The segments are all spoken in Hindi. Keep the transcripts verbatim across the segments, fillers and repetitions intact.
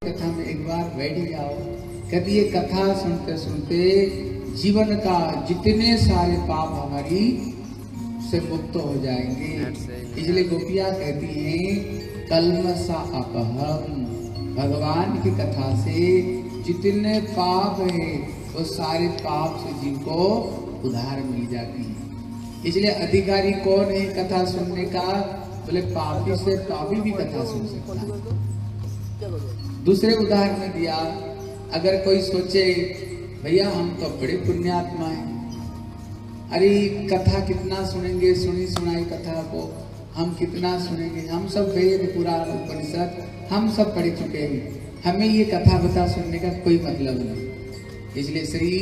कथा में एक बार बैठ जाओ। कहती ये कथा सुनते सुनते जीवन का जितने सारे पाप हमारी से मुक्त हो जाएंगे। इसलिए गोपियां कहती हैं कल्मषा अपहम, भगवान की कथा से जितने पाप है वो सारे पाप से जीव को उधार मिल जाती है। इसलिए अधिकारी कौन है कथा सुनने का? बोले पापी से पापी भी कथा सुन सकता है। दूसरे उदाहरण में दिया, अगर कोई सोचे भैया हम तो बड़े पुण्यात्मा हैं, अरे कथा कितना सुनेंगे, सुनी सुनाई कथा को हम कितना सुनेंगे, हम सब वेद पुराण उपनिषद हम सब पढ़ चुके हैं, हमें ये कथा बता सुनने का कोई मतलब नहीं। इसलिए श्री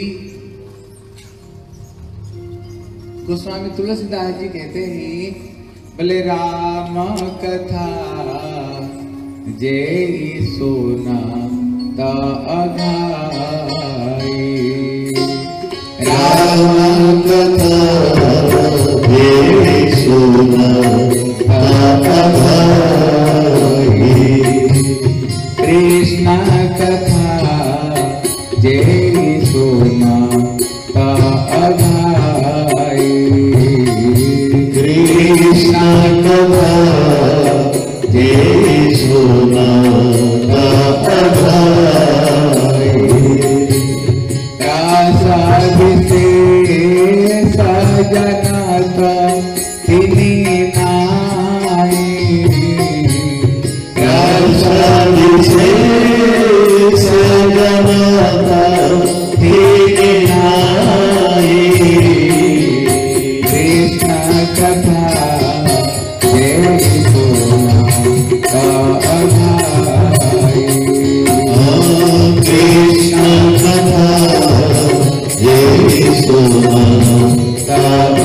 गोस्वामी तुलसीदास जी कहते हैं बोले राम कथा जय सोना ता अघाई, राम कथा जय सोना ता अघाई, कृष्ण कथा जय सोना ता अघाई, कृष्ण कथा जय सोना ता अघाई, रासाभिषेक सजनाता तिनी नाई, रासाभिषेक सजनाता तिनी नाई, कृष्ण कथा जय सोना ता अघाई, कृष्ण कथा जय सोना ता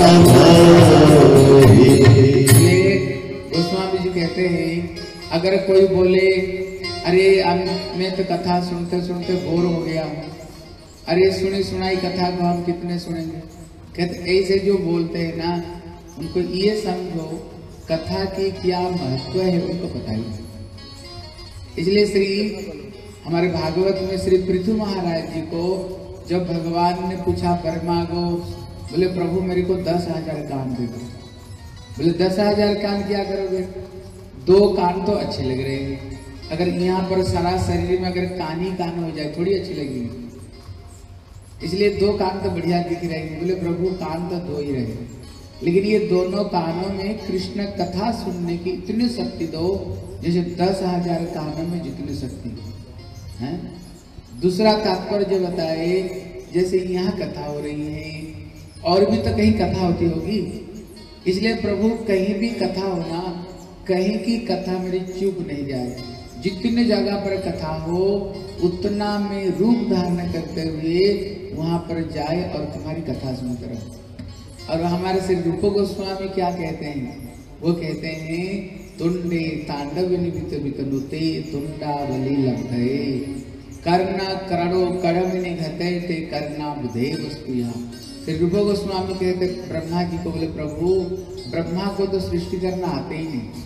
अघाई। गोस्वामी जी कहते हैं अगर कोई बोले अरे अब मैं तो कथा सुनते सुनते बोर हो गया हूँ, अरे सुनी सुनाई कथा को हम कितने सुनेंगे, कहते ऐसे जो बोलते हैं ना उनको ये समझो कथा की क्या महत्व है उनको बताइए। इसलिए श्री हमारे भागवत में श्री पृथु महाराज जी को जब भगवान ने पूछा परमागो, बोले प्रभु मेरे को दस हजार कान दे दो। बोले दस हजार कान क्या करोगे? दो कान तो अच्छे लग रहे हैं, अगर यहाँ पर सारा शरीर में अगर कान ही कान हो जाए थोड़ी अच्छी लगेगी, इसलिए दो कान तो बढ़िया दिख रहे हैं। बोले प्रभु कान तो दो ही रहे, लेकिन ये दोनों कानों में कृष्ण कथा सुनने की इतनी शक्ति दो जैसे दस हजार कानों में जितनी शक्ति है। दूसरा तात्पर्य बताए जैसे यहाँ कथा हो रही है और भी तो कहीं कथा होती होगी, इसलिए प्रभु कहीं भी कथा होना, कहीं की कथा मेरी चूक नहीं जाए, जितने जगह पर कथा हो उतना में रूप धारण करते हुए वहां पर जाए और तुम्हारी कथा सुनते रहो। और हमारे श्री रूप गोस्वामी क्या कहते हैं? वो कहते हैं तुंडे तांडव निमित विकनुते तुंडावली लब्धे, कर्णा करणो कड़म निघते ते कर्णा बुधे वस्तुया। श्री रूप गोस्वामी कहते ब्रह्मा जी को, बोले प्रभु ब्रह्मा को तो सृष्टि करना आते ही नहीं,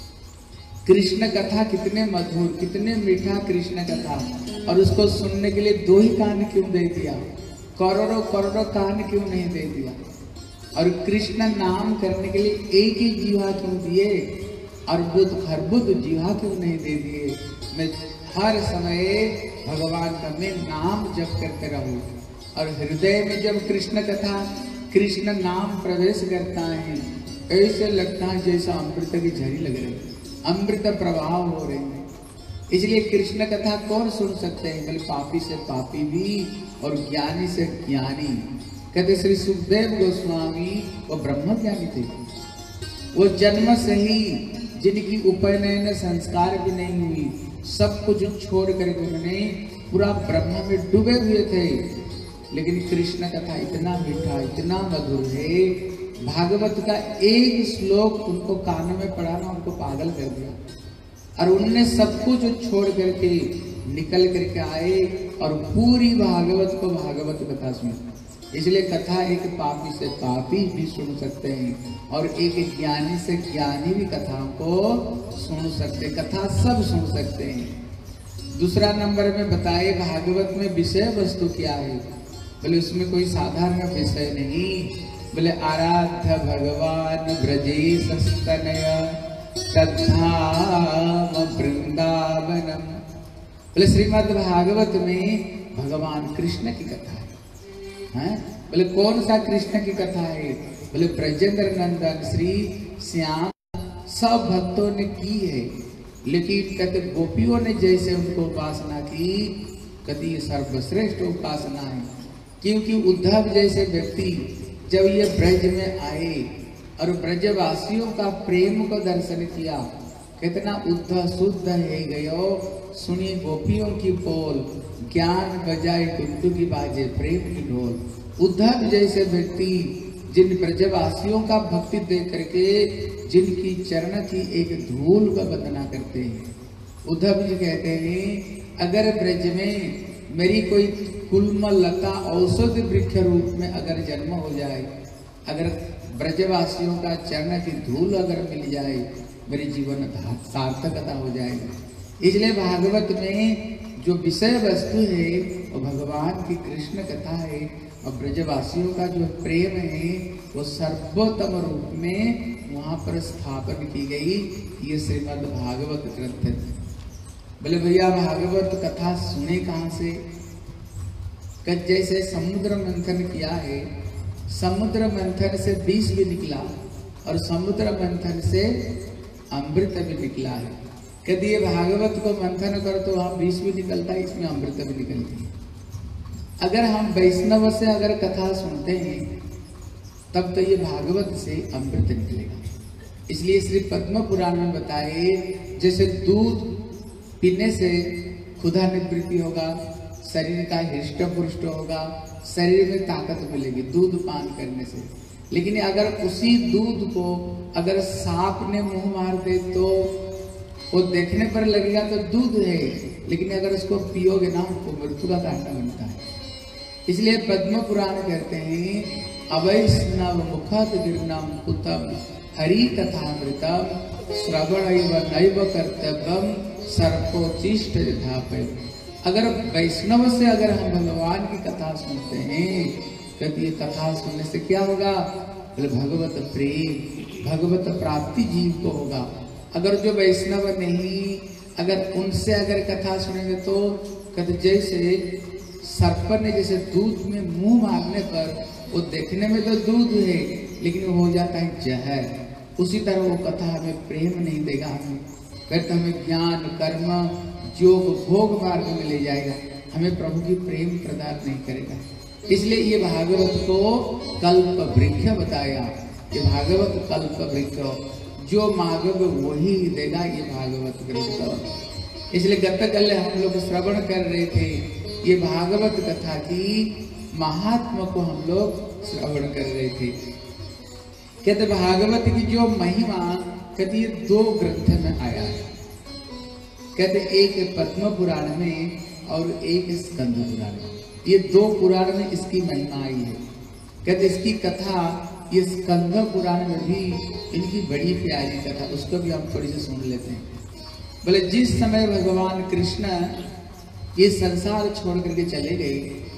कृष्ण कथा कितने मधुर कितने मीठा कृष्ण कथा, और उसको सुनने के लिए दो ही कान क्यों दे दिया, करोड़ों करोड़ों कान क्यों नहीं दे दिया, और कृष्ण नाम करने के लिए एक ही जीवा क्यों दिए, और बुद्ध अर्बुद जीवा क्यों नहीं दे दिए। मैं हर समय भगवान का मैं नाम जप करते रहूं, और हृदय में जब कृष्ण कथा कृष्ण नाम प्रवेश करता है ऐसे लगता है जैसा अमृत की झरी लग रही है, अमृत प्रभाव हो रहे हैं। इसलिए कृष्ण कथा कौन सुन सकते हैं? बोले पापी से पापी भी और ज्ञानी से ज्ञानी। कहते श्री सुखदेव गोस्वामी वो ब्रह्म ज्ञानी थे, वो जन्म से ही जिनकी उपनयन संस्कार भी नहीं हुई, सब कुछ छोड़ करके उन्होंने पूरा ब्रह्म में डूबे हुए थे, लेकिन कृष्ण कथा इतना मीठा इतना मधुर है, भागवत का एक श्लोक उनको कान में पढ़ाना उनको पागल कर दिया, और उनने सब कुछ छोड़ करके निकल करके आए और पूरी भागवत को भागवत कथा सुनी। इसलिए कथा एक पापी से पापी भी सुन सकते हैं और एक ज्ञानी से ज्ञानी भी कथाओं को सुन सकते, कथा सब सुन सकते हैं। दूसरा नंबर में बताए भागवत में विषय वस्तु क्या है। बोले उसमें कोई साधारण विषय नहीं। बोले आराध्य भगवान ब्रजेश स्तनय तद्धाम वृंदावनम। बोले श्रीमद् भागवत में भगवान कृष्ण की कथा है, हैं? बोले कौन सा कृष्ण की कथा है? बोले ब्रजेंद्र नंदन श्री श्याम सब भक्तों ने की है, लेकिन कहते गोपियों ने जैसे उनको उपासना की, कहते ये सर्वश्रेष्ठ उपासना है। क्योंकि उद्धव जैसे व्यक्ति जब ये ब्रज में आए और ब्रजवासियों का प्रेम को दर्शन किया, कितना उद्धव शुद्ध है गयो सुनी गोपियों की बोल, ज्ञान बजाए टुंटू की बाजे प्रेम की ढोल। उद्धव जैसे व्यक्ति जिन ब्रजवासियों का भक्ति देख करके जिनकी चरण की एक धूल का वंदना करते हैं। उद्धव जी कहते हैं अगर ब्रज में मेरी कोई कुलम लता औषधि वृक्ष रूप में अगर जन्म हो जाए, अगर ब्रजवासियों का चरण की धूल अगर मिल जाए, मेरी जीवन सार्थकता हो जाएगी। इसलिए भागवत में जो विषय वस्तु है वो भगवान की कृष्ण कथा है, और ब्रजवासियों का जो प्रेम है वो सर्वोत्तम रूप में वहां पर स्थापन की गई। ये श्रीमद् भागवत ग्रंथ है। बोले भैया भागवत कथा सुने कहाँ से? जैसे समुद्र मंथन किया है, समुद्र मंथन से विष भी निकला और समुद्र मंथन से अमृत भी निकला है। कहते ये भागवत को मंथन करो तो वहां विष भी निकलता है, इसमें अमृत भी निकलती है। अगर हम वैष्णव से अगर कथा सुनते हैं तब तो ये भागवत से अमृत निकलेगा। इसलिए श्री पद्म पुराण में बताए जैसे दूध पीने से क्षुधा निवृत्ति होगा, शरीर का हृष्ट पुष्ट होगा, शरीर में ताकत मिलेगी दूध पान करने से। लेकिन अगर उसी दूध को अगर सांप ने मुंह मार दे तो वो देखने पर लगेगा तो दूध है, लेकिन अगर उसको पियोगे ना तो मृत्यु का कारण बनता है। इसलिए पद्म पुराण कहते हैं अवैष्णव मुखत गिरनम कुतम हरि कथामृतम श्रवण नैव कर्तव्यम सर्पोचिष्ट यथापय। अगर वैष्णव से अगर हम भगवान की कथा सुनते हैं, कहते ये कथा सुनने से क्या होगा? बोले भगवत प्रेम भगवत प्राप्ति जीव को होगा। अगर जो वैष्णव नहीं, अगर उनसे अगर कथा सुनेंगे तो कहते जैसे सर्प ने जैसे दूध में मुंह मारने पर वो देखने में तो दूध है लेकिन वो हो जाता है जहर, उसी तरह वो कथा हमें प्रेम नहीं देगा, हमें कहते हमें ज्ञान कर्म योग भोग मार्ग में ले जाएगा, हमें प्रभु की प्रेम प्रदान नहीं करेगा। इसलिए ये भागवत को कल्प वृक्ष बताया। ये भागवत कल्प वृक्ष जो मांगोगे वही देगा, ये भागवत ग्रंथ। इसलिए गत कल हम लोग श्रवण कर रहे थे, ये भागवत कथा की महात्मा को हम लोग श्रवण कर रहे थे। कहते भागवत की जो महिमा कहते ये दो ग्रंथ में आया है। कहते एक पद्म पुराण में और एक स्कंद पुराण में, ये दो पुराण में इसकी महिमा आई है। कहते इसकी कथा ये स्कंद पुराण में भी इनकी बड़ी प्यारी कथा, उसको भी हम थोड़ी सी सुन लेते हैं। बोले जिस समय भगवान कृष्ण ये संसार छोड़ करके चले गए,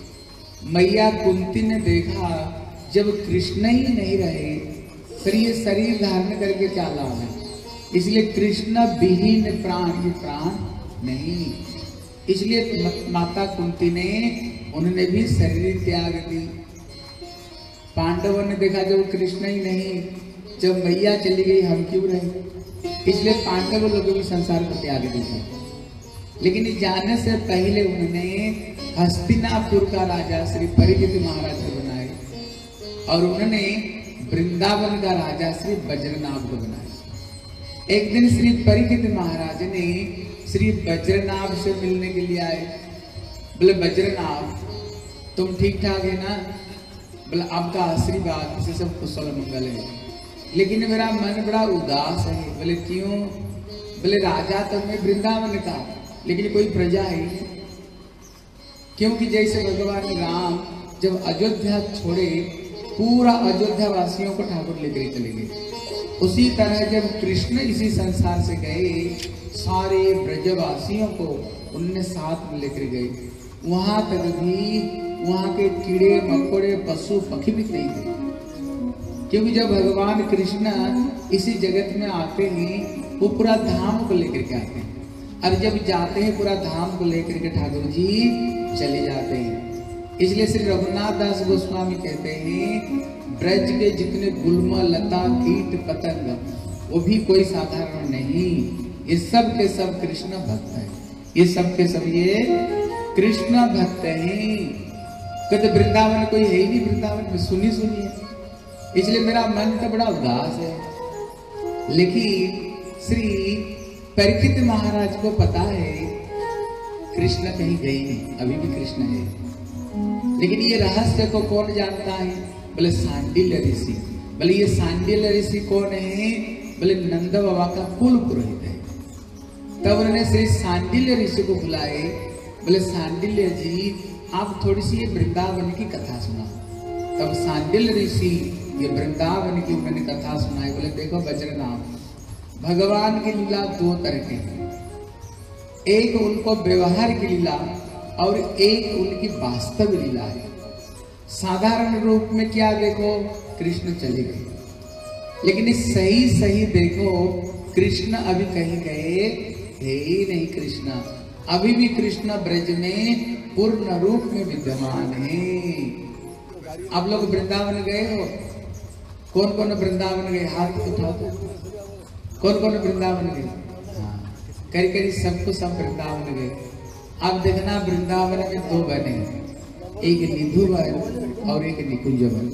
मैया कुंती ने देखा जब कृष्ण ही नहीं रहे फिर ये शरीर धारण करके क्या लाभ है। इसलिए कृष्ण विहीन प्राण, ये प्राण नहीं। इसलिए माता कुंती ने उन्होंने भी शरीर त्याग दी। पांडवों ने देखा जब कृष्ण ही नहीं, जब मैया चली गई हम क्यों रहे, इसलिए पांडव लोग भी संसार को त्याग दिया। लेकिन जाने से पहले उन्होंने हस्तिनापुर का राजा श्री परिचित महाराज को बनाए और उन्होंने वृंदावन का राजा श्री वज्रनाभ को बनाया। एक दिन श्री परिचित महाराज ने श्री वज्रनाभ से मिलने के लिए आए। बोले वज्रनाभ तुम ठीक ठाक है ना? बोले आपका आशीर्वाद से सब कुशल मंगल है, लेकिन मेरा मन बड़ा उदास है। बोले क्यों? बोले राजा तो मैं वृंदावन का, लेकिन कोई प्रजा है, क्योंकि जैसे भगवान राम जब अयोध्या छोड़े पूरा अयोध्या वासियों को ठाकुर लेकर चले गए, उसी तरह जब कृष्ण इसी संसार से गए सारे ब्रजवासियों को उनने साथ में लेकर गए। वहां तक भी वहां के कीड़े मकोड़े पशु पक्षी भी नहीं थे, क्योंकि जब भगवान कृष्ण इसी जगत में आते हैं वो पूरा धाम को लेकर के आते हैं, और जब जाते हैं पूरा धाम को लेकर के ठाकुर जी चले जाते हैं। इसलिए श्री रघुनाथ दास गोस्वामी कहते हैं ब्रज के जितने गुल्म लता कीट पतंग वो भी कोई साधारण नहीं, ये सब के सब कृष्ण भक्त है, ये सब के सब ये कृष्ण भक्त हैं। कहते वृंदावन कोई है ही नहीं, वृंदावन में सुनी सुनी है, इसलिए मेरा मन तो बड़ा उदास है। लेकिन श्री परीक्षित महाराज को पता है कृष्ण कहीं गए नहीं, अभी भी कृष्ण है। लेकिन ये रहस्य को कौन जानता है? बोले सांडिल्य ऋषि। बोले ये सांडिल्य ऋषि कौन है? बोले नंद बाबा का कुल पुरोहित है। तब उन्होंने श्री सांडिल्य ऋषि को बुलाए। बोले सांडिल्य जी आप थोड़ी सी ये वृंदावन की कथा सुना। तब सांडिल्य ऋषि ये वृंदावन की उन्होंने कथा सुनाई। बोले देखो बजरनाथ, भगवान की लीला दो तरह की है, एक उनको व्यवहार की लीला और एक उनकी वास्तव लीला है। साधारण रूप में क्या देखो कृष्ण चले गए, लेकिन इस सही सही देखो कृष्ण अभी कहीं गए है ही नहीं। कृष्ण अभी भी कृष्ण ब्रज में पूर्ण रूप में विद्यमान है। आप लोग वृंदावन गए हो? कौन कौन वृंदावन गए? हाथ उठाओ तो। कौन कौन वृंदावन गए? हाँ, करीब करीब सबको सब वृंदावन गए। अब देखना वृंदावन में दो बने, एक निधु वन और एक निकुंज वन।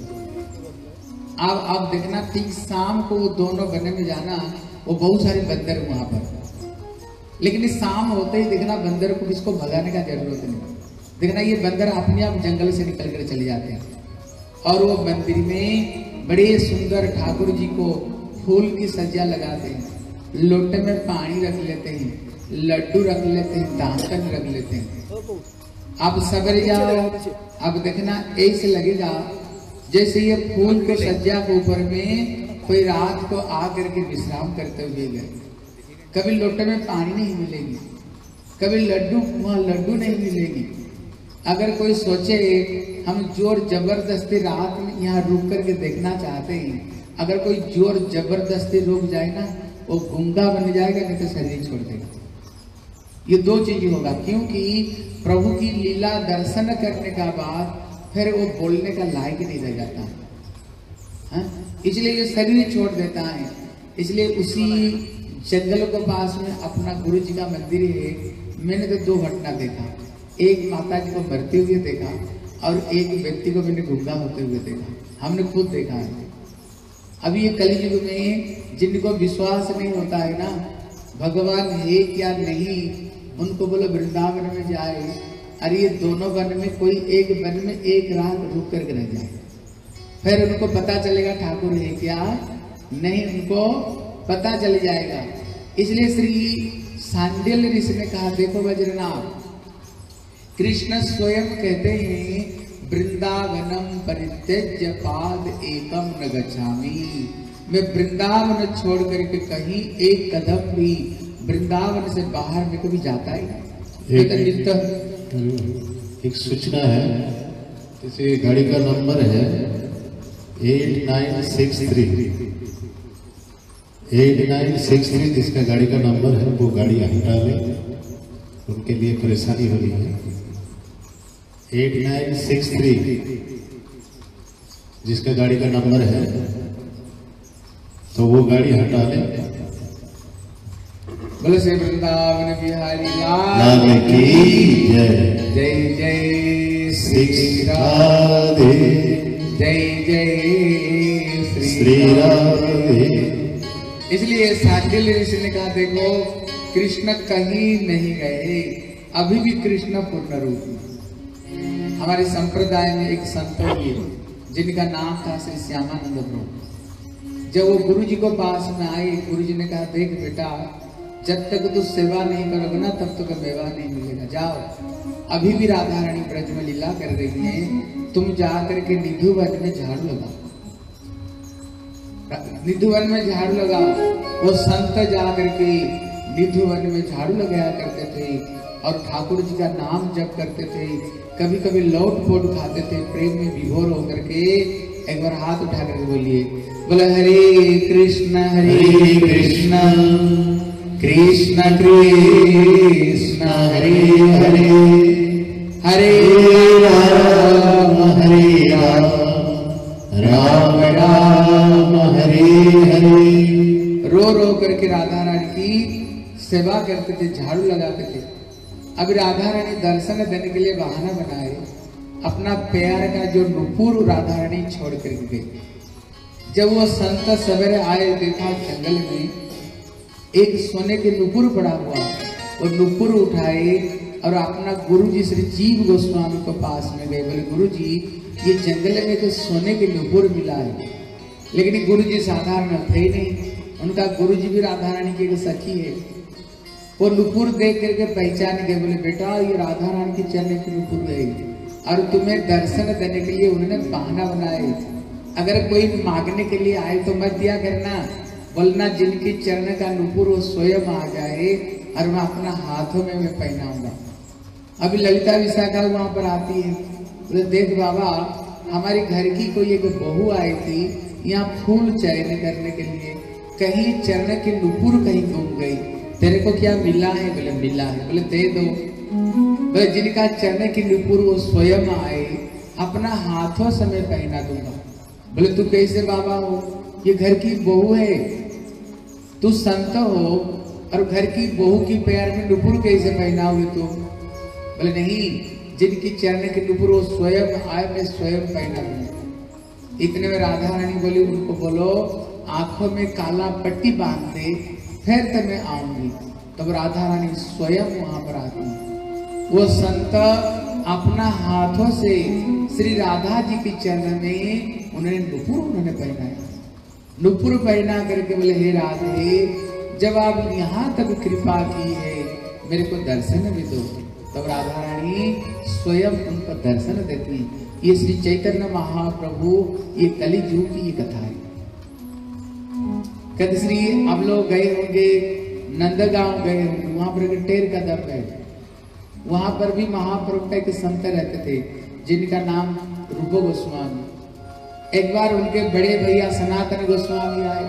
अब अब देखना ठीक शाम को वो दोनों बने में जाना, वो बहुत सारे बंदर वहां पर, लेकिन इस शाम होते ही देखना बंदर को किसको भगाने का जरूरत नहीं। देखना ये बंदर अपने आप जंगल से निकल कर चले जाते हैं, और वो मंदिर में बड़े सुंदर ठाकुर जी को फूल की सज्जा लगाते हैं, लोटे में पानी रख लेते हैं, लड्डू रख लेते हैं, दांतन रख लेते हैं। अब सवेरे जाओ, अब देखना ऐसे लगेगा जैसे ये फूल के सज्जा के ऊपर में कोई रात को आकर के विश्राम करते हुए गए। कभी लोटे में पानी नहीं मिलेगी, कभी लड्डू वहां लड्डू नहीं मिलेगी। अगर कोई सोचे हम जोर जबरदस्ती रात में यहाँ रुक करके देखना चाहते हैं, अगर कोई जोर जबरदस्ती रुक जाए ना, वो गूंगा बन जाएगा, नहीं तो शरीर छोड़ देगा। ये दो चीज होगा, क्योंकि प्रभु की लीला दर्शन करने का बाद फिर वो बोलने का लायक नहीं रह जाता है, इसलिए ये शरीर छोड़ देता है। इसलिए उसी जंगल के पास में अपना गुरु जी का मंदिर है। मैंने तो दो घटना देखा, एक माता जी को मरते हुए देखा और एक व्यक्ति को मैंने गूंगा होते हुए देखा। हमने खुद देखा है। अभी ये कलयुग में जिनको विश्वास नहीं होता है ना भगवान है क्या नहीं, उनको बोलो वृंदावन में जाए, अरे ये दोनों वन में कोई एक वन में एक रात रुक करके रह जाए, फिर उनको पता चलेगा ठाकुर है क्या नहीं, उनको पता चल जाएगा। इसलिए श्री सांडिल्य ऋषि ने कहा देखो वज्रनाथ, कृष्ण स्वयं कहते हैं वृंदावनम परित्यज्य पाद एकम न गच्छामि, मैं वृंदावन छोड़ करके कहीं एक कदम भी वृंदावन से बाहर में कभी जाता ही नहीं। एक, एक सूचना है, जैसे गाड़ी का नंबर है eight nine six three eight nine six three जिसका गाड़ी का नंबर है वो गाड़ी हटा ले, उनके लिए परेशानी हो रही है। एट नाइन सिक्स थ्री जिसका गाड़ी का नंबर है तो वो गाड़ी हटा ले। बोले श्री वृंदावन बिहारी लाल की जय। जय जय श्री राधे, जय जय श्री राधे। इसलिए सांडिल्य ऋषि ने कहा देखो कृष्ण कहीं नहीं गए, अभी भी कृष्ण पूर्ण रूप में। हमारे संप्रदाय में एक संत जिनका नाम था श्री श्यामानंद प्रभु, जब वो गुरु जी को पास में आए, गुरु जी ने कहा देख बेटा, जब तक तू सेवा नहीं करोगे ना तब तक मेवा नहीं मिलेगा। जाओ, अभी भी राधा रानी ब्रज में लीला कर रही है, तुम जा करके निधु वन में झाड़ू लगाओ, निधु वन में झाड़ू लगाओ। वो संत जा करके निधु वन में झाड़ू लगाया करते थे। और ठाकुर जी का नाम जप करते थे, कभी कभी लौट पोट खाते थे, प्रेम में विभोर होकर के। एक बार हाथ उठा करके बोलिए, बोले हरे कृष्ण हरे कृष्ण कृष्ण कृष्ण हरे हरे हरे राम हरे राम राम राम हरे हरे। रो रो करके राधा रानी की सेवा करते थे, झाड़ू लगाते थे। अब राधा रानी दर्शन देने के लिए बहाना बनाए, अपना प्यार का जो नुपुर राधा रानी छोड़ कर गई। जब वो संत सवेरे आए, देखा जंगल में एक सोने के नुपुर पड़ा हुआ, वो नुपुर उठाए और अपना गुरु जी श्री जीव गोस्वामी को पास में गए। बोले गुरु जी, ये जंगल में तो सोने के नुपुर मिला है। लेकिन गुरु जी साधारण थे ही नहीं, उनका गुरु जी भी राधा रानी की एक सखी है। वो नुपुर देख करके पहचान गए, बोले बेटा ये राधा रानी की चरण की नुपुर है और तुम्हें दर्शन देने के लिए उन्होंने बहाना बनाए। अगर कोई मांगने के लिए आए तो मत दिया करना, बोलना जिनकी चरण का नुपुर वो स्वयं आ जाए और मैं अपना हाथों में मैं पहनाऊंगा। अभी ललिता विशाखा वहां पर आती है, बोले देख बाबा, हमारे घर की कोई एक बहू आई थी यहाँ फूल चयन करने के लिए, कहीं चरण की नुपुर कहीं गुम गई, तेरे को क्या मिला है? बोले मिला है। बोले दे दो। बोले जिनका चरण की नुपुर वो स्वयं आए, अपना हाथों से मैं पहना दूंगा। बोले तू कैसे बाबा हो, ये घर की बहू है, तू संत हो और घर की बहू की पैर में नुपुर कैसे पहनाओगे तुम? बोले नहीं, जिनकी चरण की नुपुर वो स्वयं आए, मैं स्वयं पहना दूंगा। इतने में राधा रानी बोली, उनको बोलो आंखों में काला पट्टी बांध दे, फिर तो मैं आऊंगी। तब राधा रानी स्वयं वहां पर आती है। वो संत अपना हाथों से श्री राधा जी के चरण में उन्होंने नुपुर उन्होंने पहनाया। नुपुर पहना करके बोले हे राधे, जब आप यहाँ तक कृपा की है, मेरे को दर्शन भी दो। तब राधा रानी स्वयं उनको दर्शन देती है। ये श्री चैतन्य महाप्रभु, ये कली युग की ये कथा है। कहते श्री अब लोग गए होंगे, नंदगांव गए होंगे, वहां पर एक टेर का दम है, वहां पर भी महाप्रभु का एक संत रहते थे जिनका नाम रूप गोस्वामी। एक बार उनके बड़े भैया सनातन गोस्वामी आए,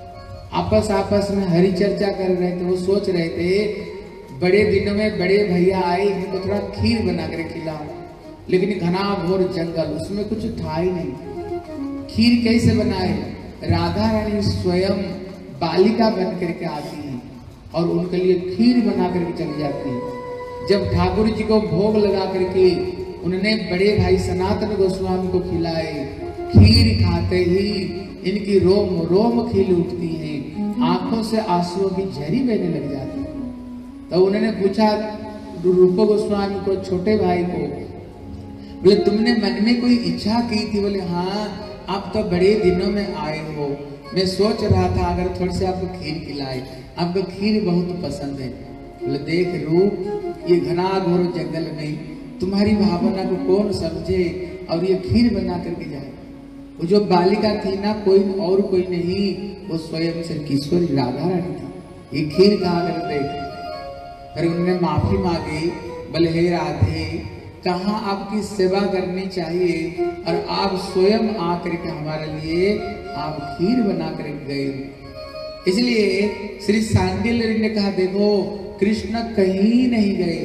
आपस आपस में हरि चर्चा कर रहे थे। वो सोच रहे थे बड़े दिनों में बड़े भैया आए, इनको थोड़ा खीर बना कर खिलाओ, लेकिन घना घोर जंगल, उसमें कुछ था ही नहीं। खीर कैसे बनाए? राधा रानी स्वयं बालिका बन करके आती है और उनके लिए खीर बना करके चली जाती है। जब ठाकुर जी को भोग लगा करके उन्होंने बड़े भाई सनातन गोस्वामी को खिलाए, खीर खाते ही इनकी रोम रोम खिल उठती है, आंखों से आंसुओं की झरी बहने लग जाती है। तो उन्होंने पूछा रूप गोस्वामी को, छोटे भाई को, बोले तुमने मन में कोई इच्छा की थी? बोले हाँ, आप तो बड़े दिनों में आए हो, मैं सोच रहा था अगर थोड़ी सी आपको खीर खिलाए, आपको खीर बहुत पसंद है। बोले देख रूप, ये घना घोर जंगल में तुम्हारी भावना को कौन समझे और ये खीर बना करके जाए। वो जो बालिका थी ना, कोई और कोई नहीं, वो स्वयं से किशोरी राधा रानी थी। ये खीर कहा कर देख। फिर उन्होंने माफी मांगी, बोले हे राधे, कहाँ आपकी सेवा करनी चाहिए और आप स्वयं आकर के हमारे लिए आप खीर बना कर गए। इसलिए श्री सांडिल्य ने कहा देखो, कृष्ण कहीं नहीं गए,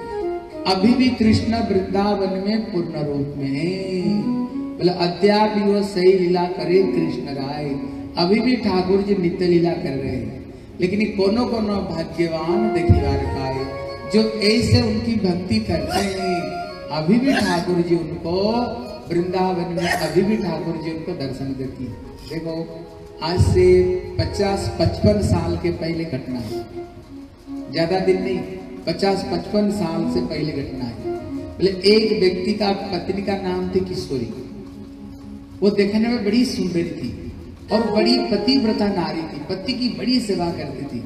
अभी भी कृष्ण वृंदावन में पूर्ण रूप में है। बोले अद्याप वो सही लीला करे कृष्ण राय, अभी भी ठाकुर जी नित्य लीला कर रहे हैं। लेकिन कोनो कोनो भाग्यवान देखिवार पाए, जो ऐसे उनकी भक्ति करते हैं, अभी भी ठाकुर जी उनको वृंदावन में, अभी भी ठाकुर जी उनको दर्शन देती है। देखो आज से पचास पचपन साल के पहले घटना है, ज्यादा दिन नहीं, पचास पचपन साल से पहले घटना है। बोले एक व्यक्ति का पत्नी का नाम थी किशोरी, वो देखने में बड़ी सुंदरी थी और बड़ी पतिव्रता नारी थी, पति की बड़ी सेवा करती थी।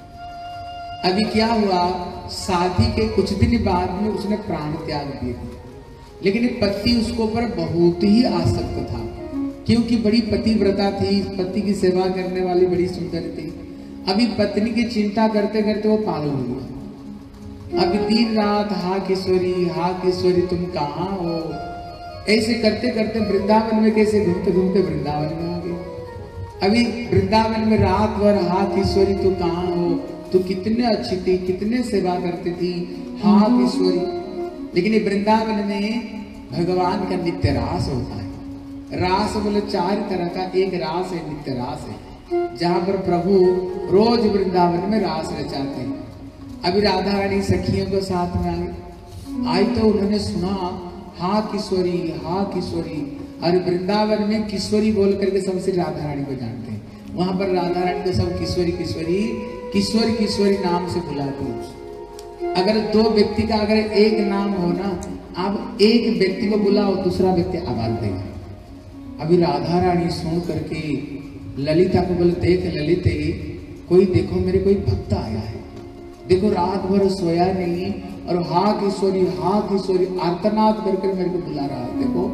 अभी क्या हुआ, शादी के कुछ दिन बाद में उसने प्राण त्याग दिए थे, लेकिन पति उसको ऊपर बहुत ही आसक्त था, क्योंकि बड़ी पतिव्रता थी, पति की सेवा करने वाली बड़ी सुंदर थी। अभी पत्नी की चिंता करते करते वो पागल हो गया। अब दिन रात हा किशोरी हा किशोरी तुम कहाँ हो, ऐसे करते करते वृंदावन में कैसे घूमते घूमते वृंदावन में आ गए। अभी वृंदावन में रात भर हा किशोरी तू कहाँ हो, तू कितने अच्छी थी, कितने सेवा करती थी, हा किशोरी। लेकिन ये वृंदावन में भगवान का नित्य रास होता है। रास बोले चार तरह का, एक रास है नित्य रास है, जहां पर प्रभु रोज वृंदावन में रास रचाते हैं। अभी राधा रानी सखियों को साथ में आई आई तो उन्होंने सुना हा किशोरी हा किशोरी। और वृंदावन में किशोरी बोल करके सबसे राधा रानी को जानते हैं। वहां पर राधा रानी को सब किशोरी किशोरी किशोरी किशोरी नाम से बुलाते हैं। अगर दो व्यक्ति का अगर एक नाम हो ना, आप एक व्यक्ति को बुलाओ दूसरा व्यक्ति आवाज देगा। अभी राधा रानी सुन करके ललिता को बोले, देख ललिते, कोई देखो मेरे कोई भक्त आया है, देखो रात भर सोया नहीं और हा किशोरी हा किशोरी आर्तनाद करके मेरे को बुला रहा है। देखो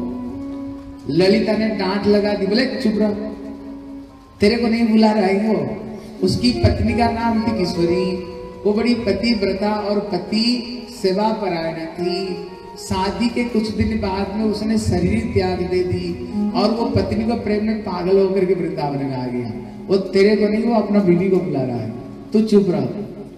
ललिता ने डांट लगा दी, बोले चुप रहो, तेरे को नहीं बुला रहा है वो। उसकी पत्नी का नाम थी किशोरी। वो बड़ी पतिव्रता और पति सेवा परायण थी। शादी के कुछ दिन बाद में उसने शरीर त्याग दे दी और वो पत्नी को प्रेम में पागल होकर के वृंदावन में आ गया। वो तेरे को नहीं, वो अपना बीवी को बुला रहा है, तू चुप रहो।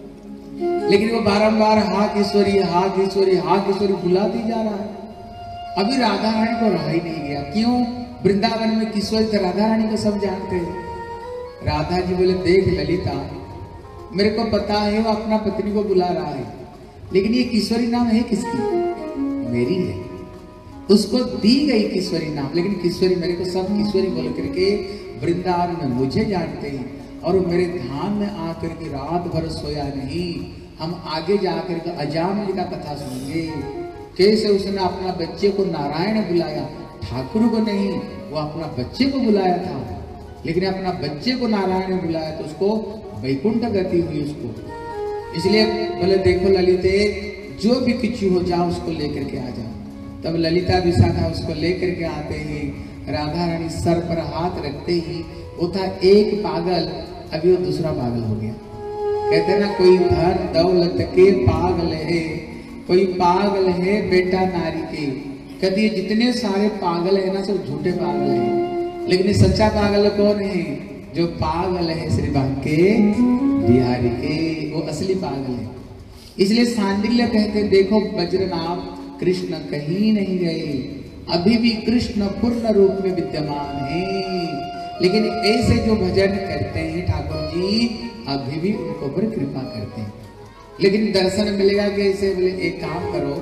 लेकिन वो बारंबार हा किशोरी हा किशोरी हा किशोरी बुलाती जा रहा है। अभी राधा रानी को रहा ही नहीं गया। क्यों? वृंदावन में किशोरी तो राधा रानी को सब जानते हैं। राधा जी बोले, देख ललिता, मेरे को पता है वो अपना पत्नी को बुला रहा है, लेकिन ये किशोरी नाम है किसकी? मेरी है। उसको दी गई किशोरी नाम, लेकिन किशोरी मेरे को सब किशोरी बोल करके वृंदावन में मुझे जानते हैं। और मेरे धाम में आकर के रात भर सोया नहीं। हम आगे जाकर के अजामिल का कथा सुनेंगे, कैसे उसने अपना बच्चे को नारायण बुलाया, ठाकुर को नहीं, वो अपना बच्चे को बुलाया था। लेकिन अपना बच्चे को नारायण बुलाया तो उसको वैकुंठ गति हुई उसको। इसलिए बोले, देखो ललिते, जो भी किच्चू हो जाओ उसको लेकर के आ जाओ। तब ललिता विशाखा उसको लेकर के आते हैं। राधा रानी सर पर हाथ रखते ही वो था एक पागल, अभी वो दूसरा पागल हो गया। कहते ना, कोई धन दौलत के पागल है, कोई पागल है बेटा नारी के। कभी जितने सारे पागल है ना, सब झूठे पागल है, लेकिन सच्चा पागल कौन है? जो पागल है श्री के बिहारी के, वो असली पागल है। इसलिए सांडिल्य कहते, देखो वज्रनाभ कृष्ण कहीं नहीं गए, अभी भी कृष्ण पूर्ण रूप में विद्यमान है। लेकिन ऐसे जो भजन करते हैं ठाकुर जी, अभी भी उनको पर कृपा करते हैं। लेकिन दर्शन मिलेगा कैसे? बोले, एक काम करो,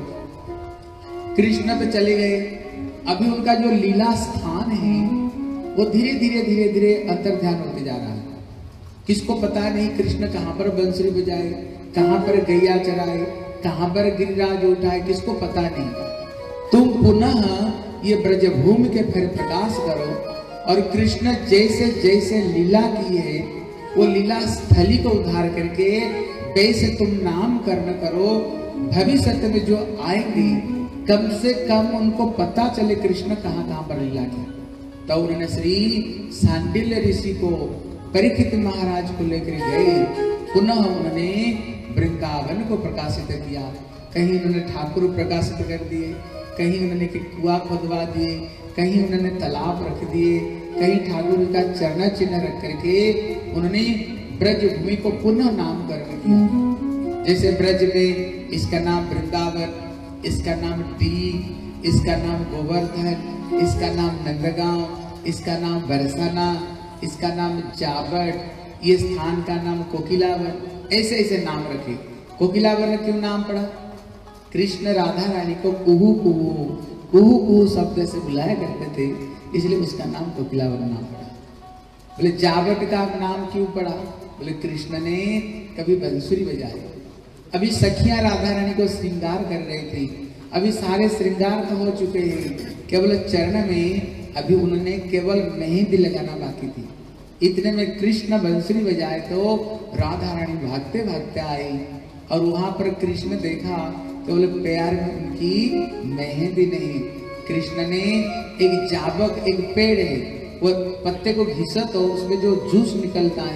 कृष्ण पे चले गए, अभी उनका जो लीला स्थान है वो धीरे धीरे धीरे धीरे अंतर ध्यान होते जा रहा है। किसको पता नहीं कृष्ण कहाँ पर बंसुरी बजाए, कहाँ पर गैया चराए, कहाँ पर गिरिराज उठाए, किसको पता नहीं। तुम पुनः ये ब्रजभूमि के फिर प्रकाश करो और कृष्ण जैसे जैसे लीला की है वो लीला स्थली को उद्धार करके वैसे तुम नाम कर्ण करो। भविष्य में जो आएंगे कम से कम उनको पता चले कृष्ण कहाँ कहाँ पर लीला की। तो उन्होंने श्री सांडिल्य ऋषि को, परीक्षित महाराज को लेकर गए। पुनः उन्होंने वृंदावन को प्रकाशित किया। कहीं उन्होंने ठाकुर प्रकाशित कर दिए, कहीं उन्होंने कुआं खुदवा दिए, कहीं उन्होंने तालाब रख दिए, कहीं ठाकुर का चरण चिन्ह रख करके उन्होंने ब्रज भूमि को पुनः नाम करण किया। जैसे ब्रज में इसका नाम वृंदावन, इसका नाम डी, इसका नाम गोवर्धन, इसका नाम नंदगांव, इसका नाम बरसाना, इसका नाम जाबट, ये स्थान का नाम कोकिलावन, ऐसे ऐसे नाम रखे। कोकिलावन क्यों नाम पड़ा? कृष्ण राधा रानी को कुहू कुहू कुहू कुहू शब्द से बुलाया करते थे, इसलिए उसका नाम कोकिलावन नाम पड़ा। बोले जाबट का नाम क्यों पड़ा? बोले कृष्ण ने कभी बंसुरी बजाई। अभी सखियां राधा रानी को श्रृंगार कर रही थी। अभी सारे श्रृंगार तो हो चुके हैं, केवल चरण में अभी उन्होंने केवल मेहंदी लगाना बाकी थी। इतने में कृष्ण बंसुरी बजाए तो राधा रानी भागते भागते आई और वहां पर कृष्ण देखा तो बोले पैर में उनकी मेहंदी नहीं। कृष्ण ने एक जाबक, एक पेड़ है, वो पत्ते को घिसा तो उसमें जो जूस निकलता है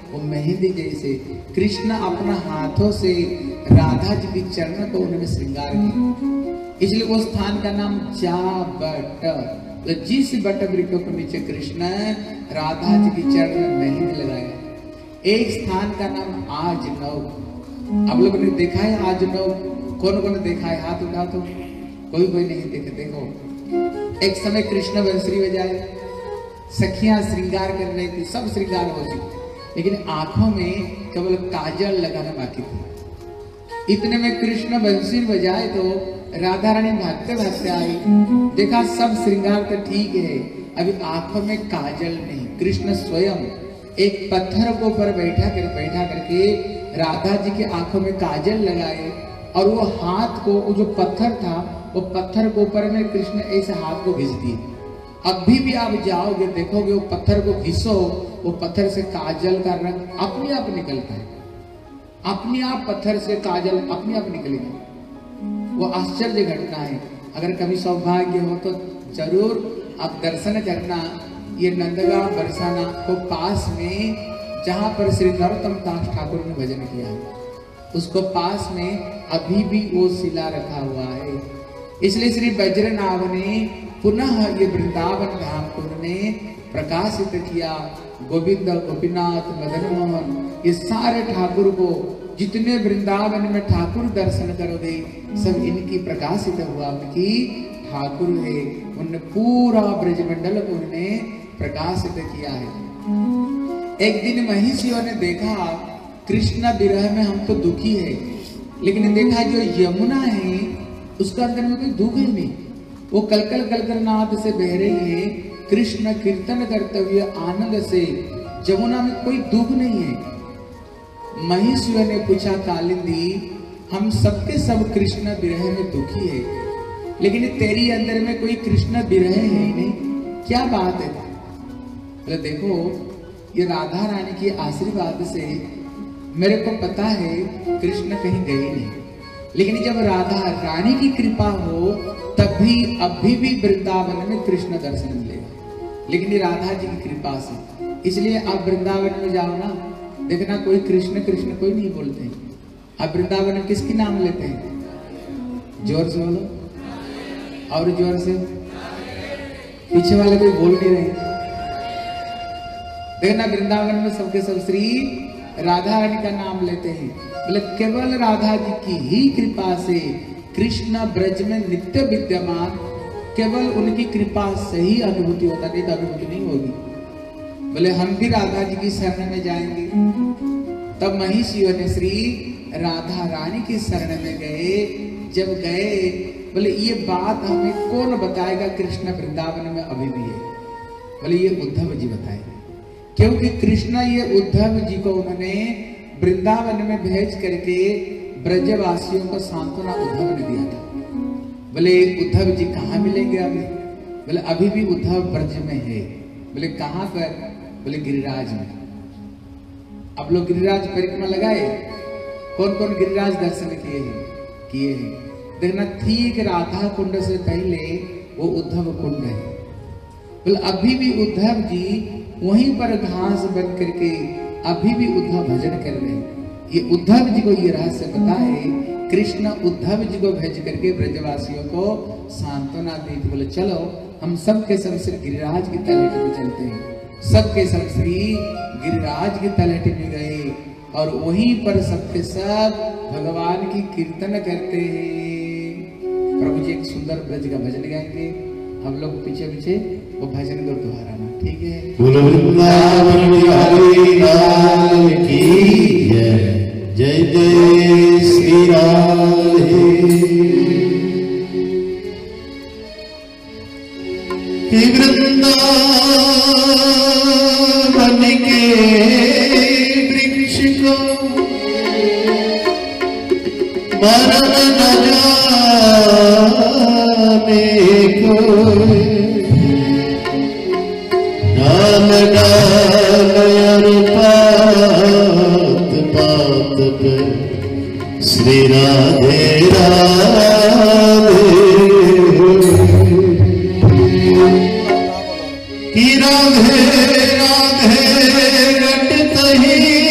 वो मेहंदी जैसे कृष्ण अपना हाथों से राधा जी की चरण को उन्होंने श्रृंगार किया, इसलिए वो स्थान का नाम चा बट। तो जिस बट वृक्ष के नीचे कृष्ण राधा जी की चरण में मेहंदी लगाया, एक स्थान का नाम आज नव। आप लोगों ने देखा है आज नव? कौन कौन देखा है? हाथ उठा तो कोई कोई नहीं देखे। देखो एक समय कृष्ण बंसुरी बजाए, सखियां श्रृंगार कर रही थी, सब श्रृंगार हो चुकी, लेकिन आंखों में केवल काजल लगाना बाकी थी। इतने में कृष्ण बंसुरी बजाए तो राधा रानी भागते भागते आई, देखा सब श्रृंगार तो ठीक है, अभी आंखों में काजल नहीं। कृष्ण स्वयं एक पत्थर को ऊपर बैठा कर बैठा करके राधा जी की आंखों में काजल लगाए, और वो हाथ को, वो जो पत्थर था वो पत्थर के ऊपर में कृष्ण ऐसे हाथ को घिस दिए। अभी भी आप जाओगे देखोगे वो पत्थर को घिसो, वो पत्थर से काजल का रंग अपने आप निकलता है, अपने आप पत्थर से काजल अपने आप निकलेगी। वो आश्चर्य घटना है। अगर कभी सौभाग्य हो तो जरूर आप दर्शन करना। ये नंदगांव बरसाना को पास में जहाँ पर श्रीधर दास ठाकुर ने भजन किया है, उसको पास में अभी भी वो शिला रखा हुआ है। इसलिए श्री वज्रनाभ ने पुनः ये वृंदावन धाम को उन्होंने प्रकाशित किया। गोविंद, गोपीनाथ, मदन मोहन, ये सारे ठाकुर को, जितने वृंदावन में ठाकुर दर्शन करोगे सब इनकी प्रकाशित हुआ, उनकी ठाकुर है। उन्होंने पूरा ब्रजमंडल को उन्होंने प्रकाशित किया है। एक दिन महिषियों ने देखा कृष्ण विरह में हम तो दुखी है, लेकिन देखा जो यमुना है उसका अंदर में कोई दुख ही नहीं, वो कलकल कलकल नाद से बह रही है, कृष्ण कीर्तन करते हुए आनंद से, यमुना में कोई दुख नहीं है। महिषियों ने पूछा कालिंदी, हम सबके सब कृष्ण विरह में दुखी है, लेकिन तेरी अंदर में कोई कृष्ण विरह है ही नहीं, क्या बात है? बोले देखो ये राधा रानी के आशीर्वाद से मेरे को पता है कृष्ण कहीं गए नहीं, लेकिन जब राधा रानी की कृपा हो तभी अभी भी वृंदावन में कृष्ण दर्शन मिलेगा, लेकिन ये राधा जी की कृपा से। इसलिए आप वृंदावन में जाओ ना, देखना कोई कृष्ण कृष्ण कोई नहीं बोलते हैं। आप वृंदावन में किसकी नाम लेते हैं? जोर से बोलो, और जोर से। पीछे वाले कोई बोल नहीं रहे। देखना वृंदावन में सबके सब श्री राधा रानी का नाम लेते हैं। बोले केवल राधा जी की ही कृपा से कृष्ण ब्रज में नित्य विद्यमान, केवल उनकी कृपा से ही अनुभूति होता, नहीं तो अनुभूति नहीं होगी। बोले हम भी राधा जी की शरण में जाएंगे। तब महिषियों ने श्री राधा रानी की शरण में गए। जब गए बोले ये बात हमें कौन बताएगा, कृष्ण वृंदावन में अभी भी है? बोले ये उद्धव जी बताएंगे, क्योंकि कृष्ण ये उद्धव जी को उन्होंने वृंदावन में भेज करके ब्रजवासियों को सांत्वना उद्धव ने दिया था। बोले उद्धव जी कहाँ मिलेंगे अभी? बोले अभी भी उद्धव ब्रज में है। बोले कहाँ पर? बोले गिरिराज में। अब लोग गिरिराज परिक्रमा लगाए, कौन कौन गिरिराज दर्शन किए हैं? किए हैं। देखना ठीक राधा कुंड से पहले वो उद्धव कुंड है। बोले अभी भी उद्धव जी वहीं पर घास बन करके अभी भी उद्धव भजन कर रहे हैं। ये उद्धव जी को ये रहस्य पता है, कृष्ण उद्धव जी को भेज करके ब्रजवासियों को सांत्वना दी थी। बोले चलो हम सब के सब श्री गिरिराज की तलहटी में चलते हैं। सबके सब श्री गिरिराज की तलहटी में गए और वहीं पर सबके सब भगवान की कीर्तन करते हैं। प्रभु जी एक सुंदर ब्रज का भजन गाएंगे, हम लोग पीछे पीछे वो भजन को दोहराना, ठीक है? वृंदावन बिहारी लाल की जय, जय जय श्री राधे। वृंदावन के वृक्ष को मरण न जाने को, डाल डाल पात पात पे श्री राधे राधे। कि राधे राधे रटत ही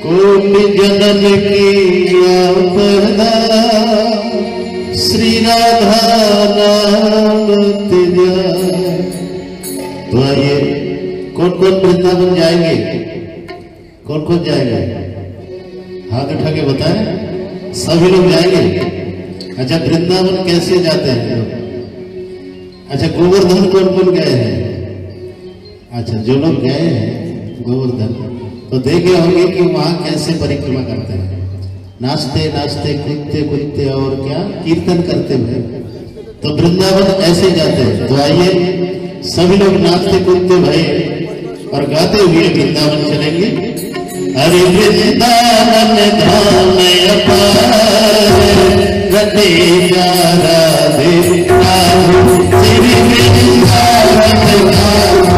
कोटि जन्म किया पहला श्री राधा नाम तिजाए। तो आइए, कौन कौन वृंदावन जाएंगे? कौन कौन जाएंगे? हाथ उठा के बताएं। सभी लोग जाएंगे। अच्छा, वृंदावन कैसे जाते हैं लोग? अच्छा, गोवर्धन कौन कौन गए हैं? अच्छा, जो लोग गए हैं गोवर्धन तो देखे होंगे कि वहां कैसे परिक्रमा करते हैं। नाचते नाचते कूदते कूदते और क्या कीर्तन करते हुए। तो वृंदावन ऐसे जाते हैं। तो आइए सभी लोग नाचते कूदते भए और गाते हुए वृंदावन चलेंगे। अरे वृंदावन धाम अपार रटे जा राधे राधे श्री वृंदावन धाम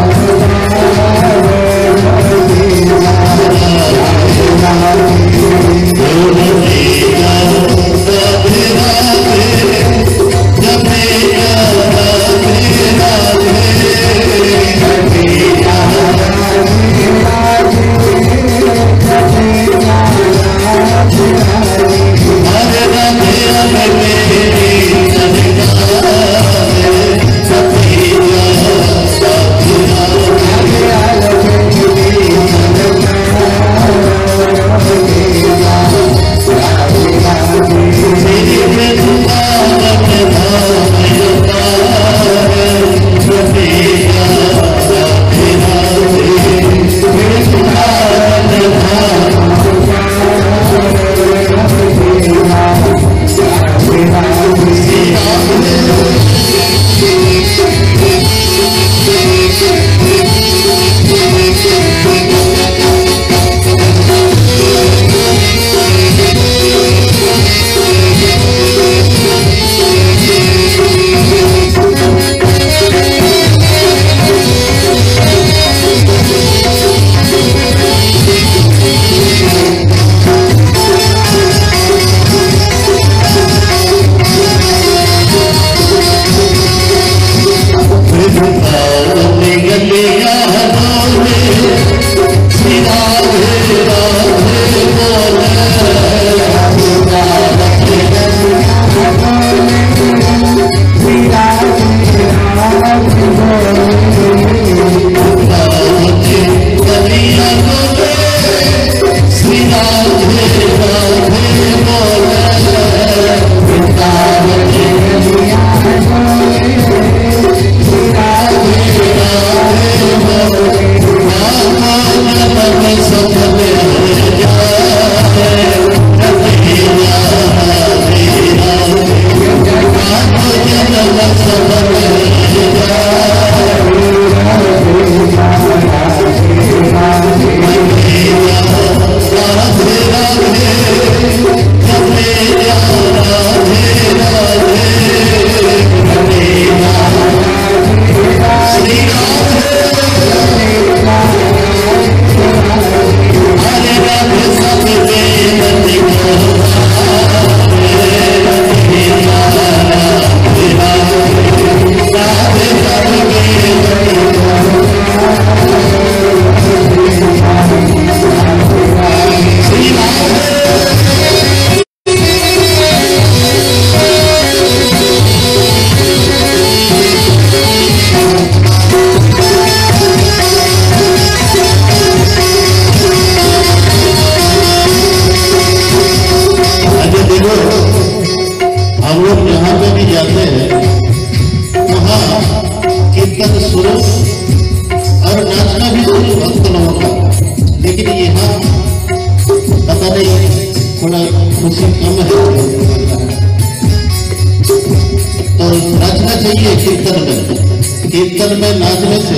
कीर्तन में नाचने से,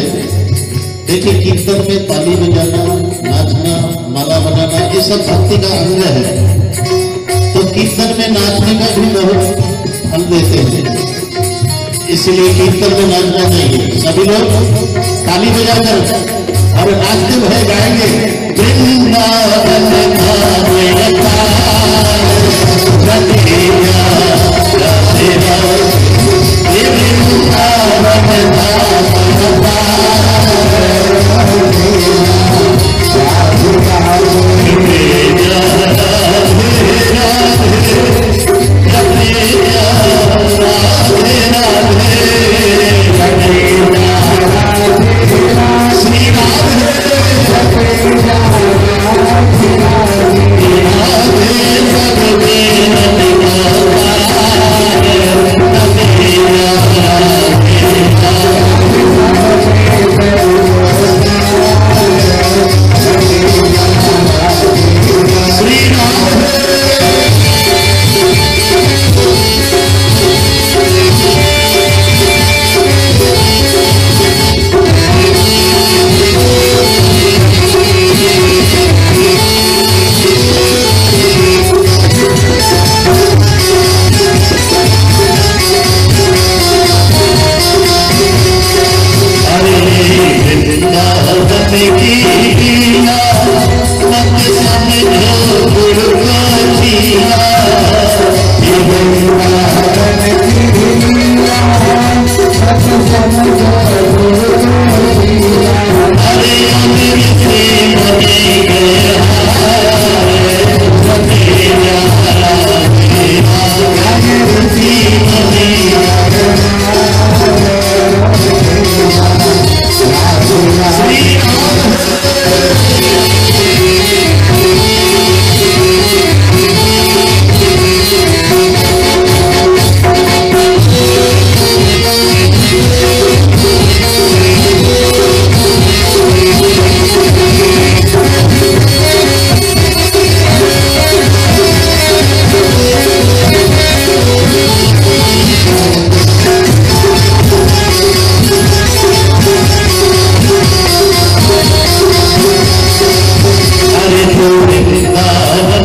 देखिए कीर्तन में ताली बजाना, नाचना, माला बनाना ये सब भक्ति का अंग है। तो कीर्तन में नाचने का भी बहुत फल देते हैं, इसलिए कीर्तन में नाचना चाहिए। सभी लोग ताली बजाकर और नाचते हुए गाएंगे वृंदावन धाम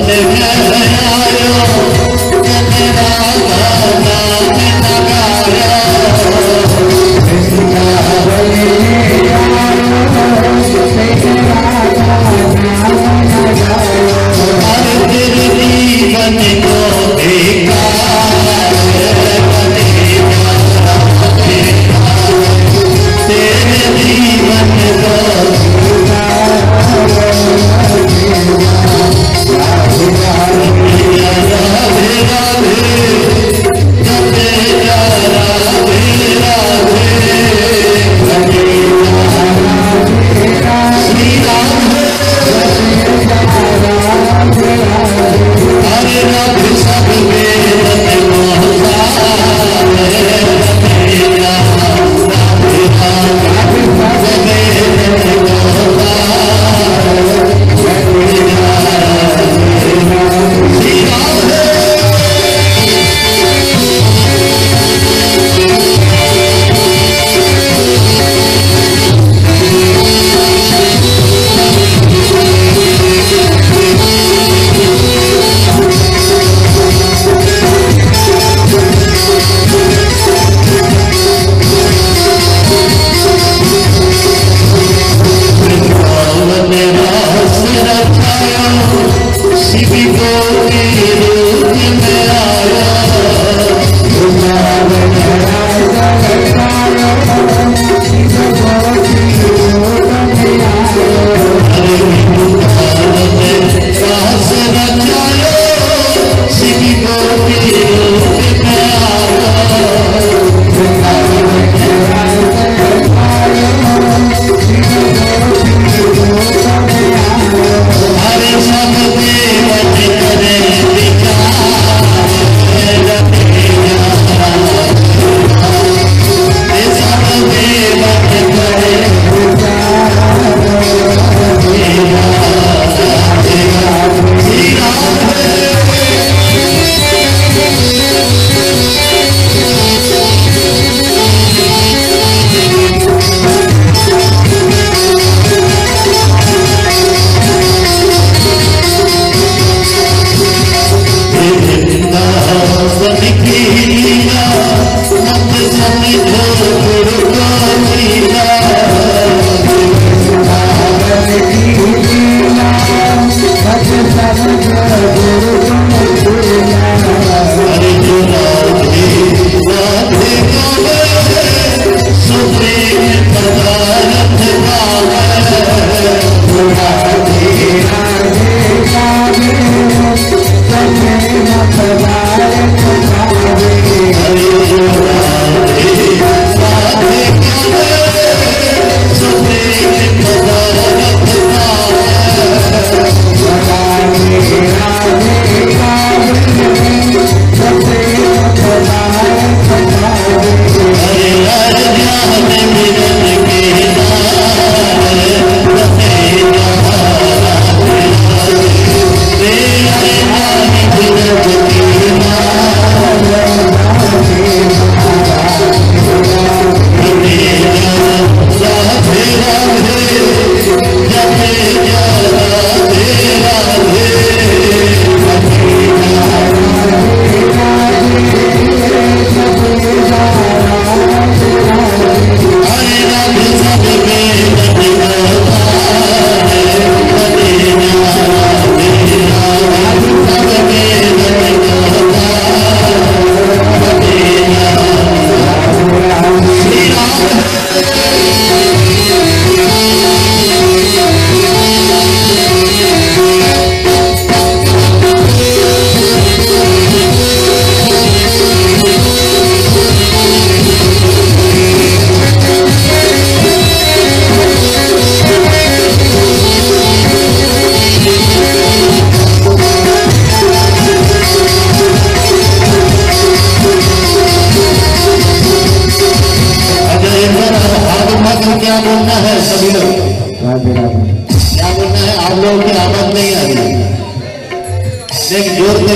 देख जोर दे।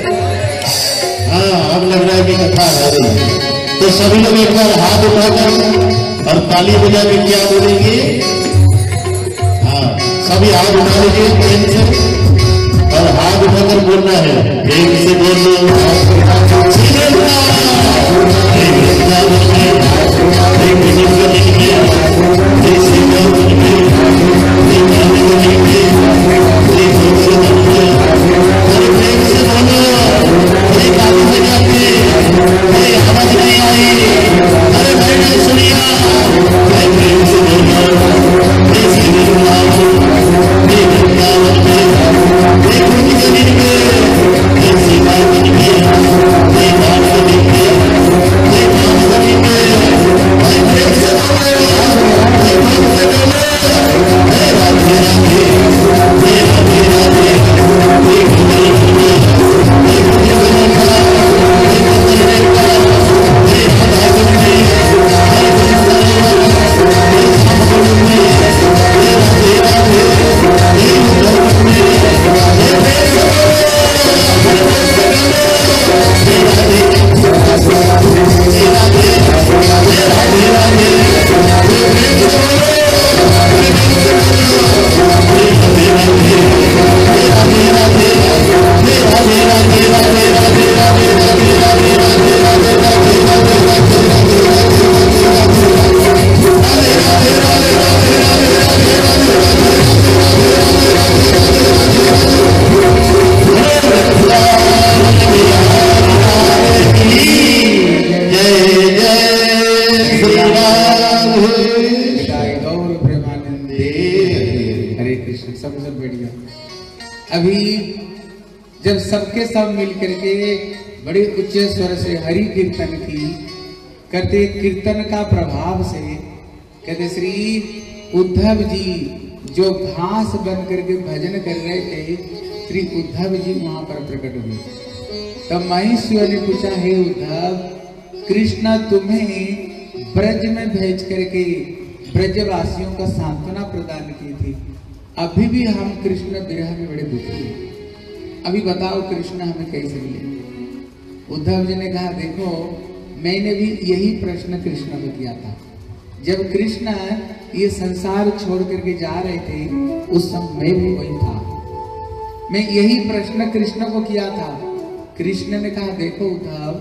हाँ अब लग रहा है कि कथा है। तो सभी लोग एक बार हाथ उठाकर और ताली बजा के क्या बोलेंगे? हाँ सभी हाथ उठा लीजिए प्रेम से और हाथ उठा मंत्र बोलना है, प्रेम से बोलो श्री वृंदावन में, श्री वृंदावन में, श्री श्रीनाथ में, श्री माधवनी में, श्री भगवान में, अरे प्रेम से बोलो, अरे काबू में जाके, अरे आवाज नहीं आई, अरे मैंने सुनिया, अरे प्रेम से बोलो, अरे श्री वृंदावन, श्री वृंदावन में, श्री भगवान में, श्री श्रीनाथ में, श्री माधवनी में, श्री माधवनी में, अरे प्रेम से बोलो, अरे प्रेम से बोलो, अरे राधे राधे, अरे राधे राधे, अरे भगवान में, अरे भगवान का, अरे भगवान का, अरे राधा गोविंद, अरे वृंदावन, अरे श्याम में, अरे राधे राधे, अरे वृंदावन में, अरे प्रेम से बोलो, अरे प्रेम से बोलो, अरे राधे, अरे राधे, अरे राधे राधे, अरे प्रेम से बोलो, अरे प्रेम से बोलो, अरे राधे राधे, अरे राधे राधे, अरे राधे राधे, राधे राधे, राधे राधे, राधे राधे, राधे राधे, राधे जय जय श्री राधे गौर प्रेमानंदे। हरे कृष्ण। सब सब बढ़िया। अभी जब सबके सब मिल करके बड़े उच्च स्वर से हरि कीर्तन की करते, कीर्तन का प्रभाव से कहते श्री उद्धव जी जो घास बन करके भजन कर रहे थे, श्री उद्धव जी वहां पर प्रकट हुए। तब महेश्वर ने पूछा, हे उद्धव, कृष्ण तुम्हें ब्रज में भेज करके ब्रजवासियों का सांत्वना प्रदान की थी, अभी भी हम कृष्ण विरह में बड़े दुखी हैं, अभी बताओ कृष्ण हमें कैसे मिले। उद्धव जी ने कहा, देखो मैंने भी यही प्रश्न कृष्ण को किया था। जब कृष्ण ये संसार छोड़ करके जा रहे थे, उस समय मैं भी वही था। मैं यही प्रश्न कृष्ण को किया था। कृष्ण ने कहा, देखो उद्धव,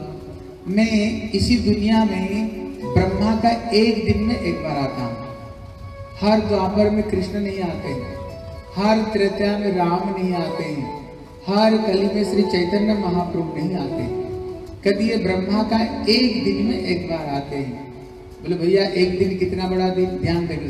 मैं इसी दुनिया में ब्रह्मा का एक दिन में एक बार आता हूँ। हर द्वापर में कृष्ण नहीं आते हैं, हर त्रेता में राम नहीं आते हैं, हर कली में श्री चैतन्य महाप्रभु नहीं आते हैं। कभी ये ब्रह्मा का एक दिन में एक बार आते हैं। बोले भैया एक दिन कितना बड़ा दिन, ध्यान देकर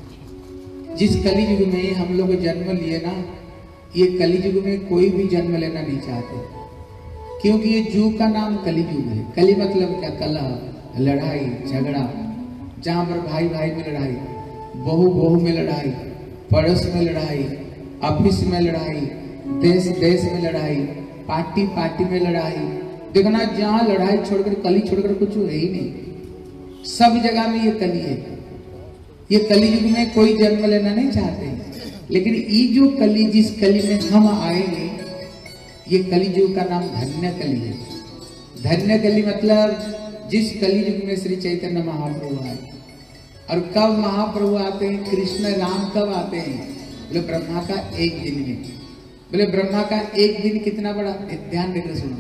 सुनो। जिस कली युग में हम लोग जन्म लिए ना, ये कली युग में कोई भी जन्म लेना नहीं चाहते, क्योंकि ये युग का नाम कली युग है। कली मतलब क्या? कलह, लड़ाई झगड़ा, जहां पर भाई भाई में लड़ाई, बहू बहू में लड़ाई, पड़ोस में लड़ाई, ऑफिस में लड़ाई, देश देश में लड़ाई, पार्टी पार्टी में लड़ाई। देखना, जहां लड़ाई छोड़कर, कली छोड़कर कुछ है ही नहीं। सब जगह में ये कली है। ये कली युग में कोई जन्म लेना नहीं चाहते, लेकिन ये जो कली, जिस कली में हम आएंगे, ये कली युग का नाम धन्य कली है। धन्य कली मतलब जिस कली युग में श्री चैतन्य महाप्रभु आए। और कब महाप्रभु आते हैं? कृष्ण राम कब आते हैं? बोले ब्रह्मा का एक दिन में। बोले ब्रह्मा का एक दिन कितना बड़ा, ध्यान देकर सुनो।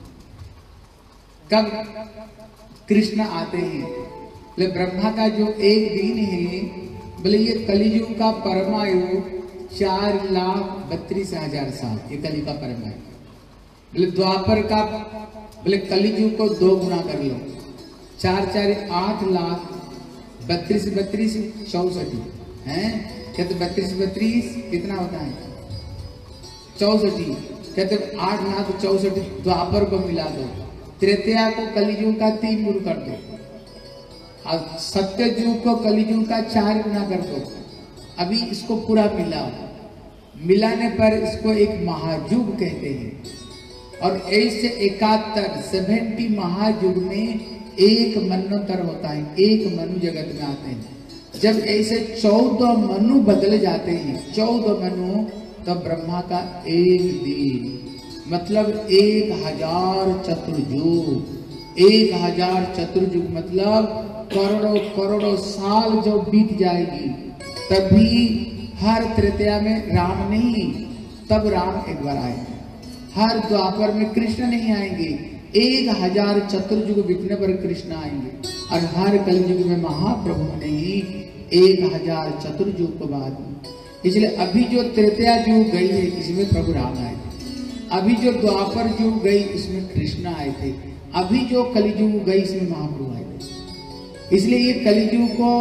कब कृष्ण आते हैं? बोले ब्रह्मा का जो एक दिन है, बोले ये कलियुग का परमायु चार लाख बत्तीस हजार साल, ये कली का परमायु। बोले द्वापर का, बोले कलियुग को दो गुना कर लो, चार चार आठ लाख, बत्तीस बत्तीस चौसठ है। कहते बत्तीस बत्तीस कितना होता है? चौसठी। कहते आठ लाख चौसठ द्वापर को मिला दो, त्रेतया को कलियुग का तीन गुण कर दो, और सत्य युग को कलियुग का चार गुना कर दो। अभी इसको पूरा मिलाओ, मिलाने पर इसको एक महायुग कहते हैं। और ऐसे इकहत्तर सेवेंटी महायुग में एक मनोत्तर होता है, एक मनु जगत में आते हैं। जब ऐसे चौदह मनु बदल जाते हैं, चौदह मनु, तब ब्रह्मा का एक दिन मतलब एक हजार चतुर्युग। एक हजार चतुर्युग मतलब करोड़ों करोड़ों साल जो बीत जाएगी, तभी हर तृतीया में राम नहीं, तब राम एक बार आएंगे। हर द्वापर में कृष्ण नहीं आएंगे, एक हजार चतुर्युग बीतने पर कृष्ण आएंगे, और हर कलयुग में महाप्रभु नहीं, एक हजार चतुर्युग के बाद। इसलिए अभी जो तृतीया युग गई है इसमें प्रभु राम आए थे, अभी जो द्वापर युग गई इसमें कृष्ण आए थे, अभी जो कलयुग गई इसमें महाप्रभु आए थे। इसलिए ये कलयुग को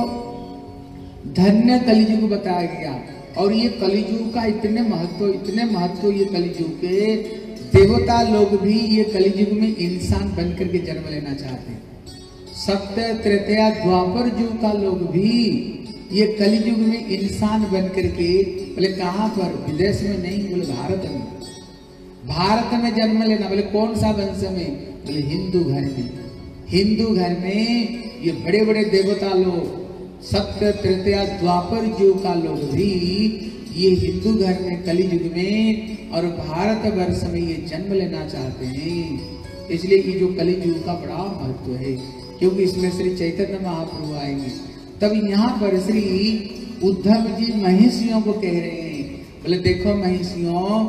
धन्य कलयुग बताया गया। और ये कलयुग का इतने महत्व, इतने महत्व ये कलयुग के, देवता लोग भी ये कलयुग में इंसान बनकर के जन्म लेना चाहते हैं। सत्य त्रेतया द्वापर युग का लोग भी ये कलयुग में इंसान बनकर के, बोले कहाँ पर, विदेश में नहीं, बोले भारत में, भारत में जन्म लेना। बोले कौन सा वंश में, बोले हिंदू घर में। हिंदू घर में ये बड़े बड़े देवता लोग, सत्य तृतीया द्वापर युग का लोग भी ये हिंदू घर में कलयुग में और भारत वर्ष में ये जन्म लेना चाहते हैं। इसलिए ये जो कलयुग का बड़ा महत्व है, क्योंकि इसमें श्री चैतन्य महाप्रभु आएंगे। तब यहाँ पर श्री उद्धव जी महिषियों को कह रहे हैं, बोले देखो महिषियों,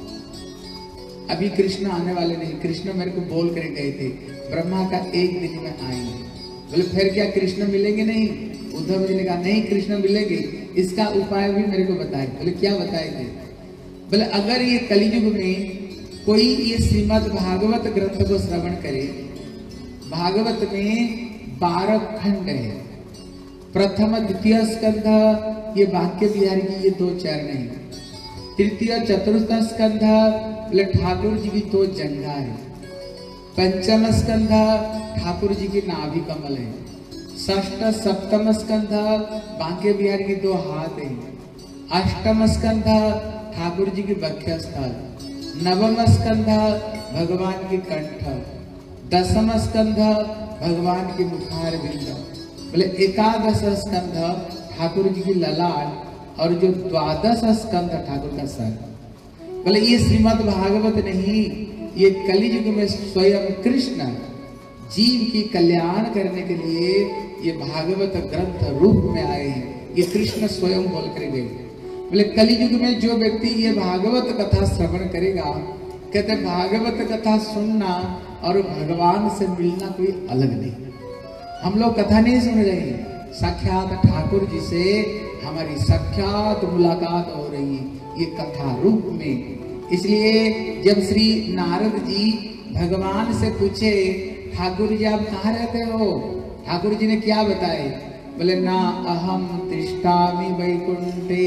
अभी कृष्ण आने वाले नहीं, कृष्ण मेरे को बोल कर गए थे ब्रह्मा का एक दिन में आएंगे। बोले फिर क्या कृष्ण मिलेंगे नहीं? उद्धव जी ने कहा नहीं, कृष्ण मिलेंगे, इसका उपाय भी मेरे को बताए। बोले क्या बताए थे? बोले अगर ये कलयुग में कोई ये श्रीमद् भागवत ग्रंथ को श्रवण करे, भागवत में बारह खंड है, प्रथम द्वितीय स्कंध ये वाक्य बिहारी की ये दो चरण है, तृतीय चतुर्थ स्कंध बोले ठाकुर जी की दो जंघा है, पंचम स्कंध ठाकुर जी की नाभि कमल है, षष्ठ सप्तम स्कंध बांके बिहारी की दो हाथ है, अष्टम स्कंध ठाकुर जी की वक्षस्थल, नवम स्कंध भगवान की कंठ, दसम स्कंध भगवान की मुखार बिंद, बोले एकादश स्कंध ठाकुर जी की ललाट, और जो द्वादश स्कंध ठाकुर का सर। बोले ये श्रीमद् भागवत नहीं, ये कलयुग में स्वयं कृष्ण जीव की कल्याण करने के लिए ये भागवत ग्रंथ रूप में आए हैं। ये कृष्ण स्वयं बोल कर गए। बोले कलयुग में जो व्यक्ति ये भागवत कथा श्रवण करेगा, कहते भागवत कथा सुनना और भगवान से मिलना कोई अलग नहीं। हम लोग कथा नहीं सुन रहे हैं, साक्षात ठाकुर जी से हमारी साक्षात मुलाकात हो रही है ये कथा रूप में। इसलिए जब श्री नारद जी भगवान से पूछे ठाकुर जी आप कहाँ रहते हो, ठाकुर जी ने क्या बताए? बोले ना अहम तिष्ठामि वैकुंठे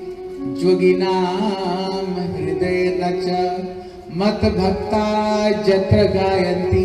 जोगिनाम हृदय रच मत भक्ता जत्र गायन्ति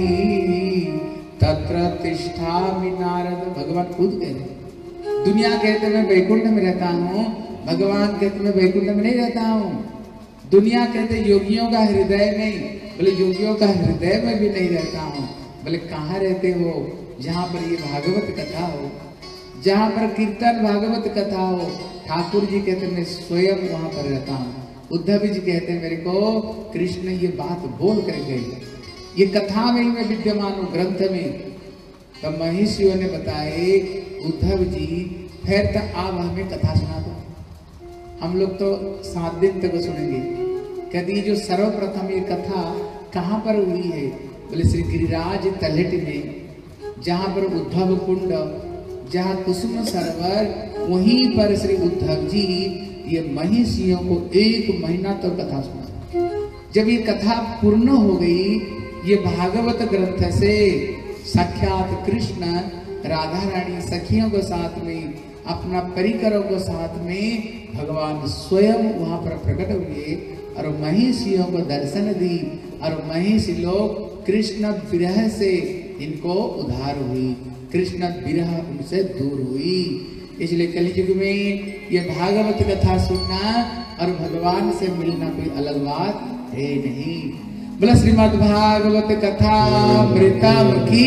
तत्र तिष्ठामि नारद। भगवान खुद कह रहे, दुनिया कहते मैं वैकुंठ में रहता हूँ, भगवान कहते मैं वैकुंठ में नहीं रहता हूँ। दुनिया कहते योगियों का हृदय में, बोले योगियों का हृदय में भी नहीं रहता हूँ। बोले कहाँ रहते हो? जहाँ पर ये भागवत कथा हो, जहाँ पर कीर्तन भागवत कथा हो। ठाकुर जी कहते मैं स्वयं वहां पर रहता हूँ। उद्धव जी कहते मेरे को कृष्ण ये बात बोल कर गए, ये कथा में ही मैं विद्यमान हूँ ग्रंथ में। तब महिषियों ने बताए उद्धव जी फिर तो आप हमें कथा सुना दो, हम लोग तो सात दिन तक सुनेंगे। कहती जो सर्वप्रथम ये कथा कहाँ पर हुई है? बोले श्री गिरिराज तलहटी में, जहाँ पर उद्धव कुंड, जहाँ कुसुम सरोवर, वहीं पर श्री उद्धव जी ये महिषियों को एक महीना तक तो कथा सुना। जब ये कथा पूर्ण हो गई, ये भागवत ग्रंथ से साक्षात कृष्ण राधा रानी सखियों के साथ में, अपना परिकरों को साथ में भगवान स्वयं वहां पर प्रकट हुए और महिषियों को दर्शन दी, और महिषी लोग कृष्ण विरह से इनको उद्धार हुई, कृष्ण विरह उनसे दूर हुई। इसलिए कलयुग में ये भागवत कथा सुनना और भगवान से मिलना कोई अलग बात है नहीं। बोला श्रीमद् भागवत कथा अमृतम की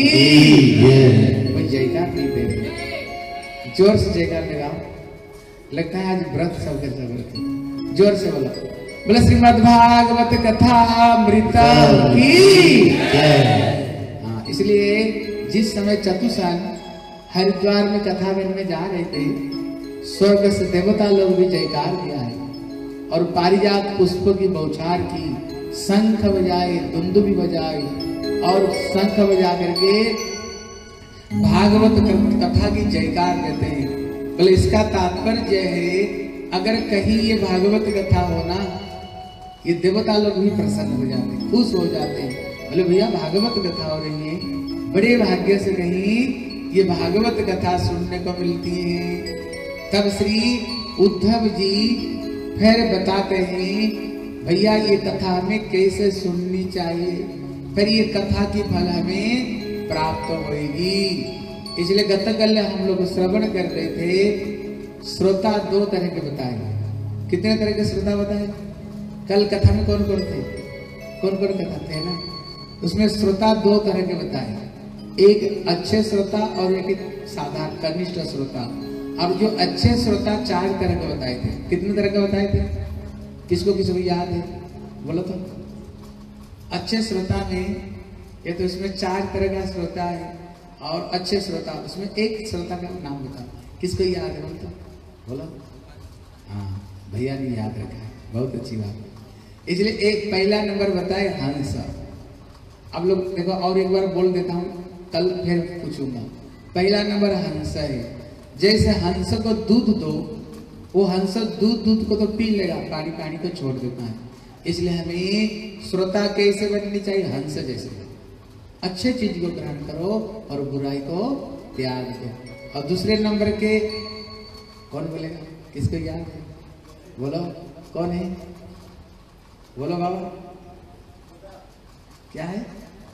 कोई जयकार नहीं दे रहे, जोर से जयकार लगाओ। लगता है आज व्रत सब के सब, जोर से बोला बोला श्रीमद् भागवत कथा अमृतम की। हाँ, इसलिए जिस समय चतुसन हरिद्वार में कथा करने जा रहे थे, स्वर्ग से देवता लोग भी जयकार दिया है और पारिजात पुष्प की बौछार की, शंख बजाए, दुंदुभी बजाए और शंख बजा करके भागवत कथा की जयकार देते हैं। बोले इसका तात्पर्य है अगर कहीं ये भागवत कथा हो ना, ये देवता लोग भी प्रसन्न हो जाते हैं, खुश हो जाते हैं। बोले भैया भागवत कथा हो रही है, बड़े भाग्य से कहीं ये भागवत कथा सुनने को मिलती है। तब श्री उद्धव जी फिर बताते हैं भैया ये कथा हमें कैसे सुननी चाहिए, फिर ये कथा की फल हमें प्राप्त होगी। इसलिए गतकल हम लोग श्रवण कर रहे थे, श्रोता दो तरह के बताए। कितने तरह के श्रोता बताए? कल कथा में कौन कौन थे? कौन कौन कथा थे ना, उसमें श्रोता दो तरह के बताए, एक अच्छे श्रोता और एक साधारण कनिष्ठ श्रोता। और जो अच्छे श्रोता चार तरह के बताए थे। कितने तरह के बताए थे? किसको किसको याद है? बोलो तो। अच्छे श्रोता में ये तो इसमें चार तरह का श्रोता है और अच्छे श्रोता, उसमें एक श्रोता का नाम बताओ, किसको याद है? बोलो तो। बोलो। हाँ भैया ने याद रखा है, बहुत अच्छी बात। इसलिए एक पहला नंबर बताए हंस। अब लोग देखो और एक बार बोल देता हूँ, कल फिर पूछूंगा। पहला नंबर हंस है। जैसे हंस को दूध दो, वो हंस दूध दूध को तो पी लेगा, पानी पानी को छोड़ देता है। इसलिए हमें श्रोता कैसे बननी चाहिए? हंस जैसे। अच्छे चीज को ग्रहण करो और बुराई को त्याग दो। और दूसरे नंबर के कौन बोलेगा? किसको याद है? बोलो कौन है? बोलो बाबा क्या है?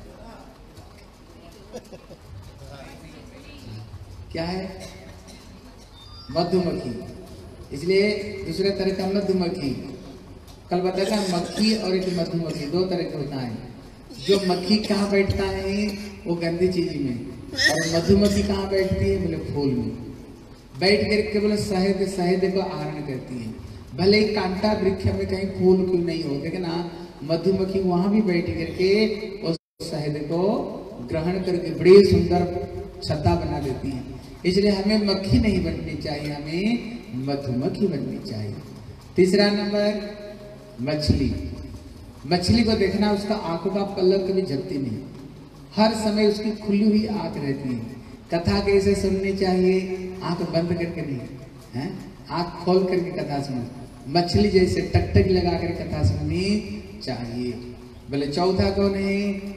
क्या है? मधुमक्खी। इसलिए दूसरे तरह का मधुमक्खी, कल बताया था मक्खी और एक मधुमक्खी दो तरह के होता है। जो मक्खी कहाँ बैठता है? वो गंदी चीज में। और मधुमक्खी कहाँ बैठती है? बोले फूल में बैठ करके बोले शहद शहद को आहरण करती है। भले ही कांटा वृक्ष में कहीं फूल क्यों नहीं हो, लेकिन मधुमक्खी वहां भी बैठ करके उस शहद को ग्रहण करके बड़ी सुंदर छत्ता बना देती है। इसलिए हमें मक्खी नहीं बननी चाहिए, हमें मधुमक्खी बननी चाहिए। तीसरा नंबर मछली। मछली को देखना, उसका आंखों का पलक कभी झपती नहीं, हर समय उसकी खुली हुई आंख रहती है। कथा कैसे सुननी चाहिए? आंख बंद करके नहीं है, आंख खोल करके कथा सुनो। मछली जैसे टकटक लगा कर कथा सुननी चाहिए। बोले चौथा कौन है?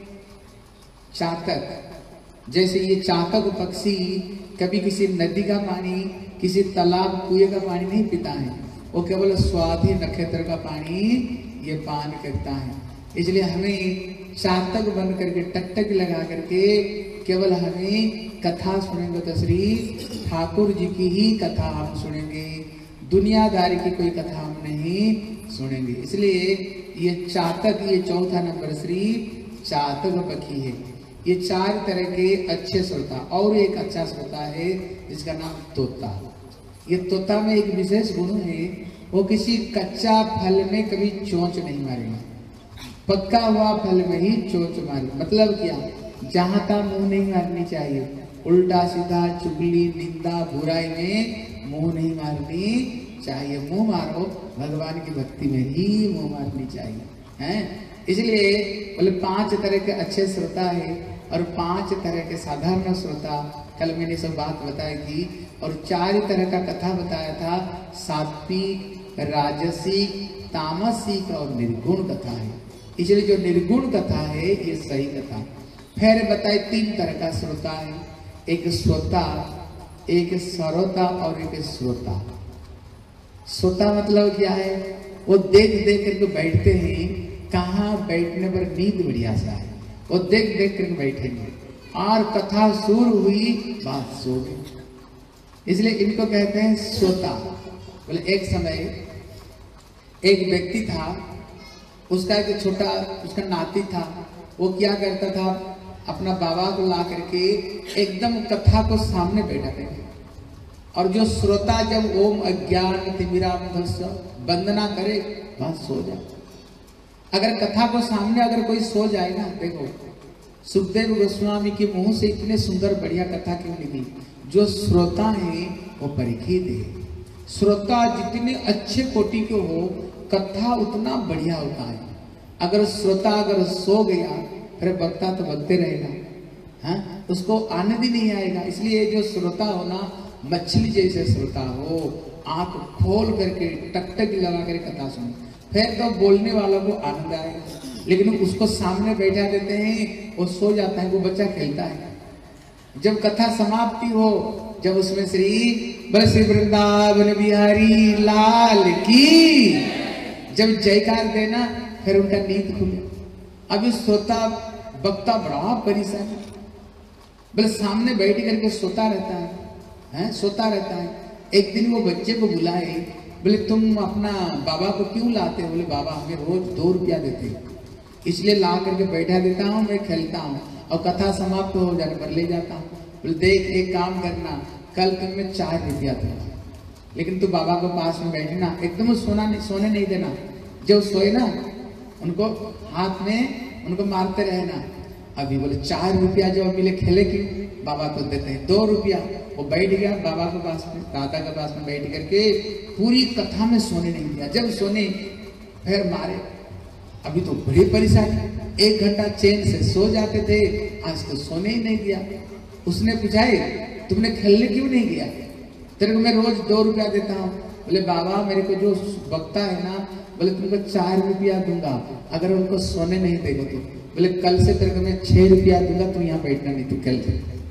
चातक। जैसे ये चातक पक्षी कभी किसी नदी का पानी, किसी तालाब कुएं का पानी नहीं पीता है, वो केवल स्वाधि नक्षत्र का पानी ये पान करता है। इसलिए हमें चातक बन करके टकटक लगा करके केवल हमें कथा सुनेंगे तो श्री ठाकुर जी की ही कथा हम सुनेंगे, दुनियादारी की कोई कथा हम नहीं सुनेंगे। इसलिए ये चातक, ये चौथा नंबर श्री चातक पक्षी है। ये चार तरह के अच्छे श्रोता। और एक अच्छा श्रोता है जिसका नाम तोता। ये तोता में एक विशेष गुण है, वो किसी कच्चा फल में कभी चोंच नहीं मारेगा, पक्का हुआ फल में ही चोंच मारे। मतलब क्या? जहां तक मुंह नहीं मारनी चाहिए, उल्टा सीधा चुगली निंदा बुराई में मुंह नहीं मारनी चाहिए। मुंह मारो भगवान की भक्ति में ही मुंह मारनी चाहिए, हैं? इसलिए बोले पांच तरह के अच्छे श्रोता है और पांच तरह के साधारण श्रोता। कल मैंने सब बात बताई थी। और चार तरह का कथा बताया था, सात्विक, राजसिक, तामसिक और निर्गुण कथा है। इसलिए जो निर्गुण कथा है ये सही कथा। फिर बताए तीन तरह का श्रोता है, एक श्रोता, एक सरोता और एक श्रोता। श्रोता मतलब क्या है? वो देख देख करके बैठते हैं, कहाँ बैठने पर नींद बढ़िया सा है, वो देख देख करके बैठेंगे और कथा शुरू हुई बात सो गई। इसलिए इनको कहते हैं श्रोता। बोले एक समय एक व्यक्ति था, उसका एक छोटा उसका नाती था। वो क्या करता था, अपना बाबा को ला करके एकदम कथा को सामने बैठा करके, और जो श्रोता जब ओम अज्ञान तिमिरांधस्य वंदना करे बस सो जाए। अगर कथा को सामने अगर कोई सो जाए ना, देखो सुखदेव गोस्वामी के मुंह से इतने सुंदर बढ़िया कथा क्यों निकली? जो श्रोता है वो परीक्षित है। श्रोता जितने अच्छे कोटि के हो, कथा उतना बढ़िया होता है। अगर श्रोता अगर सो गया फिर वक्ता तो बकते रहेगा, हाँ, उसको आनंद ही नहीं आएगा। इसलिए जो श्रोता हो ना, मछली जैसे श्रोता हो, आंख खोल करके टकटक लगा कर कथा सुने, फिर तो बोलने वालों को आनंद आएगा। लेकिन उसको सामने बैठा देते हैं, वो सो जाता है, वो बच्चा खेलता है। जब कथा समाप्ति हो, जब उसमें श्री बल श्री वृंदावन बिहारी लाल की जब जयकार देना, फिर उनका नींद खुले। अभी सोता वक्ता बड़ा परेशान, बोले सामने बैठ करके सोता रहता है, हैं सोता रहता है। एक दिन वो बच्चे को बुलाए, बोले तुम अपना बाबा को क्यों लाते हो? बोले बाबा हमें रोज दो रुपया देते हैं, इसलिए ला करके बैठा देता हूँ, मैं खेलता हूँ और कथा समाप्त हो जाने पर ले जाता हूँ। बोले देख एक काम करना, कल तुम्हें चार रुपया दूंगा, लेकिन तू बाबा को पास में बैठना, एकदम सोना नहीं, सोने नहीं देना। जब सोए ना उनको हाथ में उनको मारते रहना। अभी बोले चार रुपया जो मिले खेले क्यों? बाबा को देते हैं दो रुपया। वो बैठ गया बाबा के पास में, दादा के पास में बैठ करके पूरी कथा में सोने नहीं दिया। जब सोने फिर मारे। अभी तो बड़ी परेशानी, एक घंटा चैन से सो जाते थे, आज तो सोने ही नहीं दिया। उसने पूछा तुमने खेलने क्यों नहीं गया? तेरे को मैं रोज दो रुपया देता हूँ। बोले बाबा मेरे को जो वक्ता है ना, बोले तुमको चार रुपया दूंगा अगर उनको सोने नहीं देगा तो। बोले कल से तेरे को मैं छह रुपया दूंगा, तू यहाँ बैठना नहीं, तू खेल।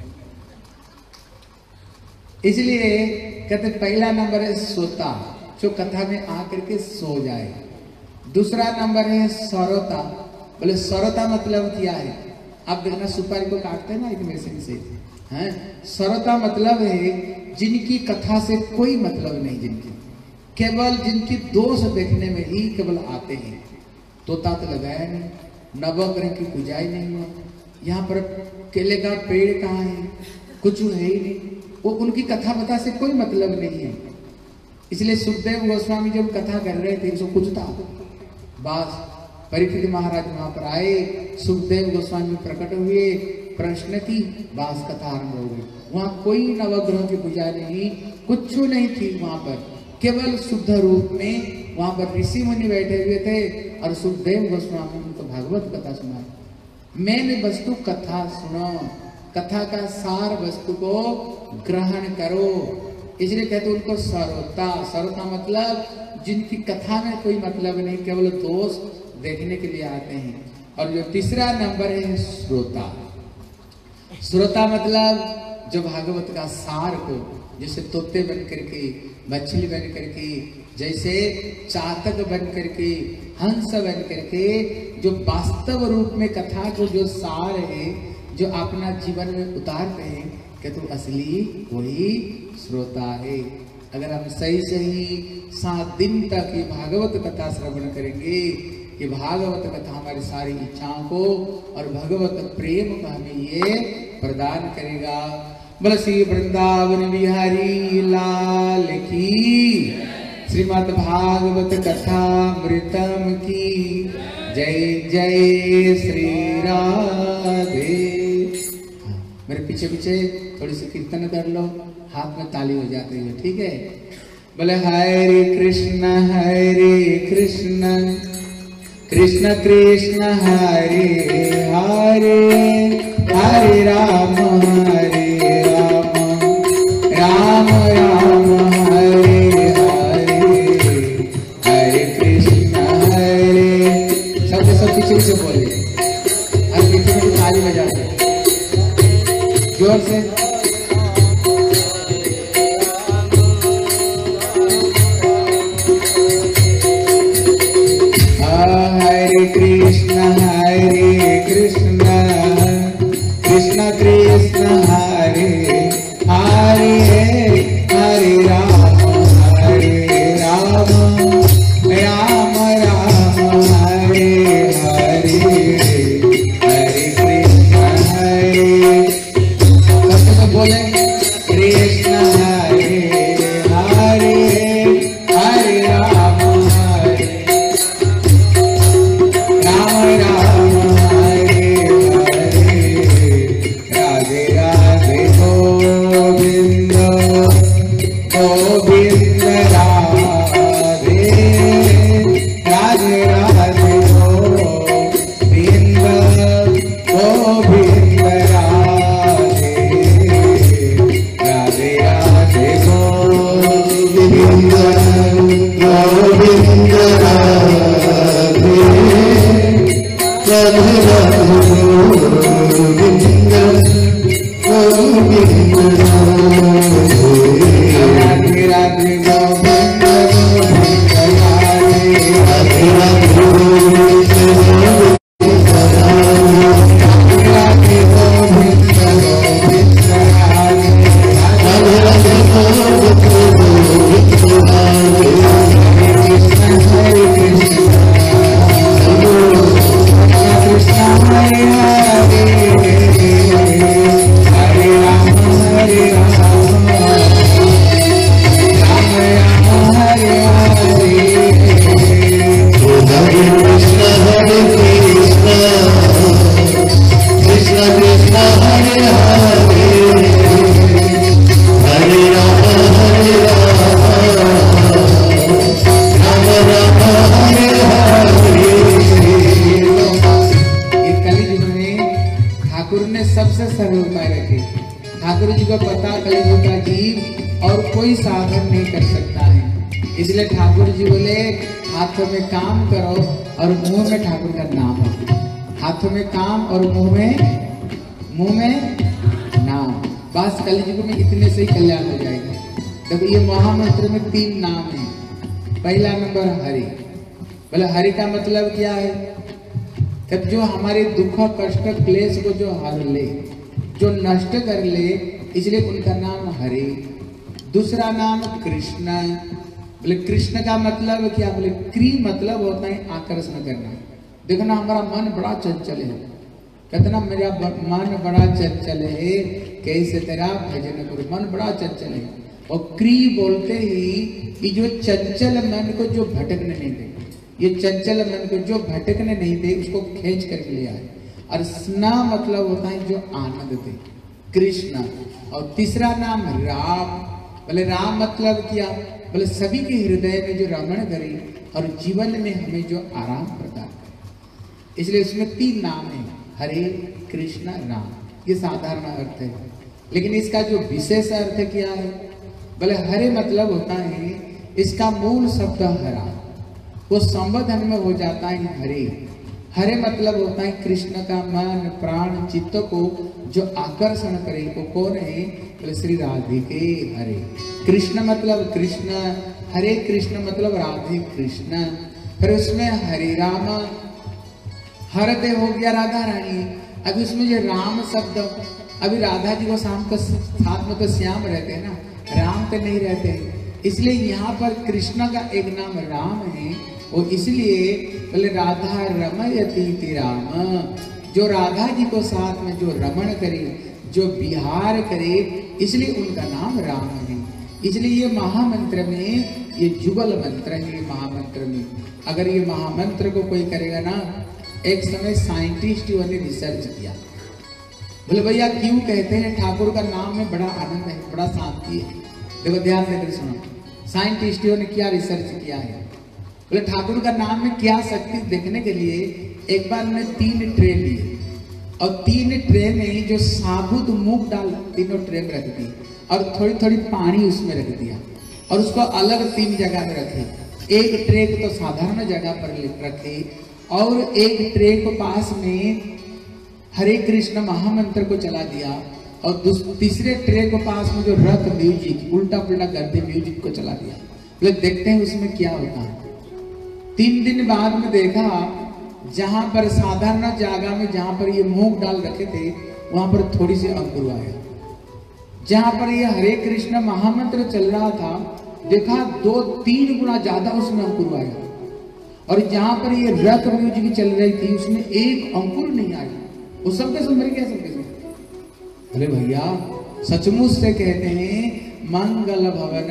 इसलिए कहते पहला नंबर है सोता, जो कथा में आकर के सो जाए। दूसरा नंबर है सरोता। बोले सरोता मतलब क्या है? आप देखना सुपारी को काटते हैं ना एक मशीन से, हैं? सरोता मतलब है जिनकी कथा से कोई मतलब नहीं, जिनकी केवल जिनकी दोष देखने में ही केवल आते हैं। तोता तो लगाया नहीं, नवग्रह की पूजा ही नहीं हुआ, यहाँ पर केले का पेड़ कहाँ है, कुछ है ही नहीं। वो उनकी कथा बता से कोई मतलब नहीं है। इसलिए सुखदेव गोस्वामी जब कथा कर रहे थे, उसको कुछ था बस। परीक्षित महाराज वहां पर आए, सुखदेव गोस्वामी प्रकट हुए, प्रश्न की, बास कथा आरंभ हो गई। वहां कोई नवग्रह की पूजा नहीं, कुछ नहीं थी वहां पर, केवल शुद्ध रूप में वहां पर ऋषि मुनि बैठे हुए थे और सुखदेव गोस्वामी उनको भागवत कथा सुना। मैंने वस्तु कथा सुनो, कथा का सार वस्तु को ग्रहण करो। इसलिए कहते उनको सरोता। सरोता मतलब जिनकी कथा में कोई मतलब नहीं, केवल दोष देखने के लिए आते हैं। और जो तीसरा नंबर है श्रोता। श्रोता मतलब जो भागवत का सार को, जैसे तोते बन करके, मछली बन करके, जैसे चातक बन करके, हंस बन करके, जो वास्तव रूप में कथा को जो सार है, जो अपना जीवन में उतारते हैं, कि तो असली वही श्रोता है। अगर हम सही सही सात दिन तक ये भागवत कथा श्रवण करेंगे, ये भागवत कथा हमारी सारी इच्छाओं को और भगवत प्रेम को हमें ये प्रदान करेगा। बोल श्री वृंदावन बिहारी लाल की, श्रीमद् भागवत कथा मृतम की जय जय श्री राधे। मेरे पीछे पीछे थोड़ी सी कीर्तन कर लो, हाथ में ताली हो जाती है, ठीक है? बोले हरे कृष्ण हरे कृष्ण कृष्ण कृष्ण हरे हरे, हरे राम हरे राम, राम राम हरे हरे, हरे कृष्ण हरे। सब सब पीछे से बोले, और पीछे में ताली बजा दो जोर से। हरे कृष्ण हरे कृष्ण कृष्ण कृष्ण हरे हरे, हरे राम हरे राम, राम राम हरे हरे, हरे कृष्ण हरे। ठाकुर जी को पता कलयुग का जीव और कोई साधन नहीं कर सकता है, इसलिए ठाकुर जी बोले हाथों में काम करो और मुंह में ठाकुर का नाम हो। हाथों में काम और मुंह में मुंह में नाम, बस कलयुग में इतने से ही कल्याण हो जाएगा। देखो ये महामंत्र में तीन नाम है। पहला नंबर हरि, बोले हरि का मतलब क्या है? तब जो हमारे दुख कष्ट क्लेश को जो हर ले, जो नष्ट कर ले, इसलिए उनका नाम हरि। दूसरा नाम कृष्ण, बोले कृष्ण का मतलब क्या? बोले क्री मतलब होता है आकर्षण करना। देखो ना हमारा मन बड़ा चंचल है, कहते ना मेरा मन बड़ा चंचल है, कैसे तेरा भजन करो, मन बड़ा चंचल है। और क्री बोलते ही कि जो चंचल मन को जो भटकने नहीं दे, ये चंचल मन को जो भटकने नहीं दे उसको खींच कर ले आए। और स्ना मतलब होता है जो आनंद दे, कृष्ण। और तीसरा नाम राम, बोले राम मतलब क्या? बोले सभी के हृदय में जो रमण करे और जीवन में हमें जो आराम प्रदान करे, इसलिए इसमें तीन नाम है, हरे कृष्ण राम। ये साधारण अर्थ है, लेकिन इसका जो विशेष अर्थ क्या है? बोले हरे मतलब होता है, इसका मूल शब्द हरा, वो संबोधन में हो जाता है हरे। हरे मतलब होता है कृष्ण का मन प्राण चित्त को जो आकर्षण करे, वो कौन है? बोले श्री राधे के हरे। कृष्ण मतलब कृष्ण, हरे कृष्ण मतलब राधे कृष्ण। फिर उसमें हरे राम, हरते हो गया राधा रानी। अभी उसमें जो राम शब्द, अभी राधा जी को शाम को साथ में तो श्याम रहते हैं ना, राम तो नहीं रहते, इसलिए यहाँ पर कृष्ण का एक नाम राम है। वो इसलिए बोले राधा रमयती राम, जो राधा जी को साथ में जो रमण करे, जो विहार करे, इसलिए उनका नाम राम है। इसलिए ये महामंत्र में ये जुगल मंत्र है। महामंत्र में अगर ये महामंत्र को कोई करेगा ना, एक समय साइंटिस्ट ने रिसर्च किया, बोले भैया क्यों कहते हैं ठाकुर का नाम में बड़ा आनंद है, बड़ा शांति है। देखो ध्यान देकर सुनो, साइंटिस्टों ने क्या रिसर्च किया है। बोले ठाकुर का नाम में क्या शक्ति देखने के लिए एक बार उन्होंने तीन ट्रे लिए और तीन ट्रे में जो साबुत मूंग दाल तीनों ट्रे में रख दी और थोड़ी थोड़ी पानी उसमें रख दिया और उसको अलग तीन जगह में रखे। एक ट्रे को तो साधारण जगह पर रखे और एक ट्रे को पास में हरे कृष्ण महामंत्र को चला दिया और तीसरे ट्रे को पास में जो रथ म्यूजिक उल्टा पुल्टा गद्दे म्यूजिक को चला दिया। लोग देखते हैं उसमें क्या होता है। तीन दिन बाद में देखा जहां पर साधारण जगह में जहां पर ये मूंग डाल रखे थे वहां पर थोड़ी सी अंकुर आया। जहां पर ये हरे कृष्ण महामंत्र चल रहा था देखा दो तीन गुना ज्यादा उसमें अंकुर आया और जहां पर ये रथ म्यूजिक चल रही थी उसमें एक अंकुर नहीं आया। वो सबके सब मर गया सबके सब। अरे भैया सचमुच से कहते हैं मंगल भवन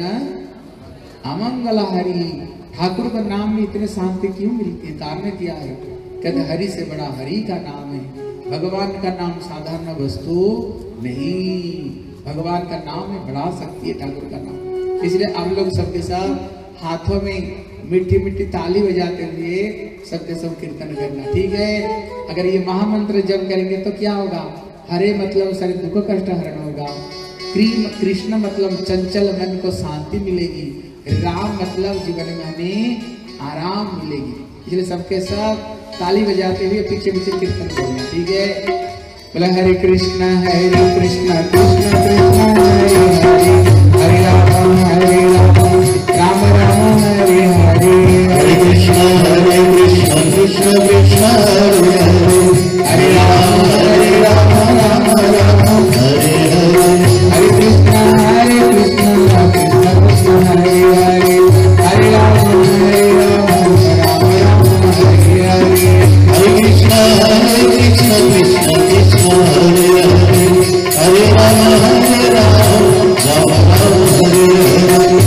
अमंगल हरि। ठाकुर का नाम में इतने शांति क्यों मिलती है? कारण क्या है? कहते हरि से बड़ा हरि का नाम है। भगवान का नाम साधारण वस्तु नहीं, भगवान का नाम में बड़ा शक्ति है ठाकुर का नाम। इसलिए आप लोग सबके साथ हाथों में मिट्टी मिट्टी ताली बजाते हुए सबके सब कीर्तन करना, ठीक है? अगर ये महामंत्र जप करेंगे तो क्या होगा? हरे मतलब सारे दुख कष्ट हरण होगा, कृष्ण मतलब चंचल मन को शांति मिलेगी, राम मतलब जीवन में हमें आराम मिलेगी। इसलिए सबके सब ताली बजाते हुए पीछे पीछे कीर्तन करना, ठीक है? बोला हरे कृष्ण हरे कृष्ण कृष्ण कृष्ण हरे हरे, हरे राम हरे राम राम राम हरे हरे, हरे कृष्ण हरे कृष्ण कृष्ण कृष्ण हरे हरे, हरे राम हरे राम राम राम हरे हरे, हरे कृष्ण हरे कृष्ण कृष्ण कृष्ण हरे हरे, हरे राम हरे राम राम राम हरे हरे, हरे कृष्ण हरे कृष्ण कृष्ण कृष्ण हरे हरे, हरे राम हरे राम राम राम हरे हरे।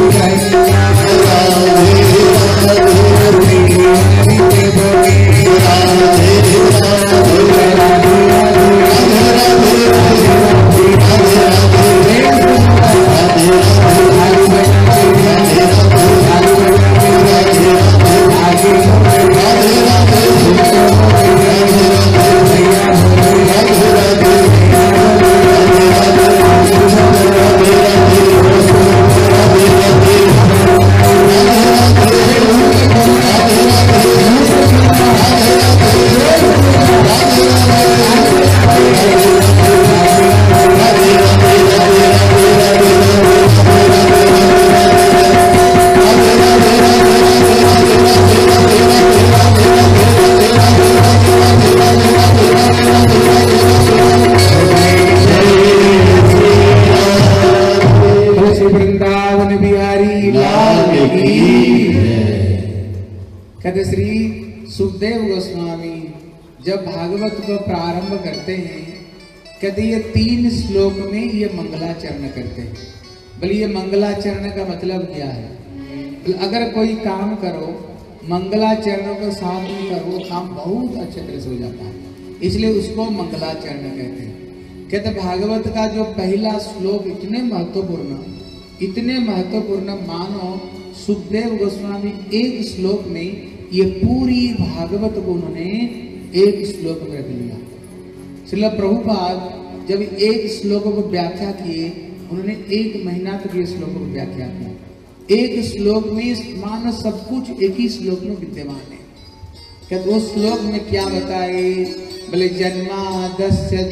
कहते श्री सुखदेव गोस्वामी जब भागवत को प्रारंभ करते हैं, कहते ये तीन श्लोक में ये मंगलाचरण करते हैं। बोले ये मंगलाचरण का मतलब क्या है? अगर कोई काम करो मंगलाचरणों के साथ में करो, काम बहुत अच्छे तरह से हो जाता है, इसलिए उसको मंगलाचरण कहते हैं। कहते भागवत का जो पहला श्लोक इतने महत्वपूर्ण इतने महत्वपूर्ण मानो सुखदेव गोस्वामी एक श्लोक में ये पूरी भागवत को उन्होंने एक श्लोक में रख लिया। श्रील प्रभुपाद जब एक श्लोक को व्याख्या किए, उन्होंने एक महीना तक ये श्लोक को व्याख्या किया। एक श्लोक में मानो सब कुछ एक ही श्लोक में विद्यमान है। क्या वो श्लोक में क्या बताए? बोले जन्मादस्य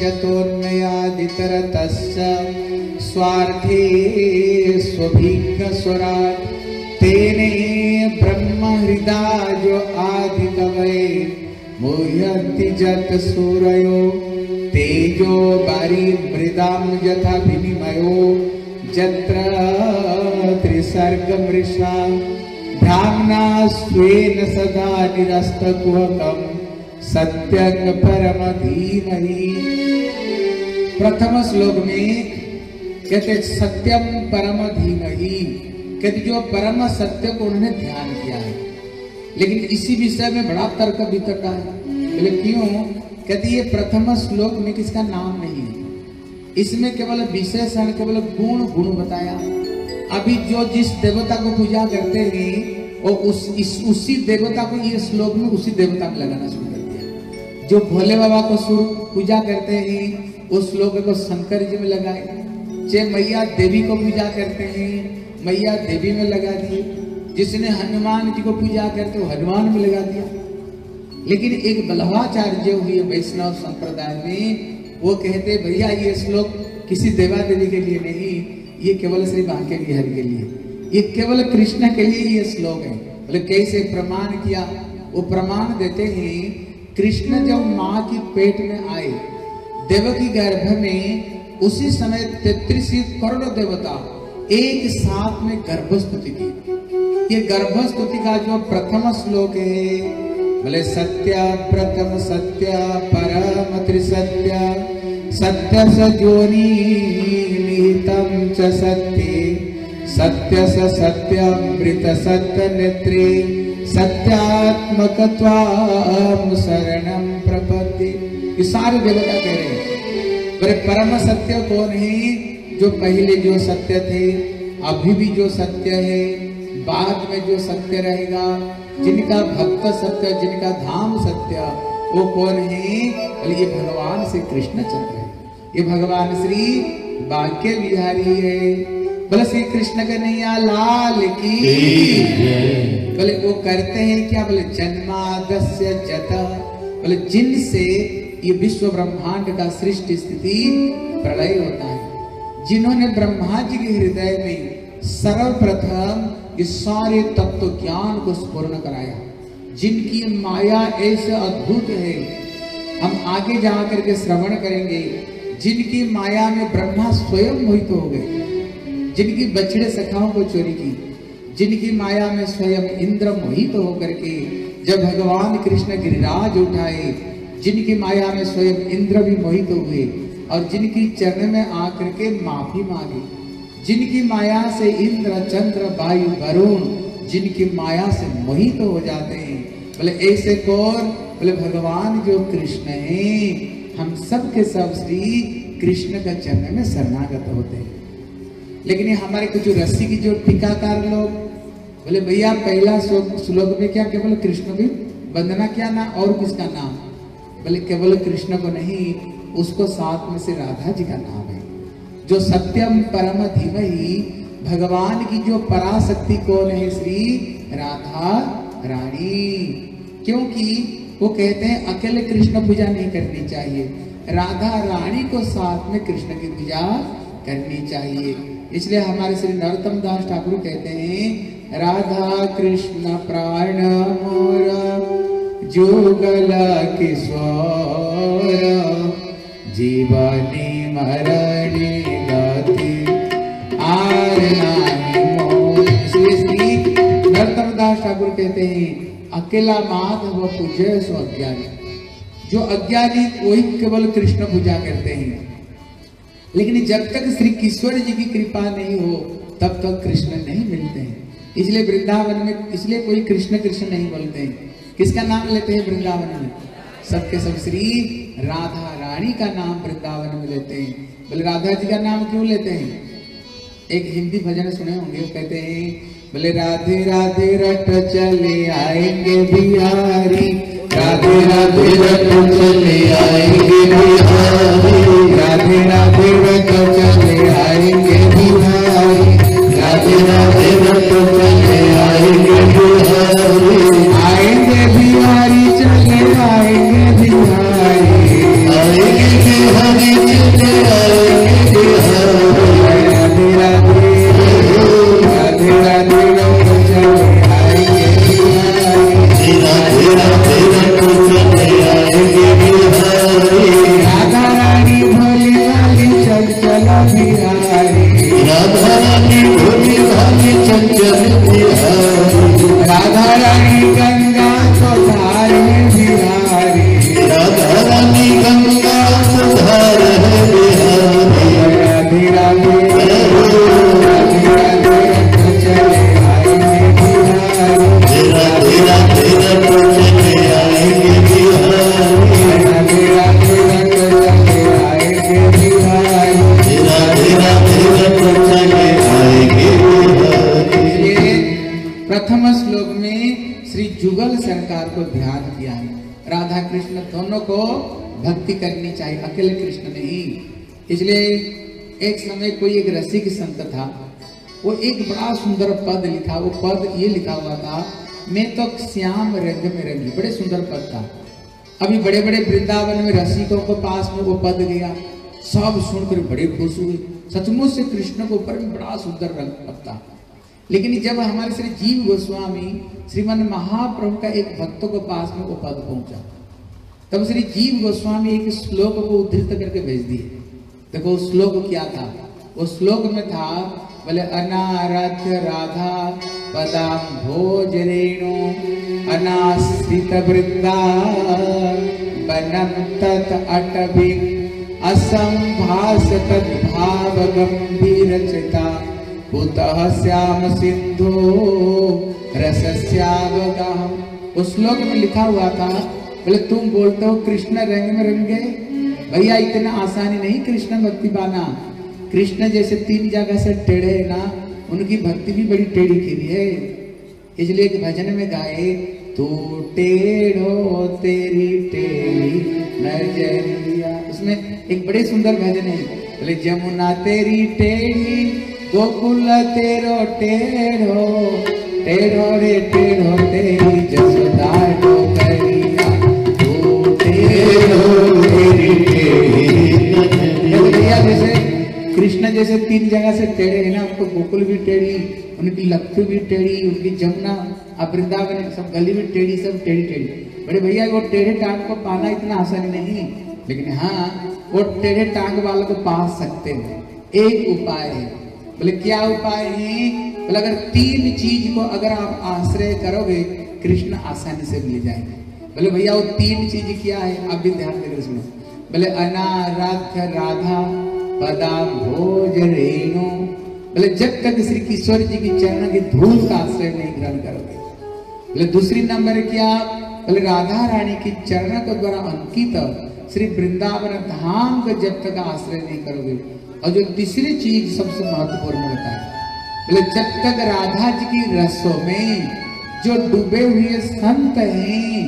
जतोन्मयादितरतस्य स्वार्थे स्वभिज्ञ स्वराट तेने ब्रह्म हृदय जो आदि कवये मुह्यन्ति जत सूरयो तेजो बारी मृदाम यथा विनिमयो जत्र त्रिसर्ग मृषा धाम्ना स्वेन सदा निरस्तकुहकम् सत्यं परम धीमहि। प्रथम श्लोक में कहते सत्यम परम धीमहि, कहते जो परम सत्य को उन्होंने ध्यान किया है। लेकिन इसी विषय में बड़ा तर्क वितर्क है। बोले क्यों? कहते ये प्रथम श्लोक में किसका नाम नहीं है, इसमें केवल विशेषण केवल गुण गुण बताया। अभी जो जिस देवता को पूजा करते हैं वो उस इस उसी देवता को ये श्लोक में उसी देवता में लगाना शुरू कर दिया। जो भोले बाबा को पूजा करते हैं उस श्लोक को शंकर जी में लगाए, जे मैया देवी को पूजा करते हैं मैया देवी में लगा दिए, जिसने हनुमान जी को पूजा करते हो हनुमान में लगा दिया। लेकिन एक बल्लभाचार्य हुए वैष्णव संप्रदाय में, वो कहते भैया ये श्लोक किसी देवा देवी के लिए नहीं, ये केवल श्री बांके बिहारी के लिए, ये केवल कृष्ण के लिए ये श्लोक है। बोले कैसे प्रमाण किया? वो प्रमाण देते हैं कृष्ण जब माँ की पेट में आए देवकी गर्भ में, उसी समय तैंतीस करोड़ देवता एक साथ में गर्भस्तुति की। ये गर्भस्तुति का जो प्रथम श्लोक है, बोले सत्य प्रथम सत्य परम त्रिसत्य सत्य स योनि निहितम च सत्ये सत्य स सत्यमृत सत्य नेत्रे सत्यात्मकत्वाम शरणम प्रपत्ति। ये सारे देवता कह रहे हैं। बोले परम सत्य कौन है? जो पहले जो सत्य थे, अभी भी जो सत्य है, बाद में जो सत्य रहेगा, जिनका भक्त सत्य, जिनका धाम सत्य, वो कौन है? ये भगवान श्री कृष्ण चंद्र है, ये भगवान श्री बांके बिहारी है। बोले श्री कृष्ण कन्हैया लाल की। बोले वो करते हैं क्या? बोले जन्मादस्य जत, बोले जिनसे ये विश्व ब्रह्मांड का सृष्टि स्थिति प्रलय होता है, जिन्होंने ब्रह्मा जी के हृदय में सर्वप्रथम ये सारे तत्व ज्ञान को स्फुरण कराया, जिनकी माया ऐसे अद्भुत है, हम आगे जा करके श्रवण करेंगे, जिनकी माया में ब्रह्मा स्वयं मोहित हो गए, जिनकी बछड़े सखाओं को चोरी की, जिनकी माया में स्वयं इंद्र मोहित होकर के जब भगवान कृष्ण गिरिराज उठाए, जिनकी माया में स्वयं इंद्र भी मोहित हुए और जिनकी चरण में आकर के माफी मांगी, जिनकी माया से इंद्र चंद्र वायु वरुण जिनकी माया से मोहित तो हो जाते हैं। बोले ऐसे कौन? बोले भगवान जो कृष्ण हैं, हम सब के सब श्री कृष्ण का चरण में शरणागत होते हैं। लेकिन ये हमारे कुछ रस्सी की जो टीकाकार लोग बोले भैया पहला श्लोक में क्या केवल कृष्ण की वंदना क्या ना और किसका नाम? बोले केवल कृष्ण को नहीं, उसको साथ में से राधा जी का नाम है। जो सत्यम परम धीमहि, भगवान की जो पराशक्ति कौन है? श्री राधा रानी। क्योंकि वो कहते हैं अकेले कृष्ण पूजा नहीं करनी चाहिए, राधा रानी को साथ में कृष्ण की पूजा करनी चाहिए। इसलिए हमारे श्री नरोत्तम दास ठाकुर कहते हैं राधा कृष्ण प्राण मोर जुगल किशोर जीवनी मरणी गति आर नाहि मोर। इसलिए श्री नरोत्तम दास ठाकुर कहते हैं अकेला माधव पूजे सो अज्ञानी। जो अज्ञानी वही केवल कृष्ण पूजा करते हैं, लेकिन जब तक श्री किशोर जी की कृपा नहीं हो तब तक कृष्ण नहीं मिलते हैं। इसलिए वृंदावन में इसलिए कोई कृष्ण कृष्ण नहीं बोलते हैं। किसका नाम लेते हैं वृंदावन में? सबके सब श्री राधा रानी का नाम वृंदावन में लेते हैं। बोले राधा जी का नाम क्यों लेते हैं? एक हिंदी भजन सुने होंगे, कहते हैं बोले राधे राधे रट चले आएंगे बिहारी, राधे राधे रट चले आएंगे बिहारी, राधे राधे रट चले आएंगे बिहारी, राधे राधे रट चले आएंगे बिहारी, आएंगे बिहारी चले आएंगे बिहारी, आएंगे बिहारी चले आएंगे बिहारी, राधे राधे राधे राधे रट चले आएंगे बिहारी, राधे राधे रट चले आएंगे बिहारी, राधा रानी भोली भाली चल चला बिहारी, राधा रानी भोली भाली चल चल बिहारी, राधा रानी गंगा को धार है बिहारी, राधा रानी गंगा को धार है बिहारी, राधे राधे राधे राधे रट चले आएंगे बिहारी, राधे राधे रट चले आएंगे बिहारी, राधे राधे रट चले आएंगे बिहारी, राधे राधे रट चले आएंगे बिहारी। प्रथम श्लोक में श्री जुगल सरकार को ध्यान किया है। राधा कृष्ण दोनों को भक्ति करनी चाहिए, अकेले कृष्ण नहीं। इसलिए एक समय कोई एक रसिक संत था, वो एक बड़ा सुंदर पद लिखा, वो पद ये लिखा हुआ था मैं तो श्याम रंग में रंगी। बड़े सुंदर पद था। अभी बड़े बड़े वृंदावन में रसिकों को पास में वो पद गया, सब सुनकर बड़े खुश हुए। सचमुच से कृष्ण के ऊपर में बड़ा सुंदर रंग पद था। लेकिन जब हमारे श्री जीव गोस्वामी श्रीमन महाप्रभु का एक भक्तों के पास में वो पद पहुंचा, तब श्री जीव गोस्वामी एक श्लोक को उद्धृत करके भेज दिए। देखो उस श्लोक क्या था? उस श्लोक में था बोले अनाराध्य राधा पदाम भोज रेणु अनाश्रित वृंदा बनम तत् अटभि असंभास तद्भाव गंभीर चिता कुतः श्याम सिंधु रसस्यावगाहम्। उस श्लोक में लिखा हुआ था बोले तुम बोलते हो कृष्ण रंग में रंगे, भैया इतना आसानी नहीं कृष्ण भक्ति पाना। कृष्ण जैसे तीन जगह से टेढ़े है ना, उनकी भक्ति भी बड़ी टेढ़ी की है। इसलिए एक भजन में गाए तू टेढ़ो तेरी टेढ़ी नजरिया, उसमें एक बड़े सुंदर भजन है बोले जमुना तेरी टेढ़ी गोकुल तेरो टेढ़ो टेढ़ो रे टेढ़ो तेरी जसोदा डोकरिया तू टेढ़ो तेरी टेढ़ी नजरिया। जैसे कृष्ण जैसे तीन जगह से टेढ़े है ना, उनको गोकुल भी टेढ़ी, उनकी लक्ष्मी भी टेढ़ी, उनकी जमुना अब वृंदावन सब गली भी टेढ़ी, सब टेढ़ी टेढ़ी। बड़े भैया वो टेढ़े टांग को पाना इतना आसान नहीं, लेकिन हाँ वो टेढ़े टांग वालों को पा सकते हैं। एक उपाय है। बोले क्या उपाय है? बोले अगर तीन चीज को अगर आप आश्रय करोगे कृष्ण आसानी से मिल जाएंगे। बोले भैया वो तीन चीज क्या है? आप भी ध्यान देकर सुनो। बोले अनाराध्य राधा पदा भोज रेणु बोले जब तक श्री किशोर जी की चरण की धूल का आश्रय नहीं ग्रहण करोगे। बोले दूसरी नंबर क्या? बोले राधा रानी की चरण के द्वारा अंकित श्री वृंदावन धाम को जब तक आश्रय नहीं करोगे। और जो तीसरी चीज सबसे महत्वपूर्ण होता है, बोले जब तक राधा जी की रसों में जो डूबे हुए संत हैं,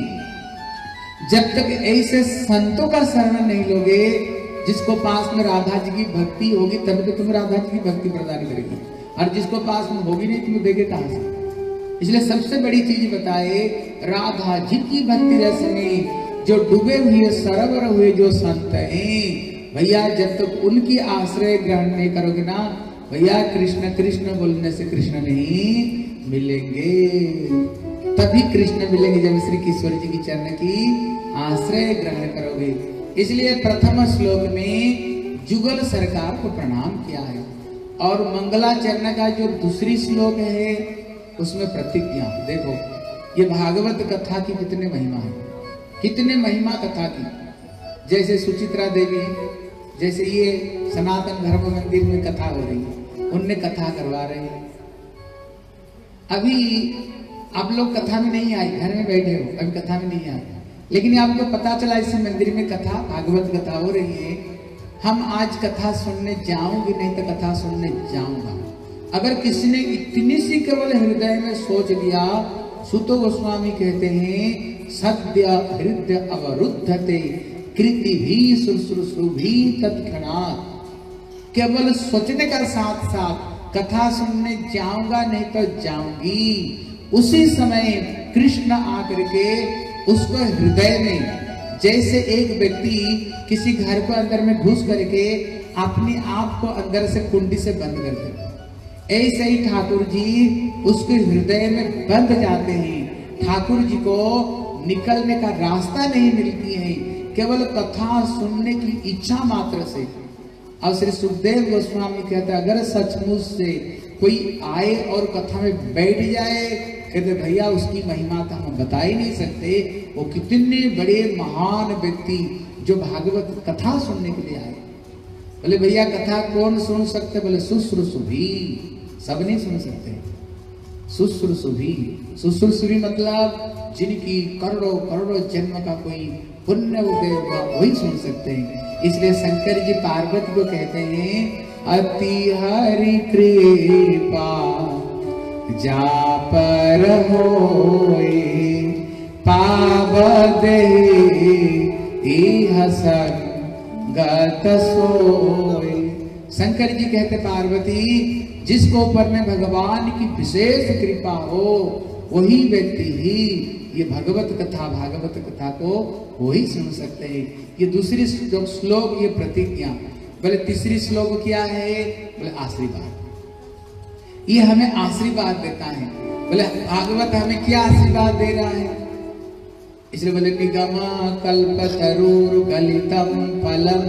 जब तक ऐसे संतों का शरण नहीं लोगे जिसको पास में राधा जी की भक्ति होगी, तभी तो तुम्हें राधा जी की भक्ति प्रदान करेगी। और जिसको पास में होगी नहीं, तुम्हें देगे कहां से? इसलिए सबसे बड़ी चीज बताए, राधा जी की भक्ति रस में जो डूबे हुए सरोवर हुए जो संत हैं, भैया जब तक उनकी आश्रय ग्रहण नहीं करोगे ना, भैया कृष्ण कृष्ण बोलने से कृष्ण नहीं मिलेंगे। तभी कृष्ण मिलेंगे जब श्री किशोर जी की चरण की आश्रय ग्रहण करोगे। इसलिए प्रथम श्लोक में जुगल सरकार को प्रणाम किया है। और मंगलाचरण का जो दूसरी श्लोक है उसमें प्रतिज्ञा। देखो ये भागवत कथा की कितने महिमा है, कितने महिमा कथा की। जैसे सुचित्रा देवी, जैसे ये सनातन धर्म मंदिर में कथा हो रही है, उनने कथा करवा रहे हैं। अभी आप लोग कथा में नहीं आए, घर में बैठे हो, अभी कथा में नहीं आए, लेकिन आपको पता चला इस मंदिर में कथा, भागवत कथा हो रही है। हम आज कथा सुनने जाऊंगी नहीं तो कथा सुनने जाऊंगा। अगर किसी ने इतनी सी केवल हृदय में सोच लिया, सुतो गोस्वामी कहते हैं सद्य हृदय अवरुद्धते कृति भी सुश्रुषु भी तत्क्षणात्। केवल सोचने का साथ साथ कथा सुनने जाऊंगा नहीं तो जाऊंगी, उसी समय कृष्ण आकर के उसको हृदय में, जैसे एक व्यक्ति किसी घर को अंदर में घुस करके अपने आप को अंदर से कुंडी से बंद कर दे, ऐसे ही ठाकुर जी उसके हृदय में बंद जाते हैं। ठाकुर जी को निकलने का रास्ता नहीं मिलती है केवल कथा सुनने की इच्छा मात्र से। और श्री सुखदेव गोस्वामी कहते हैं अगर सचमुच से कोई आए और कथा में बैठ जाए, कहते भैया उसकी महिमा तो हम बता ही नहीं सकते। वो कितने बड़े महान व्यक्ति जो भागवत कथा सुनने के लिए आए। बोले भैया कथा कौन सुन सकते? बोले शुश्रूषुभी, सब नहीं सुन सकते। शुश्रूषुभी, शुश्रूषुभी मतलब जिनकी करोड़ों करोड़ों जन्म का कोई पुण्य उदय हुआ वही सुन सकते हैं। इसलिए शंकर जी पार्वती को कहते हैं अति हरि कृपा जा पर होए पावदे इह संगत सोए। शंकर जी कहते पार्वती जिसको ऊपर में भगवान की विशेष कृपा हो वही व्यक्ति ही ये भगवत कथा भागवत कथा को वही सुन सकते हैं। ये दूसरी श्लोक ये प्रतिज्ञा। बोले तीसरी श्लोक क्या है? बोले आशीर्वाद। ये हमें आशीर्वाद देता है। बोले भागवत हमें क्या आशीर्वाद दे रहा है? इसलिए बोले निगम कल्पतरुर गलितम फलम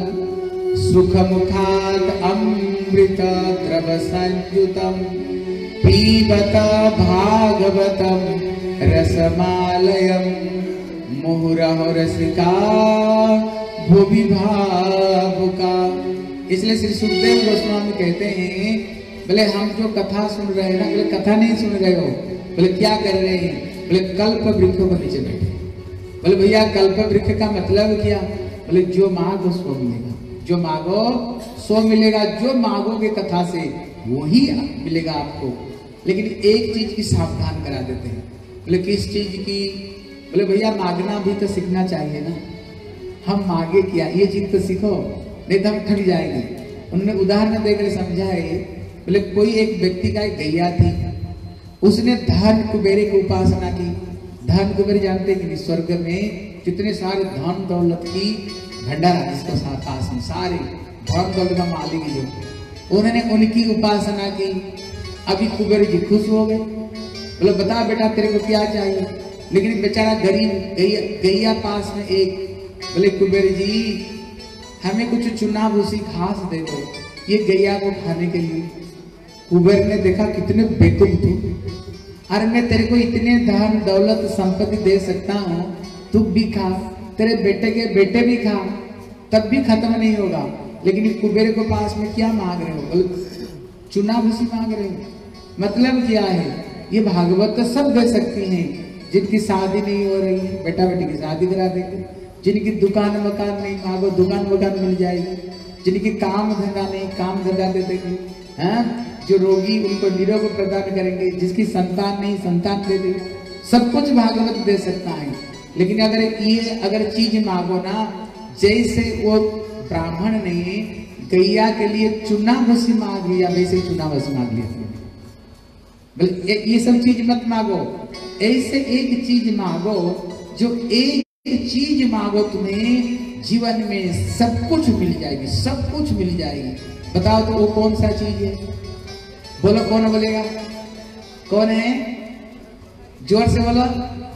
सुखमुखात् अमृत द्रव संयुतम पीबत भागवतम रसमालयम मुहुरहो रसिका भुवि भावुका। इसलिए श्री सुखदेव गोस्वामी कहते हैं बोले हम जो कथा सुन रहे हैं ना, बोले कथा नहीं सुन रहे हो, बोले क्या कर रहे हैं? बोले कल्प वृक्षों पर नीचे बैठे। बोले भैया कल्प वृक्ष का मतलब क्या? बोले जो मांगो सो मिलेगा, जो मांगो सो मिलेगा, जो मांगोगे कथा से वही मिलेगा आपको। लेकिन एक चीज की सावधान करा देते हैं। बोले किस चीज की? बोले भैया मांगना भी तो सीखना चाहिए ना। हम मांगे क्या, ये चीज तो सीखो, नहीं तो हम ठग जाएंगे। उन्होंने उदाहरण देकर समझाए। बोले कोई एक व्यक्ति का एक गैया थी, उसने धन कुबेरे की उपासना की। धन कुबेर जानते हैं कि स्वर्ग में कितने सारे धन दौलत की भंडारा जिसको पास में सारे धन दौलत का मालिक जो, उन्होंने उनकी उपासना की। अभी कुबेर जी खुश हो गए। बोले बता बेटा तेरे को क्या चाहिए? लेकिन बेचारा गरीब गैया गैया पास में एक। बोले कुबेर जी हमें कुछ चुना भूसी घास दे दो ये गैया को खाने के लिए। कुबेर ने देखा कितने बेवकूफ तू, अरे मैं तेरे को इतने धन दौलत संपत्ति दे सकता हूँ, तू भी खा, तेरे बेटे के बेटे भी खा, तब भी खत्म नहीं होगा। लेकिन कुबेर को पास में क्या मांग रहे हो? बोले चुना भूसी मांग रहे हो, मतलब क्या है? ये भागवत तो सब दे सकती हैं, जिनकी शादी नहीं हो रही है बेटा बेटी की शादी करा देंगे, जिनकी दुकान मकान नहीं मांगो दुकान मकान मिल जाएगी, जिनकी काम धंधा नहीं काम धंधा दे देंगे, हैं? जो रोगी उनको निरोग प्रदान करेंगे, जिसकी संतान नहीं संतान दे देंगे, सब कुछ भागवत दे सकता है। लेकिन अगर ये अगर चीज मांगो ना, जैसे वो ब्राह्मण ने गैया के लिए चुना भूसी मांग लिया वैसे चुना भूसी मांग लिया, बोले ये सब चीज मत मांगो, ऐसे एक चीज मांगो, जो एक चीज मांगो तुम्हें जीवन में सब कुछ मिल जाएगी, सब कुछ मिल जाएगी। बताओ तो वो कौन सा चीज है? बोलो, कौन बोलेगा? कौन है? जोर से बोलो।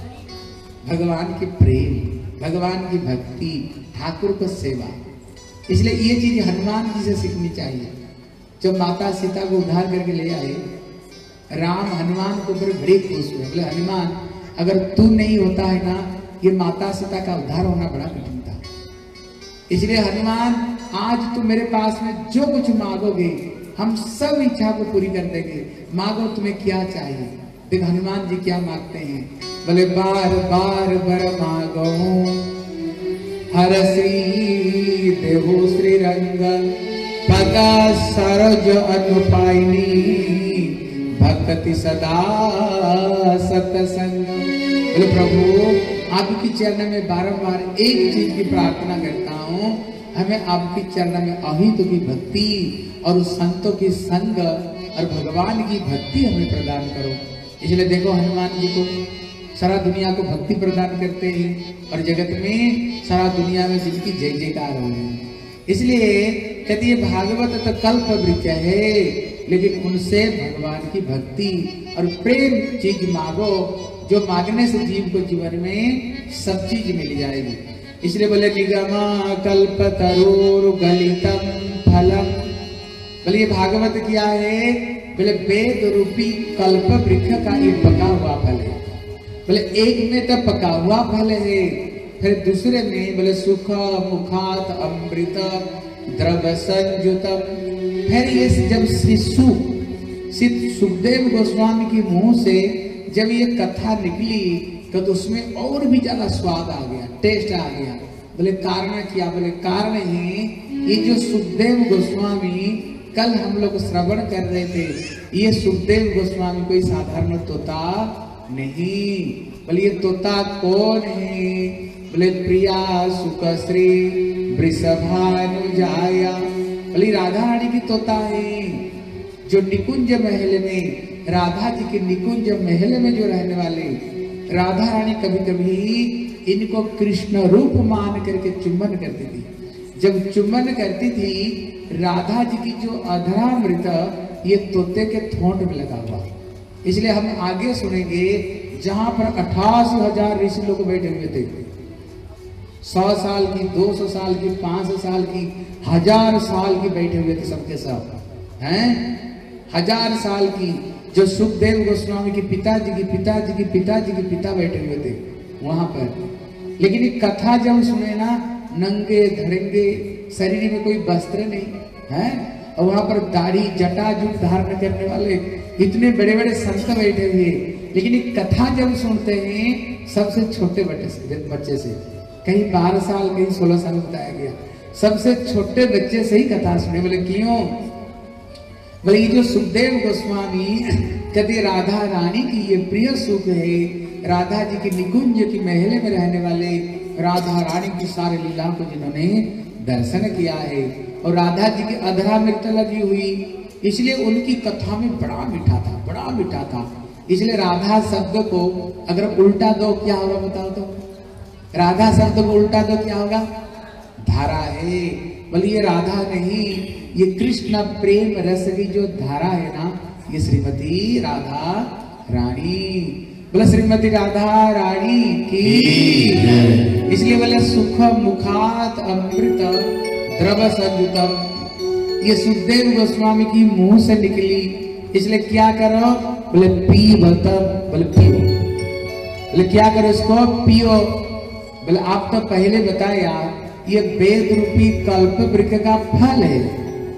भगवान की प्रेम, भगवान की भक्ति, ठाकुर को सेवा। इसलिए ये चीज हनुमान जी से सीखनी चाहिए। जब माता सीता को उद्धार करके ले आए, राम हनुमान को ऊपर बड़े खुश हुए, बोले हनुमान अगर तू नहीं होता है ना, ये माता सीता का उद्धार होना बड़ा कठिन था। इसलिए हनुमान आज तुम मेरे पास में जो कुछ मांगोगे हम सब इच्छा को पूरी कर देंगे, मांगो तुम्हें क्या चाहिए। देख हनुमान जी क्या मांगते हैं, बोले बार बार बर मांगो हर श्री देहु श्री रंग पगा सरोज अनुपाइनी भक्ति सदा सतसंग। बोले प्रभु आपकी चरण में बारंबार एक चीज की प्रार्थना करता हूँ, हमें आपकी चरण में अहित की भक्ति और उस संतों की संग और भगवान की भक्ति हमें प्रदान करो। इसलिए देखो हनुमान जी को सारा दुनिया को भक्ति प्रदान करते हैं और जगत में सारा दुनिया में जिनकी जय जयकार हो रही है। इसलिए कहते ये भागवत तो कल्प वृक्ष है, लेकिन उनसे भगवान की भक्ति और प्रेम चीज मांगो, जो मांगने से जीव को जीवन में सब चीज मिल जाएगी। इसलिए बोले निगमा कल्प तरुर गलितम फलम। बोले ये भागवत क्या है? बोले वेद रूपी कल्प वृक्ष का ये पका हुआ फल है। बोले एक में तो पका हुआ फल है, फिर दूसरे में बोले सुख मुखात अमृत द्रव संयुतम। फिर ये जब श्री सुखदेव गोस्वामी के मुंह से जब ये कथा निकली तो उसमें और भी ज्यादा स्वाद आ गया, टेस्ट आ गया। बोले कारण क्या? बोले कारण है ये जो सुखदेव गोस्वामी कल हम लोग श्रवण कर रहे थे, ये सुखदेव गोस्वामी कोई साधारण तोता नहीं। बोले ये तोता कौन है? बोले प्रिया सुख श्री वृषभानुजाया। बोले राधा रानी की तोता है, जो निकुंज महल में राधा जी के निकुंज महल में जो रहने वाले राधा रानी कभी कभी इनको कृष्ण रूप मान करके चुम्बन करती थी। जब चुम्बन करती थी राधा जी की जो अधरामृत ये तोते के ठोंठ में लगा हुआ। इसलिए हम आगे सुनेंगे जहां पर अठासी हजार ऋषि लोग बैठे हुए थे, सौ साल की, दो सौ साल की, पांच सौ साल की, हजार साल की बैठे हुए थे सबके सब, हैं हजार साल की, जो सुखदेव गोस्वामी के पिताजी की पिताजी की पिताजी के पिता बैठे हुए थे वहां पर। लेकिन ये कथा जब सुने ना, नंगे धड़ेंगे, शरीर में कोई वस्त्र नहीं है, और वहां पर दाढ़ी जटा जुट धारण करने वाले इतने बड़े बड़े संत बैठे हुए। लेकिन ये कथा जब सुनते हैं सबसे छोटे बच्चे से बच्चे से कहीं बारह साल कहीं सोलह साल बताया गया, सबसे छोटे बच्चे से ही कथा सुने। बोले क्यों? बोले ये जो सुखदेव गोस्वामी कहते राधा रानी की ये प्रिय सुख है, राधा जी के निकुंज की महल में रहने वाले राधा रानी की सारी लीलाओं को जिन्होंने दर्शन किया है, और राधा जी की अधरा मृत लगी हुई, इसलिए उनकी कथा में बड़ा मीठा था, बड़ा मीठा था। इसलिए राधा शब्द को अगर उल्टा दो क्या होगा बताओ तो? राधा शब्द को उल्टा दो क्या होगा? धारा है। बोले ये राधा नहीं, ये कृष्ण प्रेम रस की जो धारा है ना, ये श्रीमती राधा रानी। बोले श्रीमती राधा रानी की। इसलिए बोले सुख मुखात अमृत द्रव संयुतम, ये सुखदेव गोस्वामी की मुंह से निकली, इसलिए क्या करो? बोले पीबतम। बोले पियो। बोले क्या करो? इसको पियो। बोले आप तो पहले बताया ये वेद रूपी कल्प वृक्ष का फल है,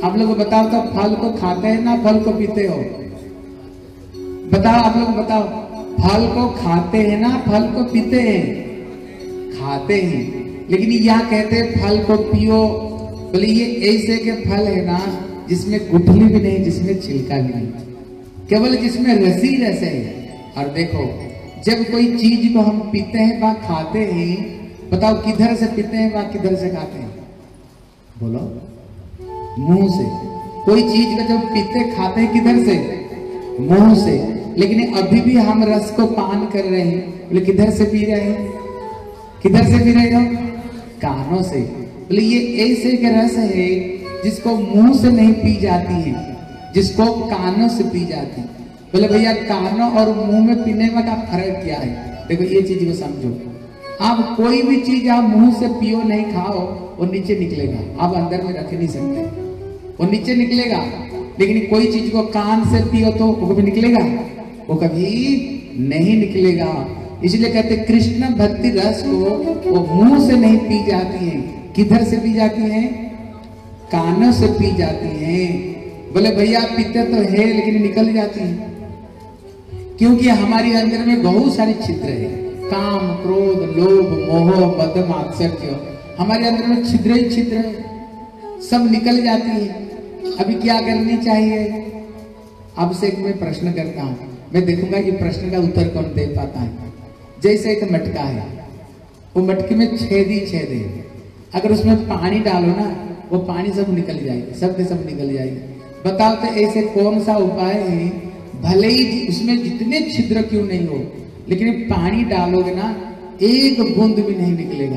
आप लोग बताओ तो फल को खाते हैं ना फल को पीते हो? बताओ आप लोग बताओ, फल को खाते हैं ना फल को पीते हैं? खाते हैं। लेकिन यह कहते हैं फल को पियो, बोले ये ऐसे के फल है ना जिसमें गुठली भी नहीं, जिसमें छिलका भी नहीं, केवल जिसमें रसी रस है। और देखो जब कोई चीज को हम पीते हैं व खाते हैं, बताओ किधर से पीते हैं व किधर से खाते हैं? बोलो, मुंह से। कोई चीज को जब पीते खाते हैं किधर से? मुंह से। लेकिन अभी भी हम रस को पान कर रहे हैं, बोले किधर से पी रहे हैं? किधर से पी रहे हो? कानों से। बोले ये ऐसे के रस है जिसको मुंह से नहीं पी जाती है, जिसको कानों से पी जाती है। बोले भैया कानों और मुंह में पीने में का फर्क क्या है? देखो ये चीज को समझो। आप कोई भी चीज आप मुंह से पियो नहीं खाओ, वो नीचे निकलेगा, आप अंदर में रख नहीं सकते, वो नीचे निकलेगा। लेकिन कोई चीज को कान से पियो तो वो कभी निकलेगा? वो कभी नहीं निकलेगा। इसलिए कहते कृष्ण भक्ति रस को वो मुंह से नहीं पी जाती है, किधर से पी जाती है? कानों से पी जाती है। बोले भैया पीते तो है लेकिन निकल जाती है, क्योंकि हमारे अंदर में बहुत सारी छिद्र है, काम क्रोध लोभ मोह मद मात्सर्य, हमारे अंदर में छिद्र ही छिद्र है, सब निकल जाती है। अभी क्या करनी चाहिए? अब से एक मैं प्रश्न करता हूं, मैं देखूंगा ये प्रश्न का उत्तर कौन दे पाता है। जैसे एक मटका है, वो मटके में छेद ही छेद है, अगर उसमें पानी डालो ना वो पानी सब निकल जाएगी, सब के सब निकल जाएगी। बताओ तो ऐसे कौन सा उपाय है, भले ही उसमें जितने छिद्र क्यों नहीं हो, लेकिन पानी डालोगे ना एक बूंद भी नहीं निकलेगा?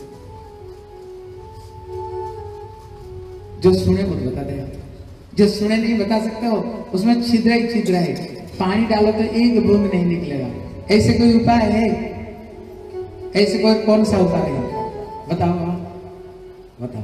जो सुने वो बता देगा, जो सुने नहीं बता सकते हो। उसमें छिद्र ही छिद्र है, पानी डालो तो एक बूंद नहीं निकलेगा। ऐसे कोई उपाय है? ऐसे कोई कौन सा उपाय है? बताओ बताओ।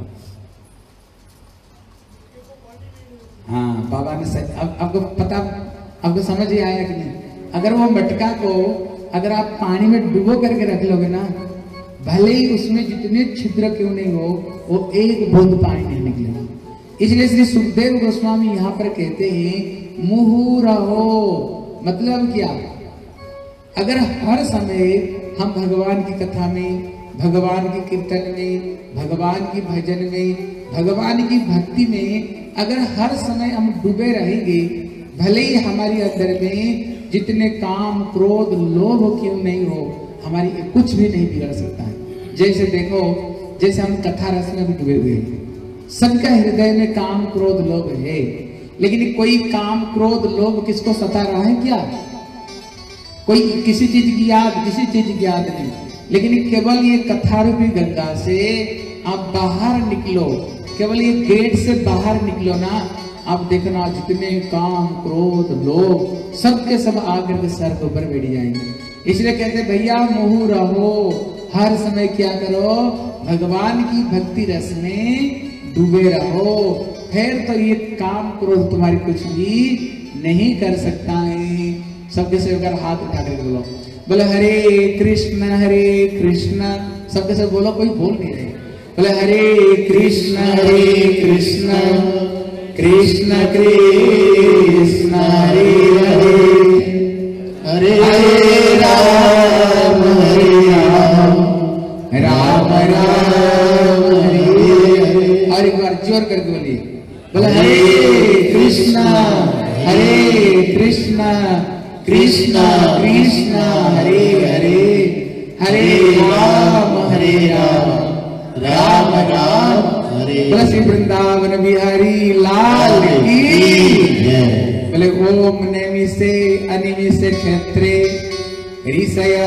हाँ बाबा ने सही, अब आपको पता, आपको समझ ही आया कि नहीं? अगर वो मटका को अगर आप पानी में डुबो करके रख लोगे ना, भले ही उसमें जितने छिद्र क्यों नहीं हो, वो एक बूंद पानी नहीं निकलेगा। इसलिए श्री सुखदेव गोस्वामी यहाँ पर कहते हैं मुहुरहो, मतलब क्या? अगर हर समय हम भगवान की कथा में, भगवान की कीर्तन में, भगवान की भजन में, भगवान की भक्ति में अगर हर समय हम डूबे रहेंगे, भले ही हमारी अंदर में जितने काम क्रोध लोभ क्यों नहीं हो, हमारी कुछ भी नहीं बिगड़ सकता है। जैसे देखो, जैसे हम कथा रस में भी डूबे हुए हैं, सबका हृदय में काम क्रोध लोभ है, लेकिन कोई काम क्रोध लोभ किसको सता रहा है क्या? कोई किसी चीज की याद, किसी चीज की याद नहीं, लेकिन केवल ये कथा रूपी गंगा से आप बाहर निकलो, केवल ये गेट से बाहर निकलो ना, आप देखना जितने काम क्रोध लोभ सब के सब आकर के सर के ऊपर बैठ जाएंगे। इसलिए कहते भैया मुहु रहो, हर समय क्या करो? भगवान की भक्ति रस में डूबे रहो, फिर तो ये काम क्रोध तुम्हारी कुछ भी नहीं कर सकता है। सबके सब अगर हाथ उठा कर बोलो, बोले हरे कृष्ण हरे कृष्ण, सबके सब बोलो, कोई बोल नहीं रहे। बोले हरे कृष्ण हरे कृष्ण कृष्ण कृष्ण हरे हरे, हरे राम हरे राम राम राम हरे हरे। और एक बार जोर करके बोलिए, बोले हरे कृष्ण हरे कृष्ण कृष्ण कृष्ण हरे हरे, हरे राम हरे राम राम राम हरे। बोले श्री वृंदावन बिहारी लाल की। बोले ओम नेमि से अनिमि से क्षेत्रे ऋषय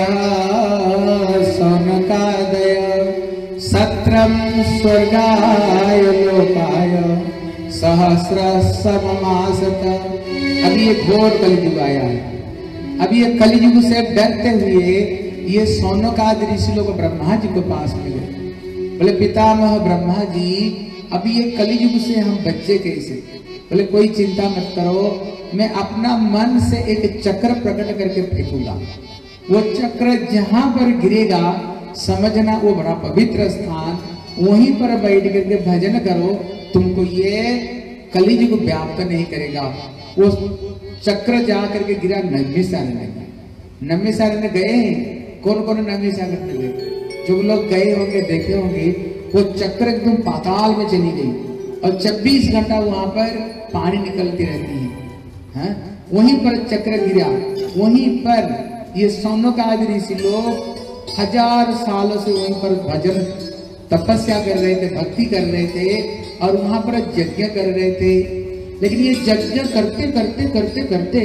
सौनकादय सत्रम स्वर्गाय लोकाय सहस्र सममासत। अभी ये घोर कलयुग आया है, अभी ये कलयुग से डरते हुए ये सौनकादि ऋषि लोग ब्रह्मा जी के पास में गए। बोले पितामह ब्रह्मा जी, अभी ये कलयुग से हम बच्चे कैसे? बोले कोई चिंता मत करो, मैं अपना मन से एक चक्र प्रकट करके फेंकूंगा, वो चक्र जहां पर गिरेगा समझना वो बड़ा पवित्र स्थान, वहीं पर बैठ करके भजन करो, तुमको ये कलियुग को व्याप्त नहीं करेगा। वो चक्र जा करके गिरा नब्बे साल में, नब्बे साल में गए हैं। कौन कौन नब्बे साल में गए? जो लोग गए होंगे देखे होंगे, वो चक्र एकदम पाताल में चली गई और चौबीस घंटा वहां पर पानी निकलती रहती है, है? वहीं पर चक्र गिरा, वहीं पर ये सोनों का आदि ऋषि लोग हजार सालों से वहीं पर भजन तपस्या कर रहे थे, भक्ति कर रहे थे और वहां पर यज्ञ कर रहे थे। लेकिन ये यज्ञ करते करते करते करते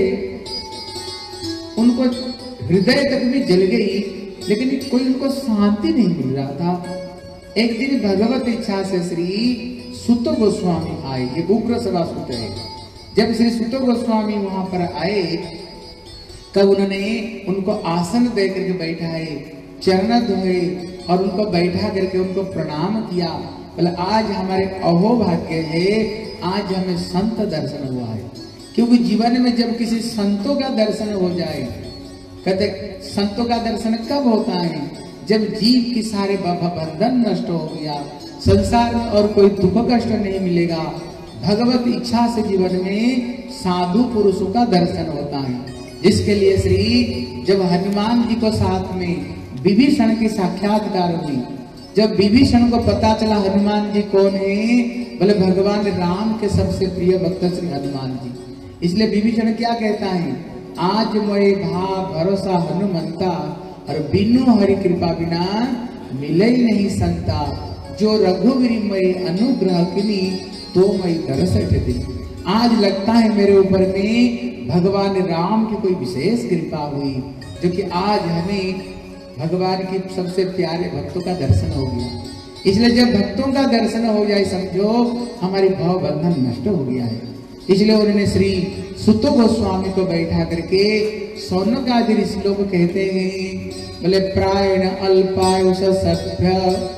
उनको हृदय तक भी जल गई, लेकिन कोई उनको शांति नहीं मिल रहा था। एक दिन भगवत इच्छा से श्री सुत गोस्वामी आए, ये उग्र सभा सुत है। जब श्री सुत गोस्वामी वहां पर आए तब उन्होंने उनको आसन दे करके बैठाए, चरण धोए और उनको बैठा करके उनको प्रणाम किया। बोले आज हमारे अहोभाग्य है, आज हमें संत दर्शन हुआ है। क्योंकि जीवन में जब किसी संतों का दर्शन हो जाए, कहते संतों का दर्शन कब होता है? जब जीव की सारे बंधन नष्ट हो गया, संसार में और कोई दुख कष्ट नहीं मिलेगा। भगवत इच्छा से जीवन में साधु पुरुषों का दर्शन होता है। जिसके लिए श्री जब हनुमान जी को साथ में विभीषण की साक्षात्कार हुई, जब विभीषण को पता चला हनुमान जी कौन है, बोले भगवान राम के सबसे प्रिय भक्त श्री हनुमान जी। इसलिए विभीषण क्या कहता है? आज मोए भा भरोसा हनुमंता और बिनु हरि कृपा बिना मिले ही नहीं संता। जो रघुवीर मई अनुग्रह किनी तो मई दरस दी। आज लगता है मेरे ऊपर में भगवान राम की कोई विशेष कृपा हुई, जो कि आज हमें भगवान की सबसे प्यारे भक्तों का दर्शन हो गया। इसलिए जब भक्तों का दर्शन हो जाए समझो हमारी भाव बंधन नष्ट हो गया है। इसलिए उन्होंने श्री सुत गोस्वामी को बैठा करके सोनो का ऋषि लोग कहते हैं, बोले प्रायण अल्पायुष सभ्य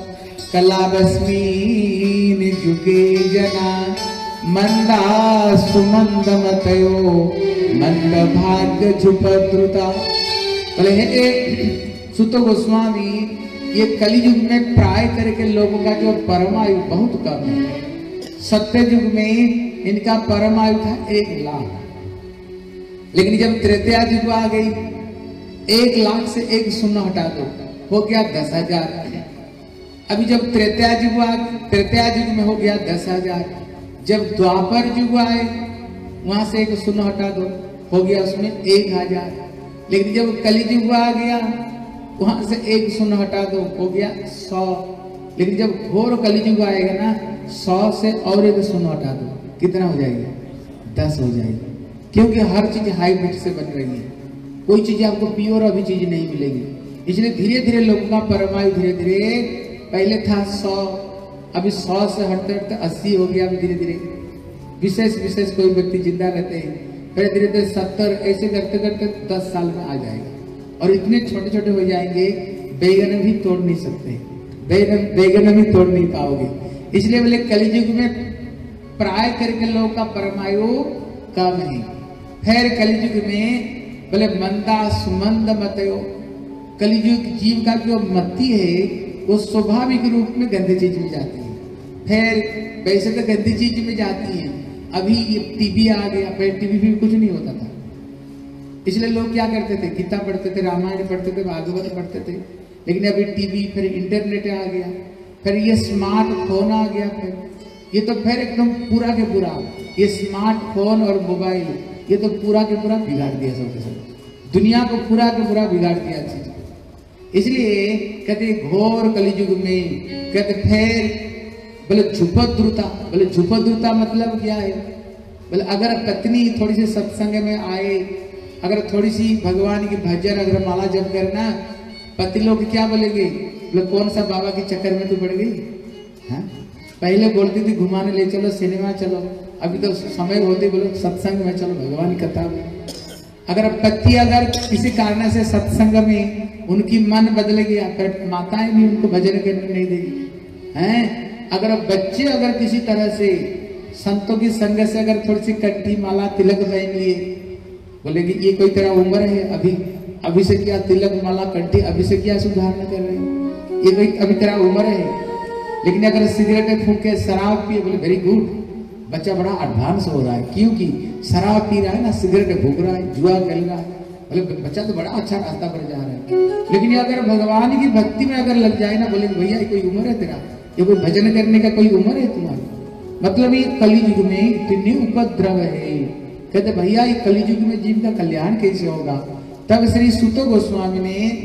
कलाबस्मीन जुगे जना मंदा सुमंद मतयो मंद भाग्य झुपद्रुता। बोले हे सुत गोस्वामी, ये कलियुग में प्राय करके लोगों का जो परमायु बहुत कम है। सत्य युग में इनका परमायु था एक लाख, लेकिन जब त्रेता युग आ गई, एक लाख से एक शून्य हटा दो, हो गया दस हजार। अभी जब त्रेता युग आ त्रेता युग में हो गया दस हजार। जब द्वापर युग आए वहां से एक शून्य हटा दो, हो गया उसमें एक हजार। लेकिन जब कलि युग आ गया वहां से एक शून्य हटा दो, हो गया सौ। लेकिन जब घोर कलि युग आएगा ना, सौ से और एक शून्य हटा दो, कितना हो जाएगा? दस हो जाएगा। क्योंकि हर चीज हाइब्रिड से बन रही है, कोई चीज आपको प्योर अभी चीज नहीं मिलेगी। इसलिए धीरे धीरे लोगों का परमायु धीरे धीरे, पहले था सौ, अभी सौ से हटते हटते अस्सी हो गया। अभी धीरे धीरे विशेष विशेष कोई व्यक्ति जिंदा रहते हैं, फिर धीरे धीरे सत्तर, ऐसे करते करते दस साल में आ जाएगा। और इतने छोटे छोटे हो जाएंगे बैगन भी तोड़ नहीं सकते, बैगन बैगन भी तोड़ नहीं पाओगे। इसलिए बोले कलियुग में प्राय करके लोगों का परमायु कम है। फिर कलियुग में बोले मंदा सुमंद मतयो, कलियुग जीव का जो मति है वो स्वाभाविक रूप में गंदी चीज में जाती है। फिर वैसे तो गंदी चीज में जाती है। अभी ये टीवी आ गया, पहले टीवी भी कुछ नहीं होता था। इसलिए लोग क्या करते थे? गीता पढ़ते थे, रामायण पढ़ते थे, भागवत पढ़ते थे। लेकिन अभी टीवी, फिर इंटरनेट आ गया, फिर ये स्मार्टफोन आ गया, फिर ये तो फिर एकदम पूरा के पूरा ये स्मार्टफोन और मोबाइल, ये तो पूरा के पूरा बिगाड़ दिया सबके सब, दुनिया को पूरा के पूरा बिगाड़ दिया चीज। इसलिए कहते घोर कलियुग में कहते फिर बोले झुपद्रुता। बोले झुपद्रुता मतलब क्या है? बोले अगर पत्नी थोड़ी सी सत्संग में आए, अगर थोड़ी सी भगवान की भजन अगर माला जप करना, पति लोग क्या बोलेंगे? बोले कौन सा बाबा के चक्कर में तू पड़ गई? हाँ, पहले बोलती थी घुमाने ले चलो, सिनेमा चलो, अभी तो समय होते बोलो सत्संग में चलो, भगवान की कथा में। अगर पति अगर किसी कारण से सत्संग में उनकी मन बदल गया, फिर माताएं भी उनको भजन करने नहीं देगी। हैं, अगर बच्चे अगर किसी तरह से संतों की संग से अगर थोड़ी सी कंठी माला तिलक पहन लिए, बोलेगी ये कोई तेरा उम्र है, अभी अभी से क्या तिलक माला कंठी अभी से क्या सुधारना कर रहे हो, ये कोई अभी तेरा उम्र है। लेकिन अगर सिगरेट फूक के शराब पिए, बोले वेरी गुड, बच्चा बड़ा एडवांस हो रहा है, क्योंकि शराब पी रहा है ना, सिगरेट फूक रहा है, जुआ खेल रहा है, मतलब बच्चा तो बड़ा अच्छा रास्ता पर जा रहा है। लेकिन ये अगर भगवान की भक्ति में अगर लग जाए ना, बोले भैया ये कोई उम्र है तेरा, ये कोई भजन करने का कोई उम्र है तुम्हारी, मतलब ये कलियुग में इतने उपद्रव है। कहते भैया ये कलियुग में जीव का कल्याण कैसे होगा। तब श्री सुतो गोस्वामी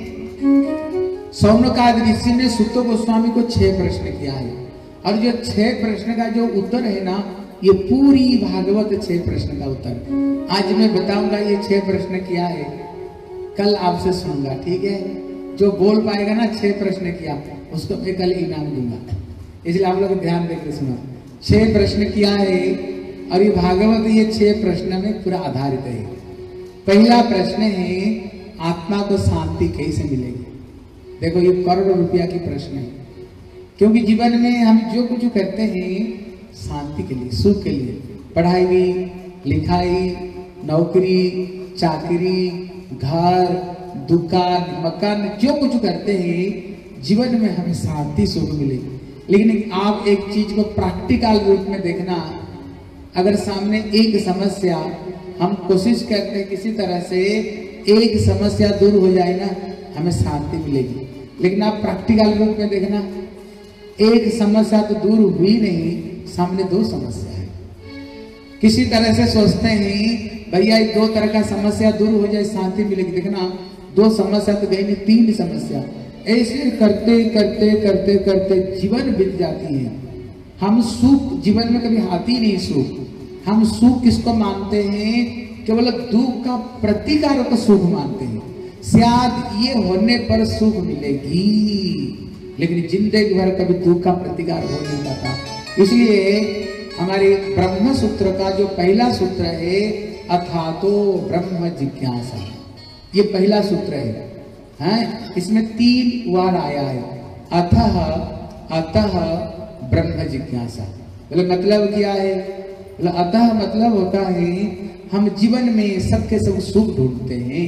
ने, सौनकाद ऋषि ने सुतो गोस्वामी को छह प्रश्न किया है, और जो छह प्रश्न का जो उत्तर है ना, ये पूरी भागवत छह प्रश्न का उत्तर आज मैं बताऊंगा। ये छह प्रश्न किया है, कल आपसे सुनूंगा, ठीक है। जो बोल पाएगा ना छह प्रश्न किया, उसको मैं कल इनाम दूंगा, इसलिए आप लोग ध्यान देकर सुनो। छह प्रश्न किया है, और ये भागवत ये छह प्रश्न में पूरा आधारित है। पहला प्रश्न है, आत्मा को शांति कैसे मिलेगी। देखो ये करोड़ों रुपया की प्रश्न है, क्योंकि जीवन में हम जो कुछ करते हैं शांति के लिए, सुख के लिए, पढ़ाई लिखाई, नौकरी चाकरी, घर दुकान मकान, जो कुछ करते हैं जीवन में हमें शांति सुख मिलेगी। लेकिन आप एक चीज को प्रैक्टिकल रूप में देखना, अगर सामने एक समस्या, हम कोशिश करते हैं किसी तरह से एक समस्या दूर हो जाए ना, हमें शांति मिलेगी। लेकिन आप प्रैक्टिकल रूप में देखना, एक समस्या तो दूर हुई नहीं, सामने दो समस्या है। किसी तरह से सोचते हैं भैया दो तरह का समस्या दूर हो जाए शांति मिलेगी, देखना दो समस्या तो गई नहीं, तीन समस्या। ऐसे करते करते करते करते जीवन बीत जाती है। हम सुख जीवन में कभी आती नहीं सुख। हम सुख किसको मानते हैं, केवल दुख का प्रतिकार को सुख मानते हैं। शायद ये होने पर सुख मिलेगी, लेकिन जिंदगी भर कभी दुख का प्रतिकार हो नहीं पाता। इसलिए हमारे ब्रह्म सूत्र का जो पहला सूत्र है, अथातो ब्रह्म जिज्ञासा, ये पहला सूत्र है, हैं? इसमें तीन वार आया है, अथः अतः ब्रह्म जिज्ञासा। बोले मतलब क्या है, बोले अतः मतलब होता है हम जीवन में सबके सब सुख ढूंढते हैं,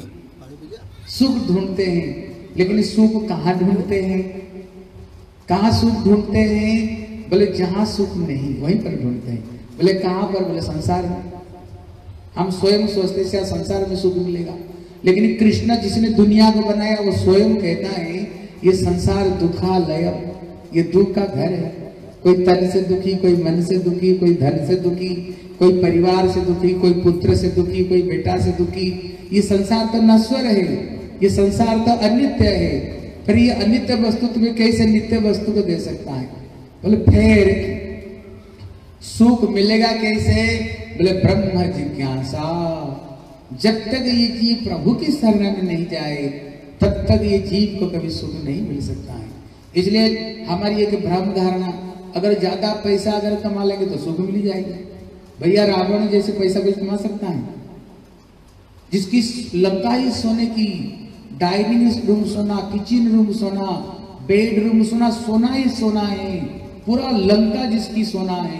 सुख ढूंढते हैं, लेकिन सुख कहाँ ढूंढते हैं, कहाँ सुख ढूंढते हैं, बोले जहां सुख नहीं वहीं पर ढूंढते हैं। बोले कहां पर, बोले संसार में। हम स्वयं सोचते से संसार में सुख मिलेगा, लेकिन कृष्ण जिसने दुनिया को बनाया वो स्वयं कहता है ये संसार दुखालय, ये दुख का घर है। कोई तन से दुखी, कोई मन से दुखी, कोई धन से दुखी, कोई परिवार से दुखी, कोई पुत्र से दुखी, कोई बेटा से दुखी। ये संसार तो नश्वर है, ये संसार तो अनित्य है। फिर ये अनित्य वस्तु तुम्हें कैसे नित्य वस्तु को दे सकता है। बोले फिर सुख मिलेगा कैसे, बोले ब्रह्म जिज्ञासा। जब तक ये जीव प्रभु की शरण में नहीं जाए तब तक ये जीव को कभी सुख नहीं मिल सकता है। इसलिए हमारी एक भ्रम धारणा, अगर ज्यादा पैसा अगर कमा लेंगे तो सुख मिल जाएगा। भैया रावण जैसे पैसा कोई कमा सकता है, जिसकी लंका ही सोने की, डाइनिंग रूम सोना, किचन रूम सोना, बेडरूम सोना, सोना ही सोना है, पूरा लंका जिसकी सोना है।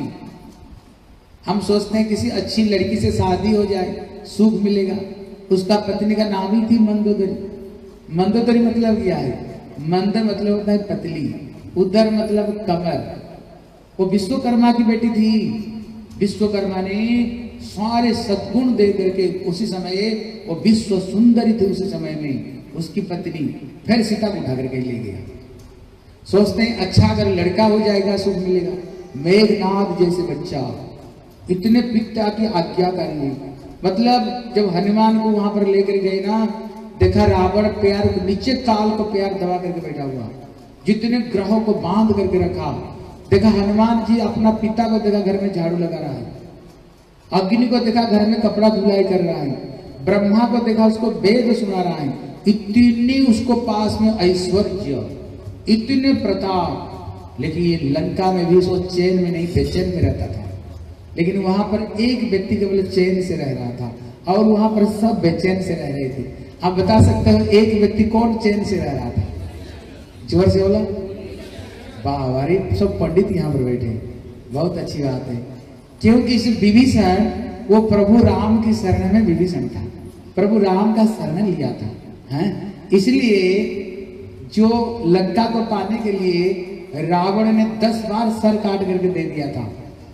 हम सोचते हैं किसी अच्छी लड़की से शादी हो जाए सुख मिलेगा। उसका पत्नी का नाम ही थी मंदोदरी। मंदोदरी मतलब क्या है, मंद मतलब होता है पतली, उदर मतलब कमर। वो विश्वकर्मा की बेटी थी। विश्वकर्मा ने सारे सद्गुण दे करके उसी समय वो विश्व सुंदरी थी उसी समय में उसकी पत्नी, फिर सीता को उठा करके ले गया। सोचते हैं अच्छा अगर लड़का हो जाएगा सुख मिलेगा। मेघनाथ जैसे बच्चा, इतने पिता की आज्ञाकारी, मतलब जब हनुमान को वहां पर लेकर गए ना, देखा रावण पैर को नीचे काल को पैर दबा करके बैठा हुआ, जितने ग्रहों को बांध करके रखा। देखा हनुमान जी अपना पिता को देखा घर में झाड़ू लगा रहा है, अग्नि को देखा घर में कपड़ा धुलाई कर रहा है, ब्रह्मा को देखा उसको वेद सुना रहा है। इतनी उसको पास में ऐश्वर्य, इतने प्रताप, लेकिन ये लंका में भी उसको चैन में नहीं बेचैन में रहता था। लेकिन वहां पर एक व्यक्ति केवल चैन से रह रहा था और वहां पर सब बेचैन से रह रहे थे। आप बता सकते हो एक व्यक्ति कौन चैन से रह रहा था? जोर से बोला। बाहरी सब पंडित यहाँ पर बैठे, बहुत अच्छी बात है। क्योंकि इस विभीषण वो प्रभु राम की शरण में विभीषण था, प्रभु राम का शरण लिया था, हैं? इसलिए जो लंका को पाने के लिए रावण ने दस बार सर काट करके दे दिया था,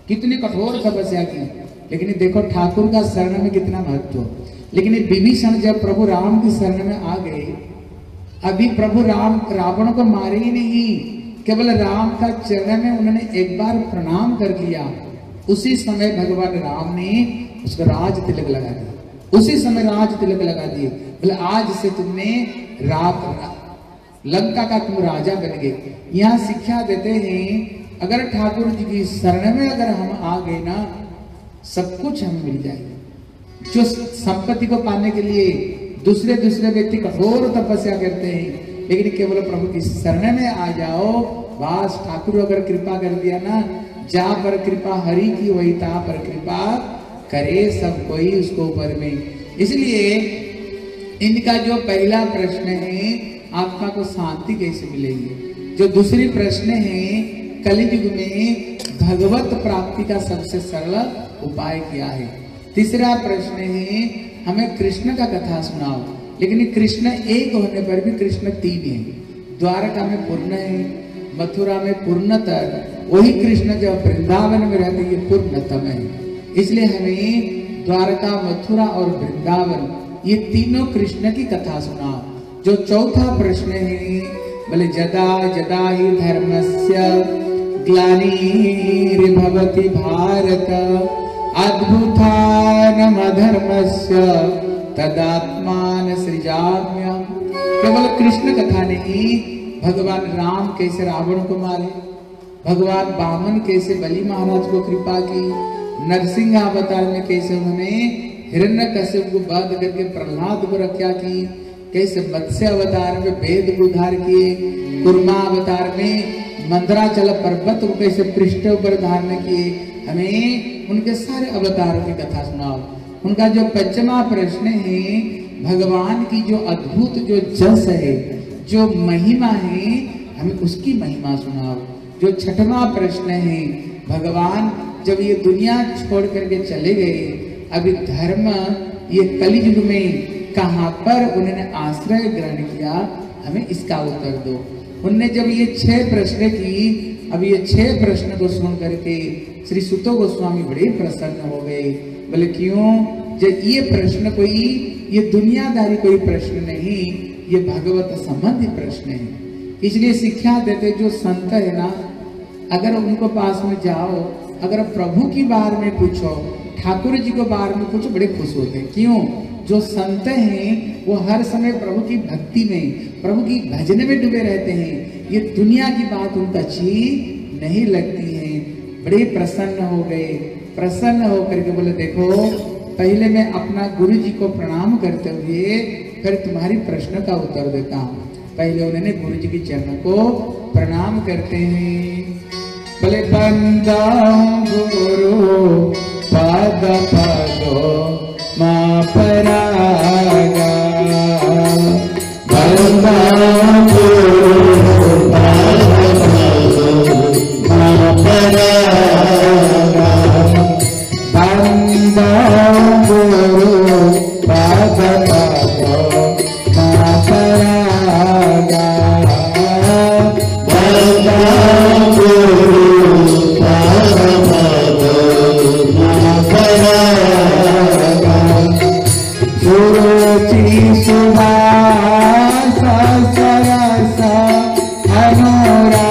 कितने कठोर तपस्या की, लेकिन देखो ठाकुर का शरण में कितना महत्व। लेकिन विभीषण जब प्रभु राम की शरण में आ गए, अभी प्रभु राम रावण को मारे ही नहीं, केवल राम का चरण में उन्होंने एक बार प्रणाम कर लिया। उसी समय भगवान राम ने उसको राज तिलक लगा दिया, उसी समय राज तिलक लगा दिए। बोले आज से तुमने रात लंका का तुम राजा बन गए। यहाँ शिक्षा देते हैं अगर ठाकुर जी की शरण में अगर हम आ गए ना, सब कुछ हमें मिल जाएगा। जो संपत्ति को पाने के लिए दूसरे दूसरे व्यक्ति कठोर तपस्या करते हैं, लेकिन केवल प्रभु की शरण में आ जाओ, बस ठाकुर अगर कृपा कर दिया ना, जहां पर कृपा हरि की वही ता पर कृपा करे सब कोई उसको ऊपर में। इसलिए इनका जो पहला प्रश्न है आत्मा को शांति कैसे मिलेगी, जो दूसरी प्रश्न है कलियुग में भगवत प्राप्ति का सबसे सरल उपाय क्या है। तीसरा प्रश्न है हमें कृष्ण का कथा सुनाओ, लेकिन कृष्ण एक होने पर भी कृष्ण तीन है। द्वारका में पूर्ण है, मथुरा में पूर्णतर, वही कृष्ण जब वृंदावन में रहते ये पूर्णतम है। इसलिए हमें द्वारका, मथुरा और वृंदावन ये तीनों कृष्ण की कथा सुनाओ। जो चौथा प्रश्न है बोले जदा जदा ही धर्मस्य ग्लानिर्भवति भारत अद्भुतानम अधर्मस्य तदात्मान सृजाम्यहम्। केवल कृष्ण कथा नहीं, भगवान राम कैसे रावण को मारे, भगवान वामन कैसे बलि महाराज को कृपा की, नरसिंह अवतार में कैसे उन्होंने हिरण्यकश्यप को वध करके प्रहलाद को रक्षा की, कैसे मत्स्य अवतार में वेद को उद्धार किए, कुर्मा अवतार में मंदराचल पर्वत को कैसे पृष्ठ पर धारण किए। हमें उनके सारे अवतारों की कथा सुनाओ। उनका जो पंचमा प्रश्न है भगवान की जो अद्भुत जो जस है, जो महिमा है, हमें उसकी महिमा सुनाओ। जो छठवां प्रश्न है भगवान जब ये दुनिया छोड़ करके चले गए, अभी धर्म ये कलियुग में कहां पर उन्होंने आश्रय ग्रहण किया, हमें इसका उत्तर दो। उनने जब ये छह प्रश्न की, अब ये छह प्रश्न को सुन करके श्री सुतो गोस्वामी बड़े प्रसन्न हो गए। बोले क्यों? जब ये प्रश्न कोई ये दुनियादारी कोई प्रश्न नहीं, ये भगवत संबंधी प्रश्न है। इसलिए शिक्षा देते जो संत है ना, अगर उनको पास में जाओ, अगर प्रभु की बारे में पूछो, ठाकुर जी को बारे में पूछो, बड़े खुश होते हैं। क्यों? जो संत हैं वो हर समय प्रभु की भक्ति में, प्रभु की भजन में डूबे रहते हैं। ये दुनिया की बात उनको अच्छी नहीं लगती है। बड़े प्रसन्न हो गए। प्रसन्न होकर के बोले देखो पहले मैं अपना गुरु जी को प्रणाम करते हुए फिर तुम्हारी प्रश्न का उत्तर देता हूँ। पहले उन्होंने गुरु जी के चरण को प्रणाम करते हैं। बोले बंदा गुरु पाद पादो माँ परागा, बंदा गुरु पाद पादो माँ परागा, बंदा गुरु पाद पादो माँ परागा, बंदा गुरु पाद पादो माँ परागा, सुरुचि सुभाष सरस अनुरागा,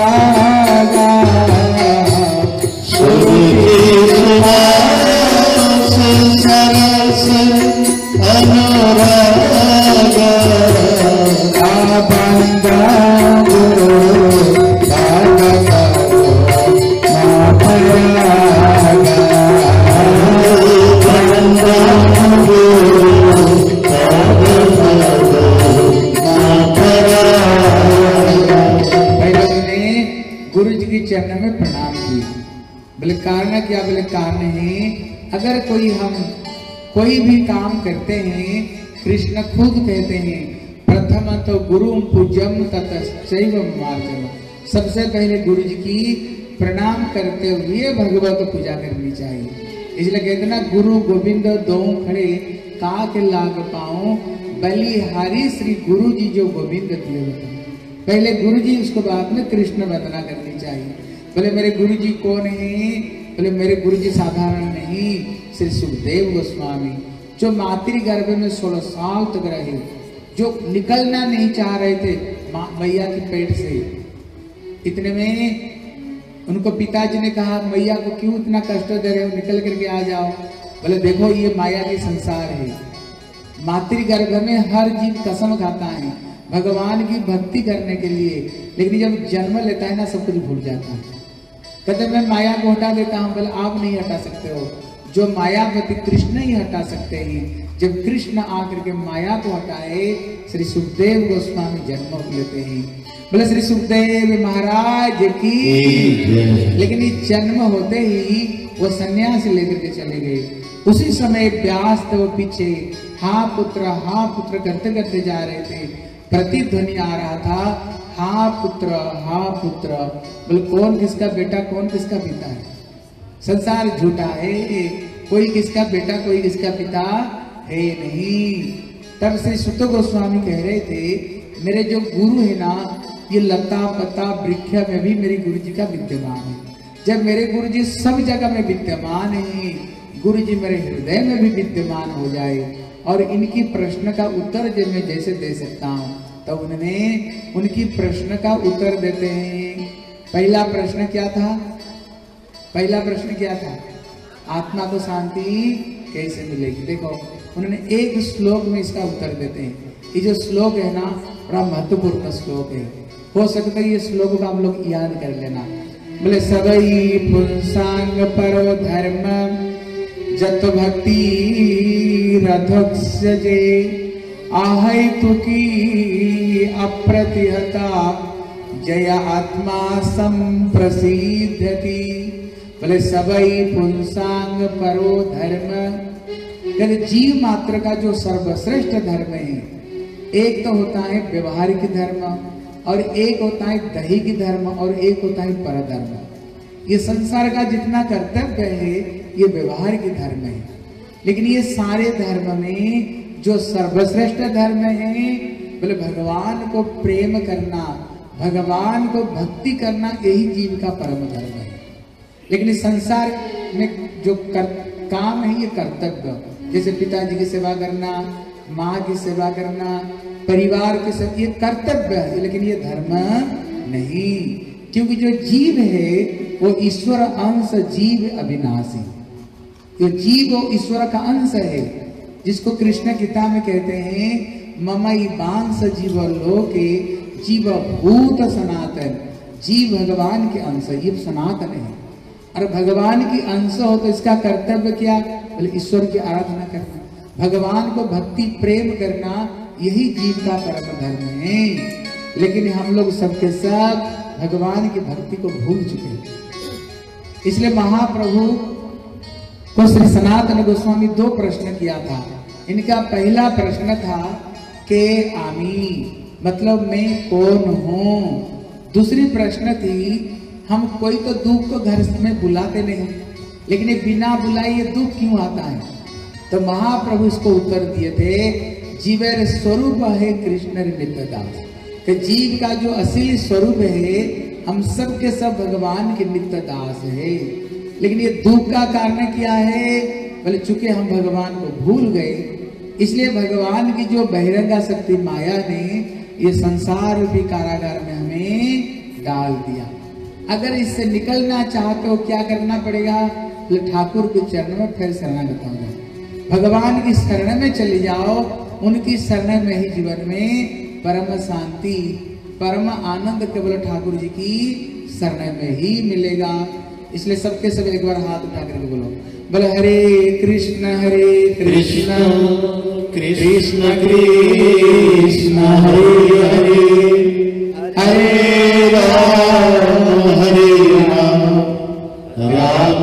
सुरुचि सुभाष सरस अनुरागा, बंदा गुरु पाद पादो माँ परागा, बंदा गुरु पाद पादो माँ परागा। पहले उन्होंने गुरु जी के चरण में प्रणाम किया। बोले कारण क्या? बोले कारण है अगर कोई हम कोई भी काम करते हैं, कृष्ण खुद कहते हैं प्रथम तो गुरु पूज्यम ततश्चैव मार्जनम। सबसे पहले गुरु जी की प्रणाम करते हुए भगवत पूजा करनी चाहिए। इसलिए कहते ना गुरु गोविंद दो खड़े का के लाग पाऊं, बलिहारी श्री गुरु जी जो गोविंद दिए बताओ। पहले गुरु जी, उसको बाद में कृष्ण वंदना करनी चाहिए। बोले मेरे गुरु जी कौन है? बोले मेरे गुरु जी साधारण नहीं, श्री सुखदेव गोस्वामी जो मातृगर्भ में सोलह साल तक रहे, जो निकलना नहीं चाह रहे थे मैया के पेट से। इतने में उनको पिताजी ने कहा मैया को क्यों इतना कष्ट दे रहे हो, निकल करके आ जाओ। बोले देखो ये माया की संसार है, मातृगर्भ में हर जीव कसम खाता है भगवान की भक्ति करने के लिए, लेकिन जब जन्म लेता है ना सब कुछ भूल जाता है। कहते मैं माया को हटा देता हूँ। बोले आप नहीं हटा सकते हो, जो मायावती कृष्ण ही हटा सकते हैं। जब कृष्ण आकर के माया को हटाए श्री सुखदेव गोस्वामी जन्म लेते हैं। बोले श्री सुखदेव महाराज की। लेकिन ये जन्म होते ही वो सन्यास लेकर के चले गए। उसी समय व्यास थे वो पीछे हा पुत्र हा पुत्र करते करते जा रहे थे। प्रतिध्वनि आ रहा था हा पुत्र हा पुत्र। बोले कौन किसका बेटा कौन किसका पिता है? संसार झूठा है, कोई किसका बेटा कोई किसका पिता है नहीं। तब श्री सुत गोस्वामी कह रहे थे मेरे जो गुरु है ना, ये लता पत्ता वृक्ष में भी मेरे गुरु जी का विद्यमान है। जब मेरे गुरु जी सब जगह में विद्यमान है, गुरु जी मेरे हृदय में भी विद्यमान हो जाए और इनकी प्रश्न का उत्तर जब मैं जैसे दे सकता हूँ, तो उन्होंने उनकी प्रश्न का उत्तर देते हैं। पहला प्रश्न क्या था? पहला प्रश्न क्या था? आत्मा को शांति कैसे मिलेगी? देखो उन्होंने एक श्लोक में इसका उत्तर देते हैं। ये जो श्लोक है ना बड़ा महत्वपूर्ण श्लोक है, हो सकता है ये श्लोक को हम लोग याद कर लेना। बोले सबई पुंसांग परो धर्म जत भक्ति रथोक्षजे आहै तुकी अप्रतिहता जय आत्मा संप्रसिद्धति। बोले सबई पुंसांग परो धर्म, कहते जीव मात्र का जो सर्वश्रेष्ठ धर्म है, एक तो होता है व्यवहारिक धर्म और एक होता है दैहिक धर्म और एक होता है परधर्म। ये संसार का जितना कर्तव्य है ये व्यवहारिक धर्म है, लेकिन ये सारे धर्म में जो सर्वश्रेष्ठ धर्म है बोले भगवान को प्रेम करना, भगवान को भक्ति करना, यही जीव का परम धर्म है। लेकिन इस संसार में जो कर, काम है ये कर्तव्य, जैसे पिताजी की सेवा करना, माँ की सेवा करना, परिवार की सेवा, ये कर्तव्य है, लेकिन ये धर्म नहीं। क्योंकि जो जीव है वो ईश्वर अंश जीव अविनाशी, ये जीव वो ईश्वर का अंश है, जिसको कृष्ण गीता में कहते हैं ममई बांस जीव लोके जीव भूत सनातन। जीव भगवान के अंश, ये सनातन है। और भगवान की अंश हो तो इसका कर्तव्य क्या? बोले ईश्वर की आराधना करना, भगवान को भक्ति प्रेम करना, यही जीव का परम धर्म है। लेकिन हम लोग सबके सब भगवान की भक्ति को भूल चुके हैं। इसलिए महाप्रभु को श्री सनातन गोस्वामी दो प्रश्न किया था। इनका पहला प्रश्न था के आमी, मतलब मैं कौन हूँ। दूसरी प्रश्न थी हम कोई तो दुख को घर में बुलाते नहीं, लेकिन ये बिना बुलाए ये दुख क्यों आता है? तो महाप्रभु इसको उत्तर दिए थे जीवेर स्वरूप है कृष्ण नित्य दास, कि जीव का जो असली स्वरूप है हम सब के सब भगवान के नित्य दास है। लेकिन ये दुख का कारण क्या है? बोले चूंकि हम भगवान को भूल गए, इसलिए भगवान की जो बहिरंगा शक्ति माया ने ये संसार रूपी कारागार में हमें डाल दिया। अगर इससे निकलना चाहते हो क्या करना पड़ेगा? तो ठाकुर के चरण में फिर शरणागत हो जाओ, भगवान की शरण में चले जाओ। उनकी शरण में ही जीवन में परम शांति परम आनंद केवल ठाकुर जी की शरण में ही मिलेगा। इसलिए सबके सब एक बार हाथ उठा करके बोलो, बोले हरे कृष्ण हरे कृष्ण कृष्ण कृष्ण हरे हरे हरे राम हरे राम राम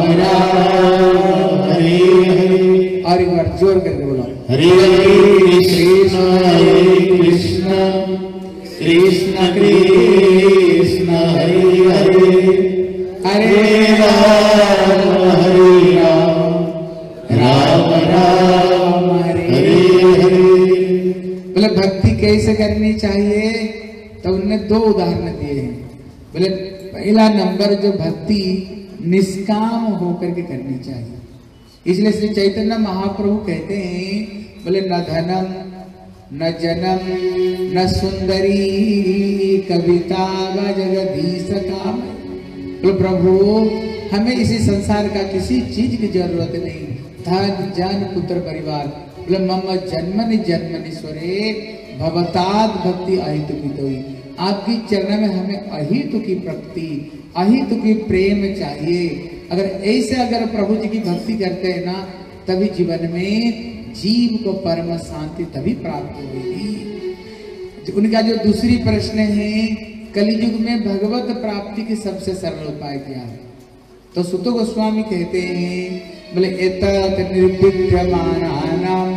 राम हरे हरे। और एक बार जोर करके बोलो हरे कृष्ण हरे कृष्ण कृष्ण कृष्ण हरे हरे हरे राम हरे राम राम राम हरे हरे। बोले भक्ति कैसे करनी चाहिए? तो उनने दो उदाहरण दिए हैं। बोले पहला नंबर जो भक्ति निष्काम होकर के करनी चाहिए। इसलिए श्री चैतन्य महाप्रभु कहते हैं, बोले न धनम न जनम न सुंदरी कविता व जगदीश काम। बोले प्रभु हमें इसी संसार का किसी चीज की जरूरत नहीं, धन जन पुत्र परिवार। बोले मम जन्मनि जन्मनीश्वरे भवताद भक्ति अहितु की। आपकी चरण में हमें अहितु की भक्ति, अहितु की प्रेम चाहिए। अगर ऐसे अगर प्रभु जी की भक्ति करते हैं ना, तभी जीवन में जीव को परम शांति तभी प्राप्त होगी। उनका जो दूसरी प्रश्न है, कलियुग में भगवत प्राप्ति की सबसे सरल उपाय क्या है? तो सुतो गोस्वामी कहते हैं, बोले एतत् निर्विद्यमानानां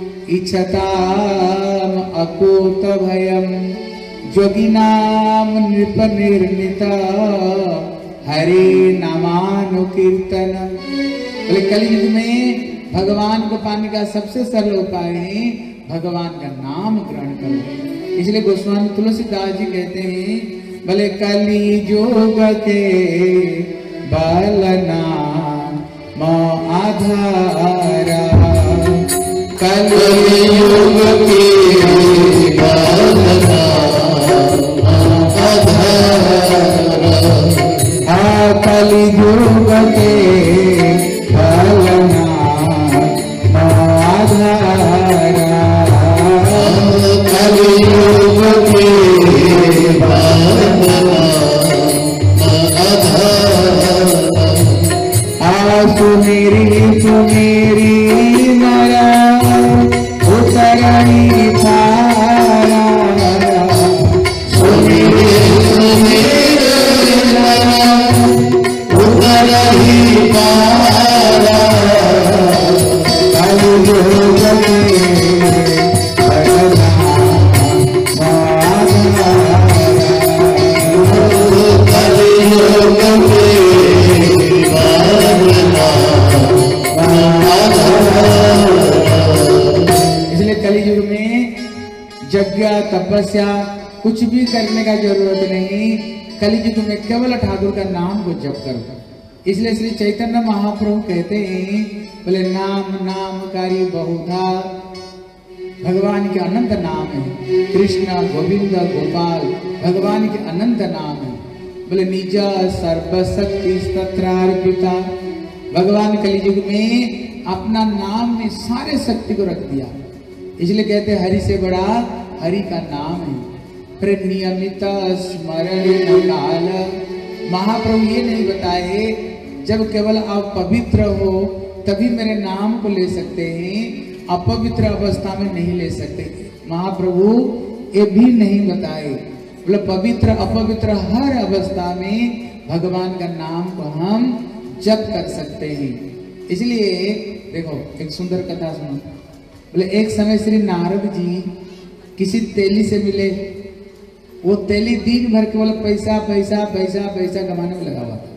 इच्छताम अकूत भयम जोगिनाम नृप निर्मित हरे नामानुकीर्तन। बोले कलियुग में भगवान को पाने का सबसे सरल उपाय है भगवान का नाम ग्रहण करो। इसलिए गोस्वामी तुलसीदास जी कहते हैं, बोले कलियुग के बल नाम आधारा, कलियुग के बल नाम आधारा, कलियुग के बल नाम आधारा, कलियुग के बल सुमेरी सुमेरी नया उतरणी थारा, सुमेरी सुमेरी नया उतरणी थारा, कलियुग के कलियुग में यज्ञ तपस्या कुछ भी करने का जरूरत नहीं। कलियुग में केवल ठाकुर का नाम को जप करो। इसलिए श्री चैतन्य महाप्रभु कहते हैं, बोले नाम नामकारी बहुधा, भगवान के अनंत नाम है। कृष्ण गोविंद गोपाल भगवान के अनंत नाम है। बोले निज सर्वशक्ति तत्रार्पिता, भगवान कलियुग में अपना नाम में सारे शक्ति को रख दिया। इसलिए कहते हैं हरि से बड़ा हरि का नाम है। फिर नियमित स्मरण काल, महाप्रभु ये नहीं बताए जब केवल आप पवित्र हो तभी मेरे नाम को ले सकते हैं, अपवित्र अवस्था में नहीं ले सकते। महाप्रभु ये भी नहीं बताए, बोले पवित्र अपवित्र हर अवस्था में भगवान का नाम को हम जप कर सकते हैं। इसलिए देखो एक सुंदर कथा सुनो। बोले एक समय श्री नारद जी किसी तेली से मिले। वो तेली दिन भर केवल पैसा पैसा पैसा पैसा कमाने में लगा हुआ था।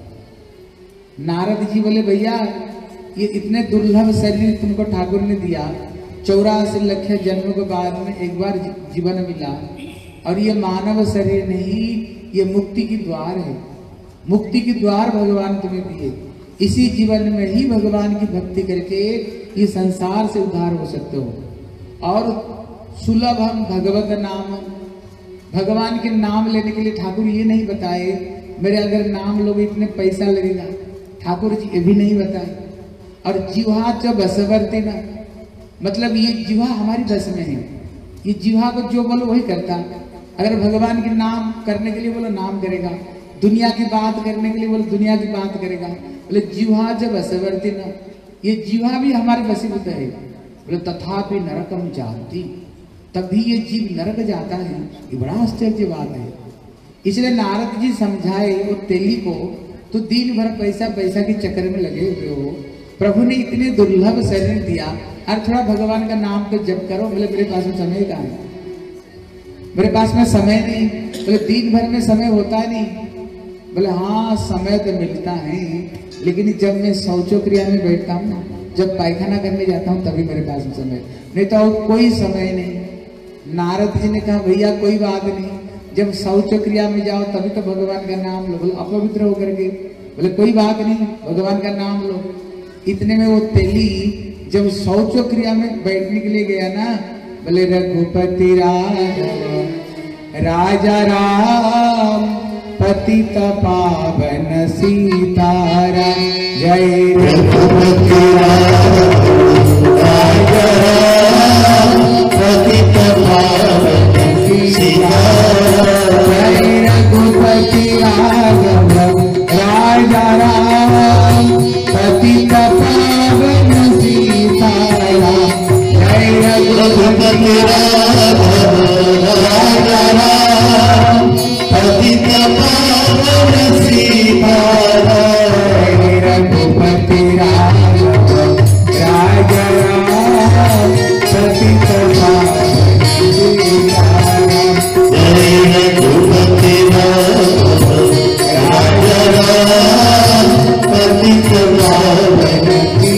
नारद जी बोले भैया ये इतने दुर्लभ शरीर तुमको ठाकुर ने दिया, चौरासी लाख जन्मों के बाद में एक बार जीवन मिला, और ये मानव शरीर नहीं, ये मुक्ति की द्वार है। मुक्ति की द्वार भगवान तुम्हें दिए। इसी जीवन में ही भगवान की भक्ति करके ये संसार से उद्धार हो सकते हो। और सुलभ हम भगवत नाम, भगवान के नाम लेने के लिए ठाकुर ये नहीं बताए मेरे अगर नाम लोगे इतने पैसा लगेगा, ठाकुर जी ये भी नहीं बताए। और जिह्वा च बसवर्ती ना, मतलब ये जिह्वा हमारी बस में है। ये जिह्वा को जो बोलो वही करता। अगर भगवान के नाम करने के लिए बोलो नाम करेगा, दुनिया की बात करने के लिए बोलो दुनिया की बात करेगा। बोले जिह्वा च बसवर्ती ना, ये जिह्वा भी हमारे वशीभूत है। बोले तथापि नरकम जानती, तभी ये जीव नरक जाता है। ये बड़ा आश्चर्य बात है। इसलिए नारद जी समझाए वो तेली को, तो दिन भर पैसा पैसा के चक्कर में लगे हुए हो, प्रभु ने इतने दुर्लभ शरीर दिया, और थोड़ा भगवान का नाम तो जप करो। बोले मेरे पास में समय कहाँ है, मेरे पास में समय नहीं। बोले दिन भर में समय होता नहीं। बोले हाँ समय तो मिलता है, लेकिन जब मैं शौचो क्रिया में बैठता हूँ ना, जब पायखाना करने जाता हूँ तभी मेरे पास में समय, नहीं तो और कोई समय नहीं। नारद जी ने कहा भैया कोई बात नहीं, जब शौच क्रिया में जाओ तभी तो भगवान का नाम लो। बोले अपवित्र होकर के, बोले कोई बात नहीं, भगवान का नाम लो। इतने में वो तेली जब शौच क्रिया में बैठने के लिए गया ना, बोले रघुपति राघव राजा राम पतित पावन सीताराम। जय रघुपति राघव राजा राम पतित पावन सीताराम। जय रघुपति राघव राजा राम पतित पावन सीताराम। जय रघुपति राघव राजा राम पतित पावन सीताराम। जय रघुपति राघव राजा राम पतित पावन सीताराम। जय रघुपति राघव राजा राम पतित पावन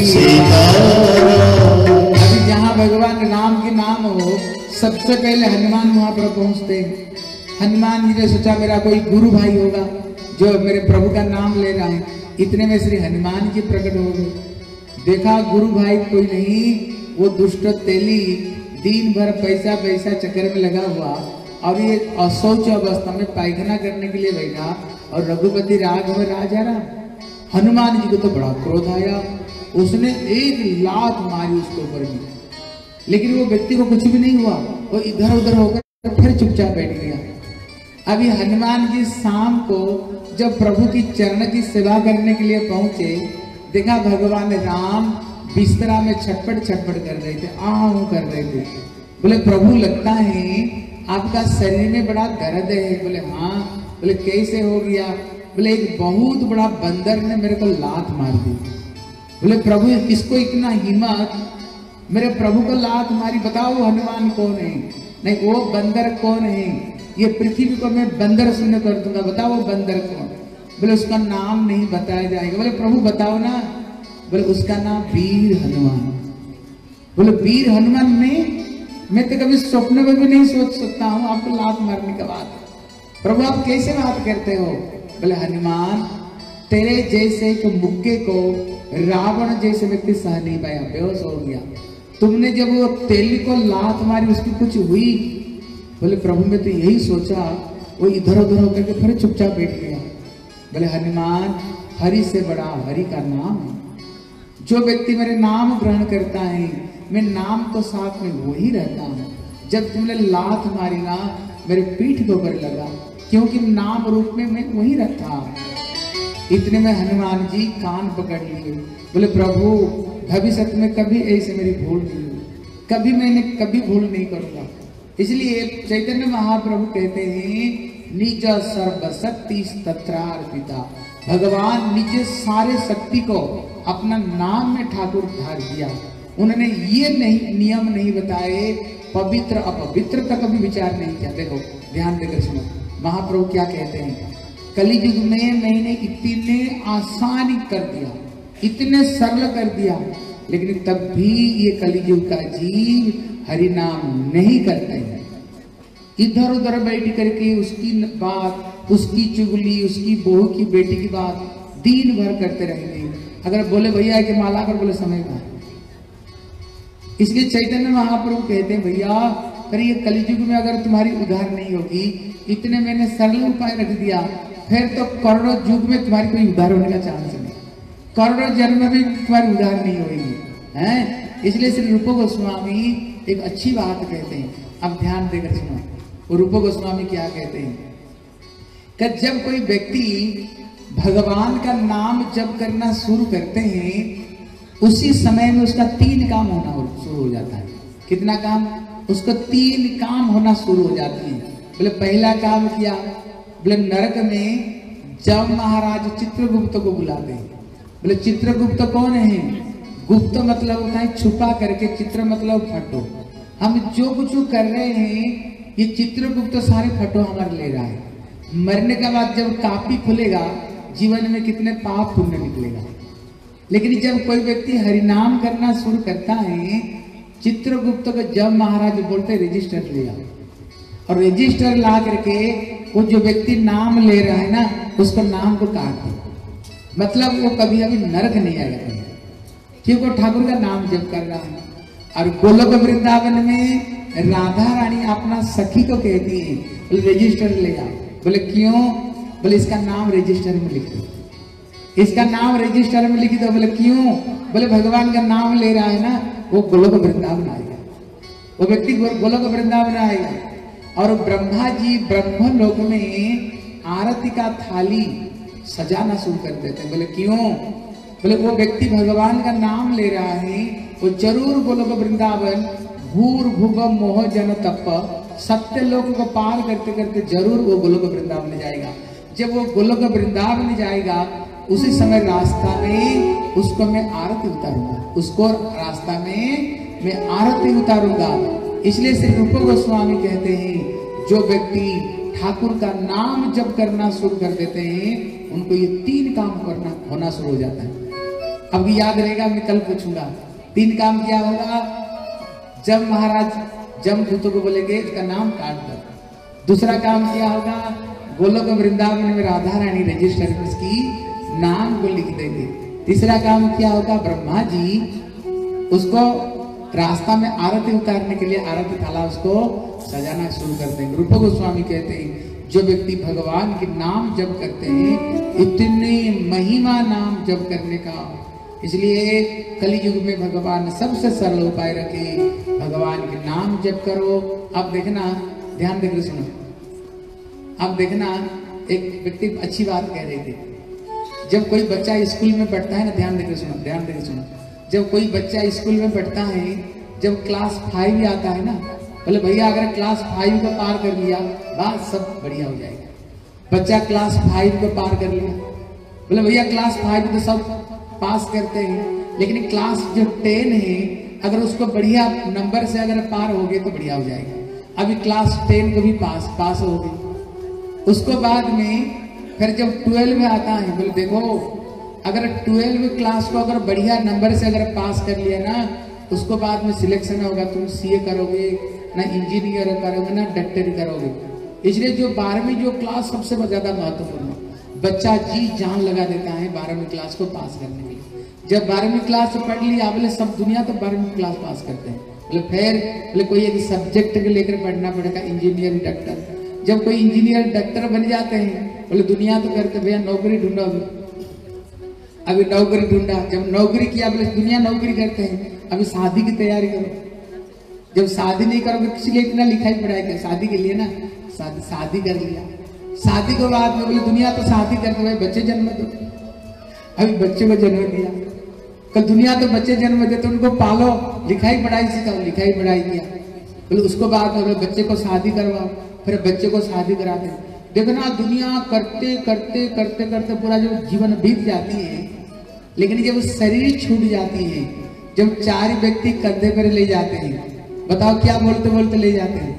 सीताराम। अभी जहाँ भगवान राम के नाम हो, सबसे पहले हनुमान वहां पर पहुंचते हैं। हनुमान जी ने सोचा मेरा कोई गुरु भाई होगा जो मेरे प्रभु का नाम ले रहा है। इतने में श्री हनुमान जी प्रकट हो गए। देखा गुरु भाई कोई नहीं, वो दुष्ट तेली दिन भर पैसा पैसा चक्कर में लगा हुआ और ये अशौच अवस्था में पायखाना करने के लिए बैठा। और रघुपति राघव राजा राम, हनुमान जी को तो बड़ा क्रोध आया। उसने एक लात मारी उसके ऊपर भी, लेकिन वो व्यक्ति को कुछ भी नहीं हुआ। वो इधर उधर होकर फिर चुपचाप बैठ गया। अभी हनुमान जी शाम को जब प्रभु की चरण की सेवा करने के लिए पहुंचे, देखा भगवान राम बिस्तरा में छटपट छटपट कर रहे थे, आह कर रहे थे। बोले प्रभु लगता है आपका शरीर में बड़ा दर्द है। बोले हाँ। बोले कैसे हो गया? बोले एक बहुत बड़ा बंदर ने मेरे को लात मार दी। बोले प्रभु किसको इतना हिम्मत, मेरे प्रभु को लात मारी? बताओ हनुमान कौन है? नहीं वो बंदर कौन है? ये पृथ्वी को मैं बंदर शून्य कर दूंगा, बताओ वो बंदर कौन? बोले उसका नाम नहीं बताया जाएगा। बोले प्रभु बताओ ना। बोले उसका नाम वीर हनुमान। बोले वीर हनुमान में मैं तो कभी स्वप्न में भी नहीं सोच सकता हूँ आपको लात मारने का बात। प्रभु आप कैसे बात करते हो? बोले हनुमान तेरे जैसे एक मुक्के को रावण जैसे व्यक्ति सह नहीं पाया, बेहोश हो गया। तुमने जब वो तेली को लात मारी उसकी कुछ हुई? बोले प्रभु मैं तो यही सोचा। वो इधर उधर होकर के फिर चुपचाप बैठ गया। बोले हनुमान हरि से बड़ा हरि का नाम है। जो व्यक्ति मेरे नाम ग्रहण करता है, मैं नाम तो साथ में वो ही रहता हूँ। जब तुमने लात मारी ना मेरे पीठ के ऊपर लगा, क्योंकि नाम रूप में मैं वही रहता। इतने में हनुमान जी कान पकड़ लिए। बोले प्रभु भविष्य में कभी ऐसे मेरी भूल नहीं हुई, कभी मैंने कभी भूल नहीं करूंगा। इसलिए चैतन्य महाप्रभु कहते हैं निज सर्वशक्ति तत्रार्पिता। भगवान निज सारे शक्ति को अपना नाम में ठाकुर धार दिया। उन्होंने ये नहीं नियम नहीं बताए पवित्र अपवित्र का कभी विचार नहीं किया। देखो ध्यान देकर सुनो, महाप्रभु क्या कहते हैं, कलियुग में मैंने इतने आसानी कर दिया, इतने सरल कर दिया, लेकिन तब भी ये कलियुग का जीव हरि नाम नहीं करते हैं। इधर उधर बैठ करके उसकी बात, उसकी चुगली, उसकी बहू की बेटी की बात दिन भर करते रहेंगे। अगर बोले भैया कि माला कर, बोले समय का। इसलिए चैतन्य महाप्रभु कहते हैं भैया पर ये कलियुग में अगर तुम्हारी उधार नहीं होगी, इतने मैंने सरल उपाय रख दिया, फिर तो करोड़ों युग में तुम्हारी कोई उधार होने का चांस नहीं, करोड़ों जन्म में भी तुम्हारी उधार नहीं होगी हैं। इसलिए श्री रूप गोस्वामी एक अच्छी बात कहते हैं, अब ध्यान देकर सुनो। रूप गोस्वामी क्या कहते हैं कि जब कोई व्यक्ति भगवान का नाम जप करना शुरू करते हैं, उसी समय में उसका तीन काम होना शुरू हो जाता है। कितना काम? उसको तीन काम होना शुरू हो जाती है। बोले पहला काम किया, बोले नरक में जब महाराज चित्रगुप्त को बुलाते हैं। बोले चित्रगुप्त कौन है? गुप्त मतलब होता है छुपा करके, चित्र मतलब फटो। हम जो कुछ कर रहे हैं ये चित्रगुप्त सारे फटो हमारे ले रहा है। मरने के बाद जब कापी खुलेगा जीवन में कितने पाप पुण्य निकलेगा। लेकिन जब कोई व्यक्ति हरिनाम करना शुरू करता है, चित्रगुप्त को जब महाराज बोलते रजिस्टर ले आओ, और रजिस्टर ला करके वो जो व्यक्ति नाम ले रहा है ना उसको नाम को काट दो। मतलब वो कभी अभी नरक नहीं आएगा, क्योंकि वो ठाकुर का नाम जप कर रहा है। और गोलोक वृंदावन में राधा रानी अपना सखी को कहती है, बोले रजिस्टर ले आओ। बोले क्यों? बोले इसका नाम रजिस्टर में लिख दो, इसका नाम रजिस्टर में लिख दो। बोले क्यों? बोले भगवान का नाम ले रहा है ना, वो गोलोक वृंदावन आएगा, वो व्यक्ति गोलोक वृंदावन आएगा। और ब्रह्मा जी ब्रह्म लोक में आरती का थाली सजाना शुरू कर देते हैं। बोले क्यों? बोले वो व्यक्ति भगवान का नाम ले रहा है, वो जरूर गोलोक वृंदावन भूर भुव मोह जन तप सत्य लोक को पार करते करते जरूर वो गोलोक वृंदावन जाएगा। जब वो गोलोक वृंदावन जाएगा, उसी समय रास्ता में उसको मैं आरती उतारूंगा, उसको रास्ता में मैं आरती उतारूंगा। इसलिए श्री रूप गोस्वामी कहते हैं, जो व्यक्ति ठाकुर का नाम जप करना शुरू कर देते हैं, उनको ये तीन काम करना होना शुरू हो जाता है। अब याद रहेगा, मैं कल पूछूंगा तीन काम क्या होगा। जब महाराज जमदूतों को बोलेंगे इसका नाम काट दो। दूसरा काम क्या होगा, गोलोक वृंदावन में राधा रानी रजिस्टर में इसकी नाम को लिख देंगे। तीसरा काम क्या होगा, ब्रह्मा जी उसको रास्ता में आरती उतारने के लिए आरती थाला उसको सजाना शुरू कर देंगे। रूप गोस्वामी कहते हैं, जो व्यक्ति भगवान के नाम जप करते हैं, इतने महिमा नाम जप करने का, इसलिए कलयुग में भगवान सबसे सरल उपाय रखे, भगवान के नाम जप करो। अब देखना, ध्यान देकर सुनो, अब देखना, एक व्यक्ति अच्छी बात कह रहे थे। जब कोई बच्चा स्कूल में पढ़ता है ना, ध्यान देकर सुनो, ध्यान देकर सुनो, जब कोई बच्चा स्कूल में पढ़ता है, जब क्लास फाइव आता है ना, बोले भैया अगर क्लास फाइव को पार कर लिया, बात सब बढ़िया हो जाएगा। बच्चा क्लास फाइव को पार कर लिया, बोले भैया क्लास फाइव तो सब पास करते हैं, लेकिन क्लास जो टेन है, अगर उसको बढ़िया नंबर से अगर पार हो गए तो बढ़िया हो जाएगा। अभी क्लास टेन को भी पास पास हो गई, उसको बाद में फिर जब ट्वेल्व में आता है, बोले देखो अगर ट्वेल्व क्लास को अगर बढ़िया नंबर से अगर पास कर लिया ना, उसको बाद में सिलेक्शन होगा, तुम सीए करोगे ना, इंजीनियर करोगे ना, डॉक्टरी करोगे। इसलिए जो बारहवीं जो क्लास सबसे ज्यादा महत्वपूर्ण है, बच्चा जी जान लगा देता है बारहवीं क्लास को पास करने के लिए। जब बारहवीं क्लास पढ़ लिया, बोले सब दुनिया तो बारहवीं क्लास पास करते हैं, बोले फिर बोले कोई एक सब्जेक्ट के लेकर पढ़ना पड़ेगा, इंजीनियर डॉक्टर। जब कोई इंजीनियर डॉक्टर बन जाते हैं, बोले दुनिया तो करते भैया नौकरी ढूंढो, अभी अभी नौकरी ढूंढा, जब नौकरी किया, बोले दुनिया नौकरी करते हैं, अभी शादी की तैयारी करो। जब शादी नहीं करोगे, किसी लिए इतना लिखाई पढ़ाई कर, शादी के लिए ना, शादी शादी कर लिया, शादी के बाद में बोले दुनिया तो शादी करते भाई बच्चे जन्म दो, अभी बच्चे को जन्म दिया, कल दुनिया तो बच्चे जन्म देते, उनको पालो, लिखाई पढ़ाई सिखाओ, लिखाई पढ़ाई किया, बोले उसको बाद में बच्चे को शादी करवाओ, फिर बच्चे को शादी कराते। देखना दुनिया करते करते करते करते पूरा जो जीवन बीत जाती है, लेकिन जब शरीर छूट जाती है, जब चार व्यक्ति कंधे पर ले जाते हैं, बताओ क्या बोलते बोलते ले जाते हैं,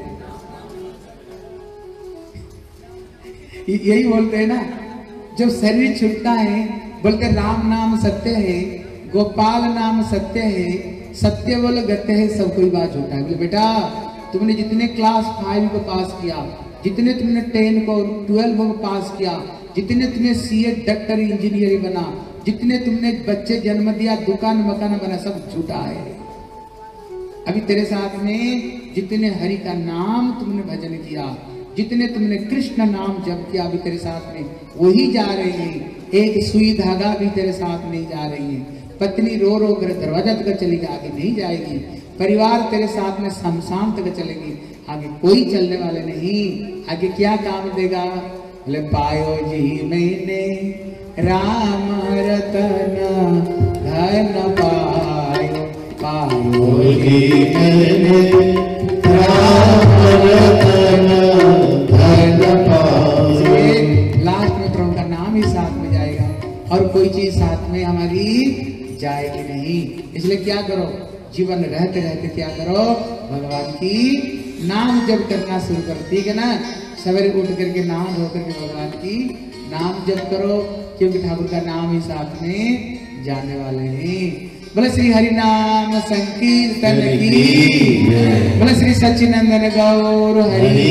यही बोलते हैं ना, जब शरीर छूटता है बोलते राम नाम सत्य है, गोपाल नाम सत्य है, सत्य बोल गत्य है, सब कोई बात झूठा है। बोले बेटा तुमने जितने क्लास फाइव को पास किया, जितने तुमने टेन को ट्वेल्व को पास किया, जितने तुमने सीए डॉक्टर इंजीनियर बना, जितने तुमने बच्चे जन्म दिया, दुकान मकान बना, सब झूठा है। अभी तेरे साथ में जितने हरि का नाम तुमने भजन किया, जितने तुमने कृष्ण नाम जप किया, अभी तेरे साथ में वही जा रहे हैं। एक सुई धागा भी तेरे साथ नहीं जा रही है, पत्नी रो रो कर दरवाजा तक चलेगी, आगे नहीं जाएगी, परिवार तेरे साथ में शमशान तक चलेगी, आगे कोई चलने वाले नहीं। आगे क्या काम देगा, बोले पायो जी मैंने राम रतन धन पायो, पायो जी मैंने राम रतन धन पायो। लास्ट में प्रभु का नाम ही साथ में जाएगा और कोई चीज साथ में हमारी जाएगी नहीं। इसलिए क्या करो, जीवन रहते रहते क्या करो, भगवान की नाम जप करना शुरू करो, ठीक है ना। सवेरे उठ करके नाम धो करके भगवान की नाम जप करो, क्योंकि ठाकुर का नाम ही साथ में जाने वाले हैं। बोले श्री हरि नाम संकीर्तन की, बोले श्री सच्चिनंदन गौर हरि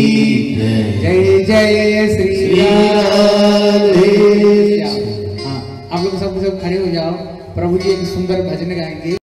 की जय, जय श्री राधे। हाँ सब खड़े हो जाओ, प्रभु जी एक सुंदर भजन गाएंगे।